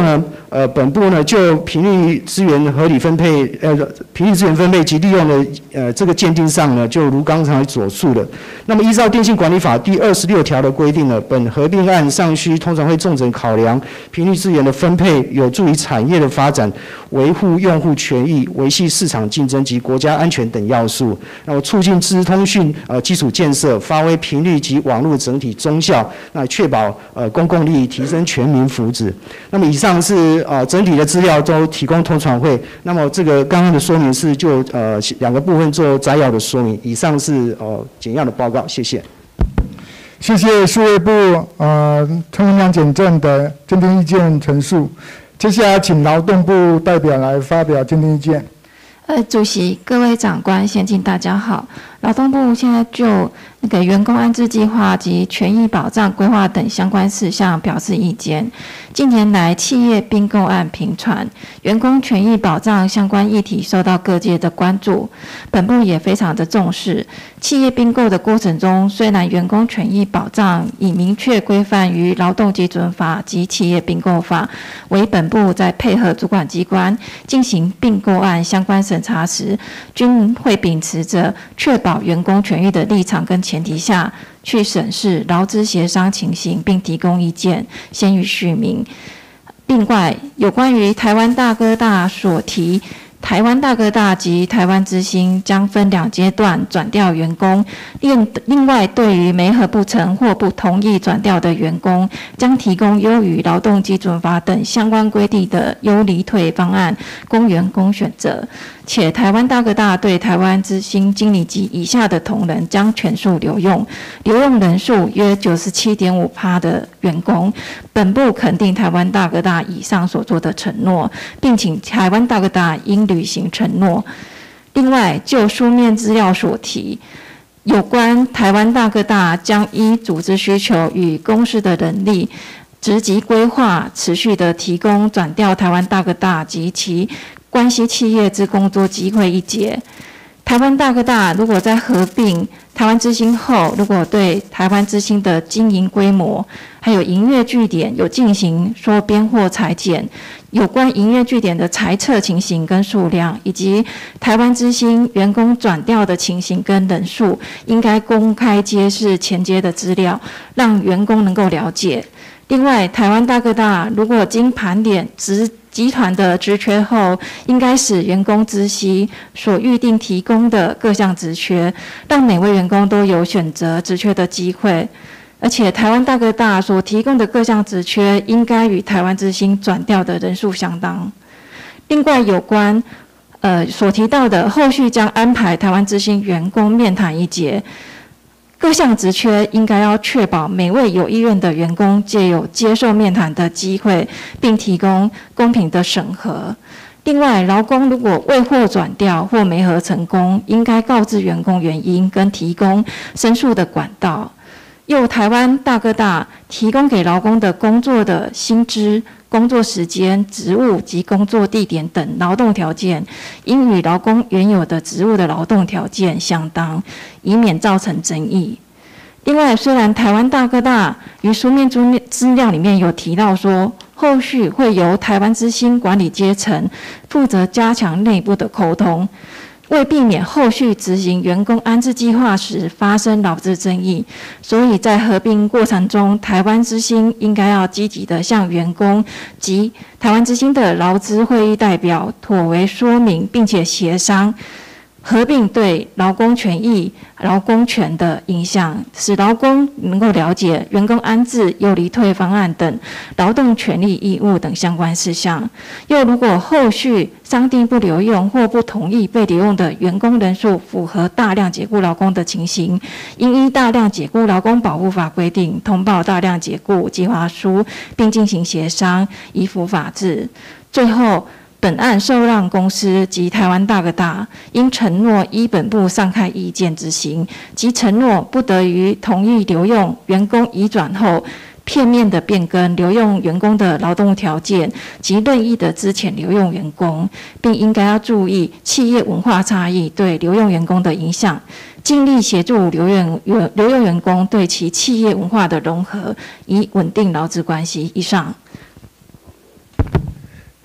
本部呢就频率资源合理分配，频率资源分配及利用的这个鉴定上呢，就如刚才所述的，那么依照电信管理法第26条的规定呢，本合并案尚需通常会重点考量频率资源的分配有助于产业的发展、维护用户权益、维系市场竞争及国家安全等要素，那么促进资通讯基础建设，发挥频率及网络整体综效，那确保公共利益，提升全民福祉。那么以上是整体的资料都提供通传会，那么这个刚刚的说明是就2个部分做摘要的说明。以上是简要的报告，谢谢。 谢谢数位部陈文良检正的鉴定意见陈述。接下来请劳动部代表来发表鉴定意见。 主席、各位长官、先进大家好。劳动部现在就那个员工安置计划及权益保障规划等相关事项表示意见。近年来，企业并购案频传，员工权益保障相关议题受到各界的关注，本部也非常的重视。企业并购的过程中，虽然员工权益保障已明确规范于劳动基准法及企业并购法，为本部在配合主管机关进行并购案相关审查时，均会秉持着确保员工权益的立场跟前提下去审视劳资协商情形，并提供意见，先予续明。另外，有关于台湾大哥大所提台湾大哥大及台湾之星将分2阶段转调员工，另外对于媒合不成或不同意转调的员工，将提供优于劳动基准法等相关规定的优离退方案，供员工选择。且台湾大哥大对台湾之星经理级以下的同仁将全数留用，留用人数约 97.5% 的员工。本部肯定台湾大哥大以上所做的承诺，并请台湾大哥大应履行承诺。另外，就书面资料所提，有关台湾大哥大将依组织需求与公司的人力、职级规划，持续的提供转调台湾大哥大及其关系企业之工作机会一节。台湾大哥大如果在合并台湾之星后，如果对台湾之星的经营规模还有营业据点有进行缩编或裁减，有关营业据点的裁撤情形跟数量，以及台湾之星员工转调的情形跟人数，应该公开揭示前接的资料，让员工能够了解。另外，台湾大哥大如果经盘点集团的职缺后，应该使员工知悉所预定提供的各项职缺，让每位员工都有选择职缺的机会。而且台湾大哥大所提供的各项职缺，应该与台湾之星转调的人数相当。另外，有关所提到的后续将安排台湾之星员工面谈一节，各项职缺应该要确保每位有意愿的员工皆有接受面谈的机会，并提供公平的审核。另外，劳工如果未获转调或媒合成功，应该告知员工原因，跟提供申诉的管道。由台湾大哥大提供给劳工的工作的薪资、工作时间、职务及工作地点等劳动条件，应与劳工原有的职务的劳动条件相当，以免造成争议。另外，虽然台湾大哥大于书面资料里面有提到说，后续会由台湾之星管理阶层负责加强内部的沟通，为避免后续执行员工安置计划时发生劳资争议，所以在合并过程中，台湾之星应该要积极的向员工及台湾之星的劳资会议代表妥为说明，并且协商合并对劳工权益、劳工权的影响，使劳工能够了解员工安置、优离退方案等劳动权利义务等相关事项。又如果后续商定不留用或不同意被留用的员工人数符合大量解雇劳工的情形，应依大量解雇劳工保护法规定，通报大量解雇计划书，并进行协商，依附法制。最后，本案受让公司及台湾大哥大应承诺依本部上开意见执行，及承诺不得于同意留用员工移转后片面的变更留用员工的劳动条件及任意的资遣留用员工，并应该要注意企业文化差异对留用员工的影响，尽力协助留用员工对其企业文化的融合，以稳定劳资关系。以上。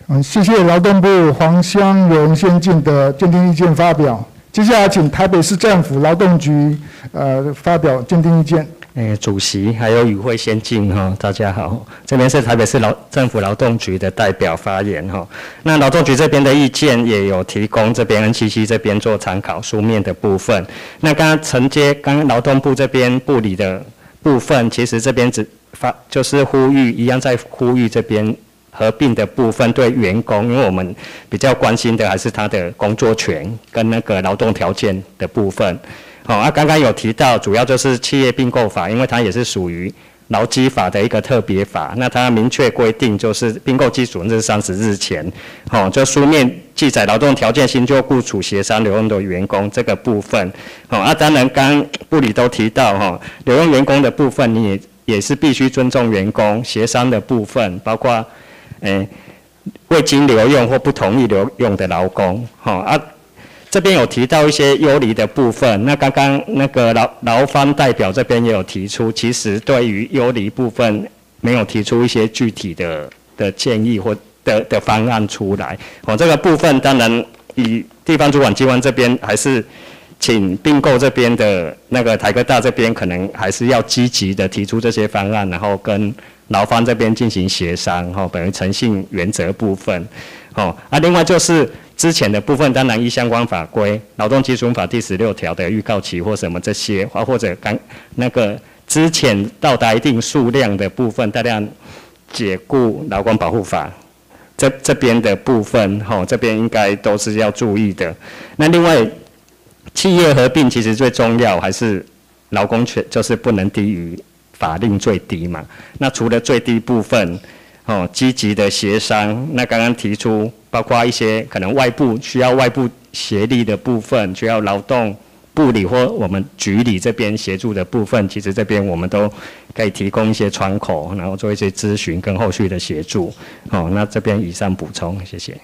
谢谢劳动部黄香荣先进的鉴定意见发表。接下来请台北市政府劳动局发表鉴定意见。 主席还有与会先进大家好，这边是台北市政府劳动局的代表发言那劳动局这边的意见也有提供这边 NCC 这边做参考书面的部分。那刚刚承接刚刚劳动部这边部里的部分，其实这边就是呼吁一样在呼吁这边合并的部分对员工，因为我们比较关心的还是他的工作权跟那个劳动条件的部分。刚刚有提到，主要就是企业并购法，因为它也是属于劳基法的一个特别法，那它明确规定就是并购基础日30日前，就书面记载劳动条件新旧雇主协商留用的员工这个部分。当然刚部里都提到留用员工的部分，你也是必须尊重员工协商的部分，包括未经留用或不同意留用的劳工。这边有提到一些优离的部分，那刚刚那个劳方代表这边也有提出，其实对于优离部分没有提出一些具体的建议或的方案出来。这个部分当然以地方主管机关这边还是请并购这边的那个台科大这边可能还是要积极的提出这些方案，然后跟劳方这边进行协商，等于诚信原则部分。另外就是之前的部分，当然依相关法规，劳动基准法第16条的预告期或什么这些，或者那个之前到达一定数量的部分，大量解雇劳工保护法这边的部分，这边应该都是要注意的。那另外企业合并其实最重要还是劳工权，就是不能低于法令最低嘛。那除了最低部分，积极的协商，那刚刚提出包括一些可能需要外部协力的部分，需要劳动部里或我们局里这边协助的部分，其实这边我们都可以提供一些窗口，然后做一些咨询跟后续的协助。那这边以上补充，谢谢。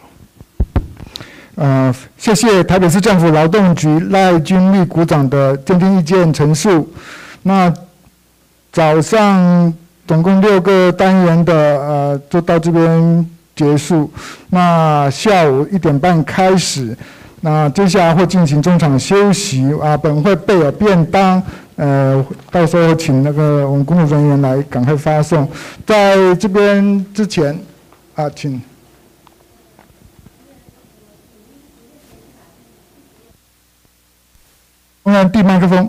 谢谢台北市政府劳动局赖君丽股长的鉴定意见陈述。那早上总共6个单元的就到这边结束。那下午1点半开始，那接下来会进行中场休息本会备有便当，到时候请那个我们工作人员来赶快发送。在这边之前请。递麦克风。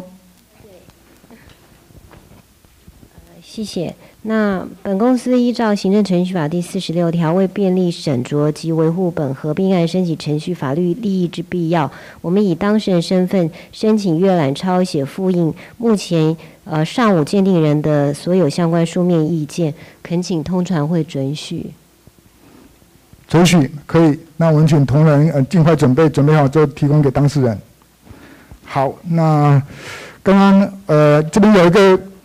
谢谢。那本公司依照行政程序法第46条，为便利审酌及维护本合并案申请程序法律利益之必要，我们以当事人身份申请阅览、抄写、复印目前上午鉴定人的所有相关书面意见，恳请通传会准许。 准许可以。那我们请同仁尽快准备好之后提供给当事人。好，那刚刚这边有一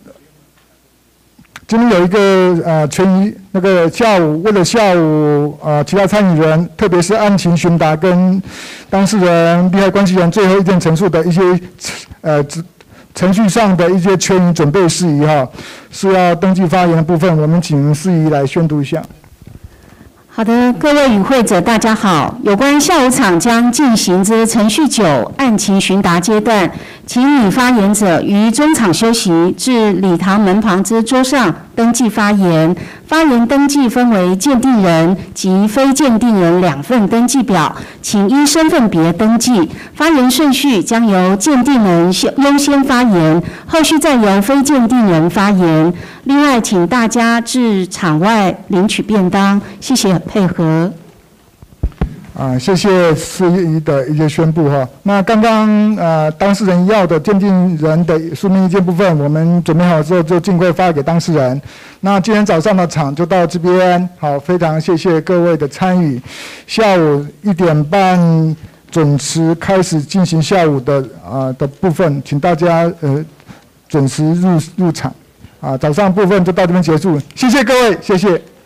个权益，那个为了下午其他参与人，特别是案情询答跟当事人、利害关系人最后意见陈述的一些程序上的一些权益准备事宜是要登记发言的部分，我们请司仪来宣读一下。 好的，各位与会者大家好，有关下午场将进行之程序9案情询答阶段，请拟发言者于中场休息至礼堂门旁之桌上登记发言。发言登记分为鉴定人及非鉴定人2份登记表，请依身份别登记。发言顺序将由鉴定人优先发言，后续再由非鉴定人发言。另外，请大家至场外领取便当，谢谢配合。 谢谢司仪的一些宣布那刚刚当事人要的鉴定人的书面意见部分，我们准备好之后就尽快发给当事人。那今天早上的场就到这边，好，非常谢谢各位的参与。下午1点半准时开始进行下午的部分，请大家准时入场。早上部分就到这边结束，谢谢各位，谢谢。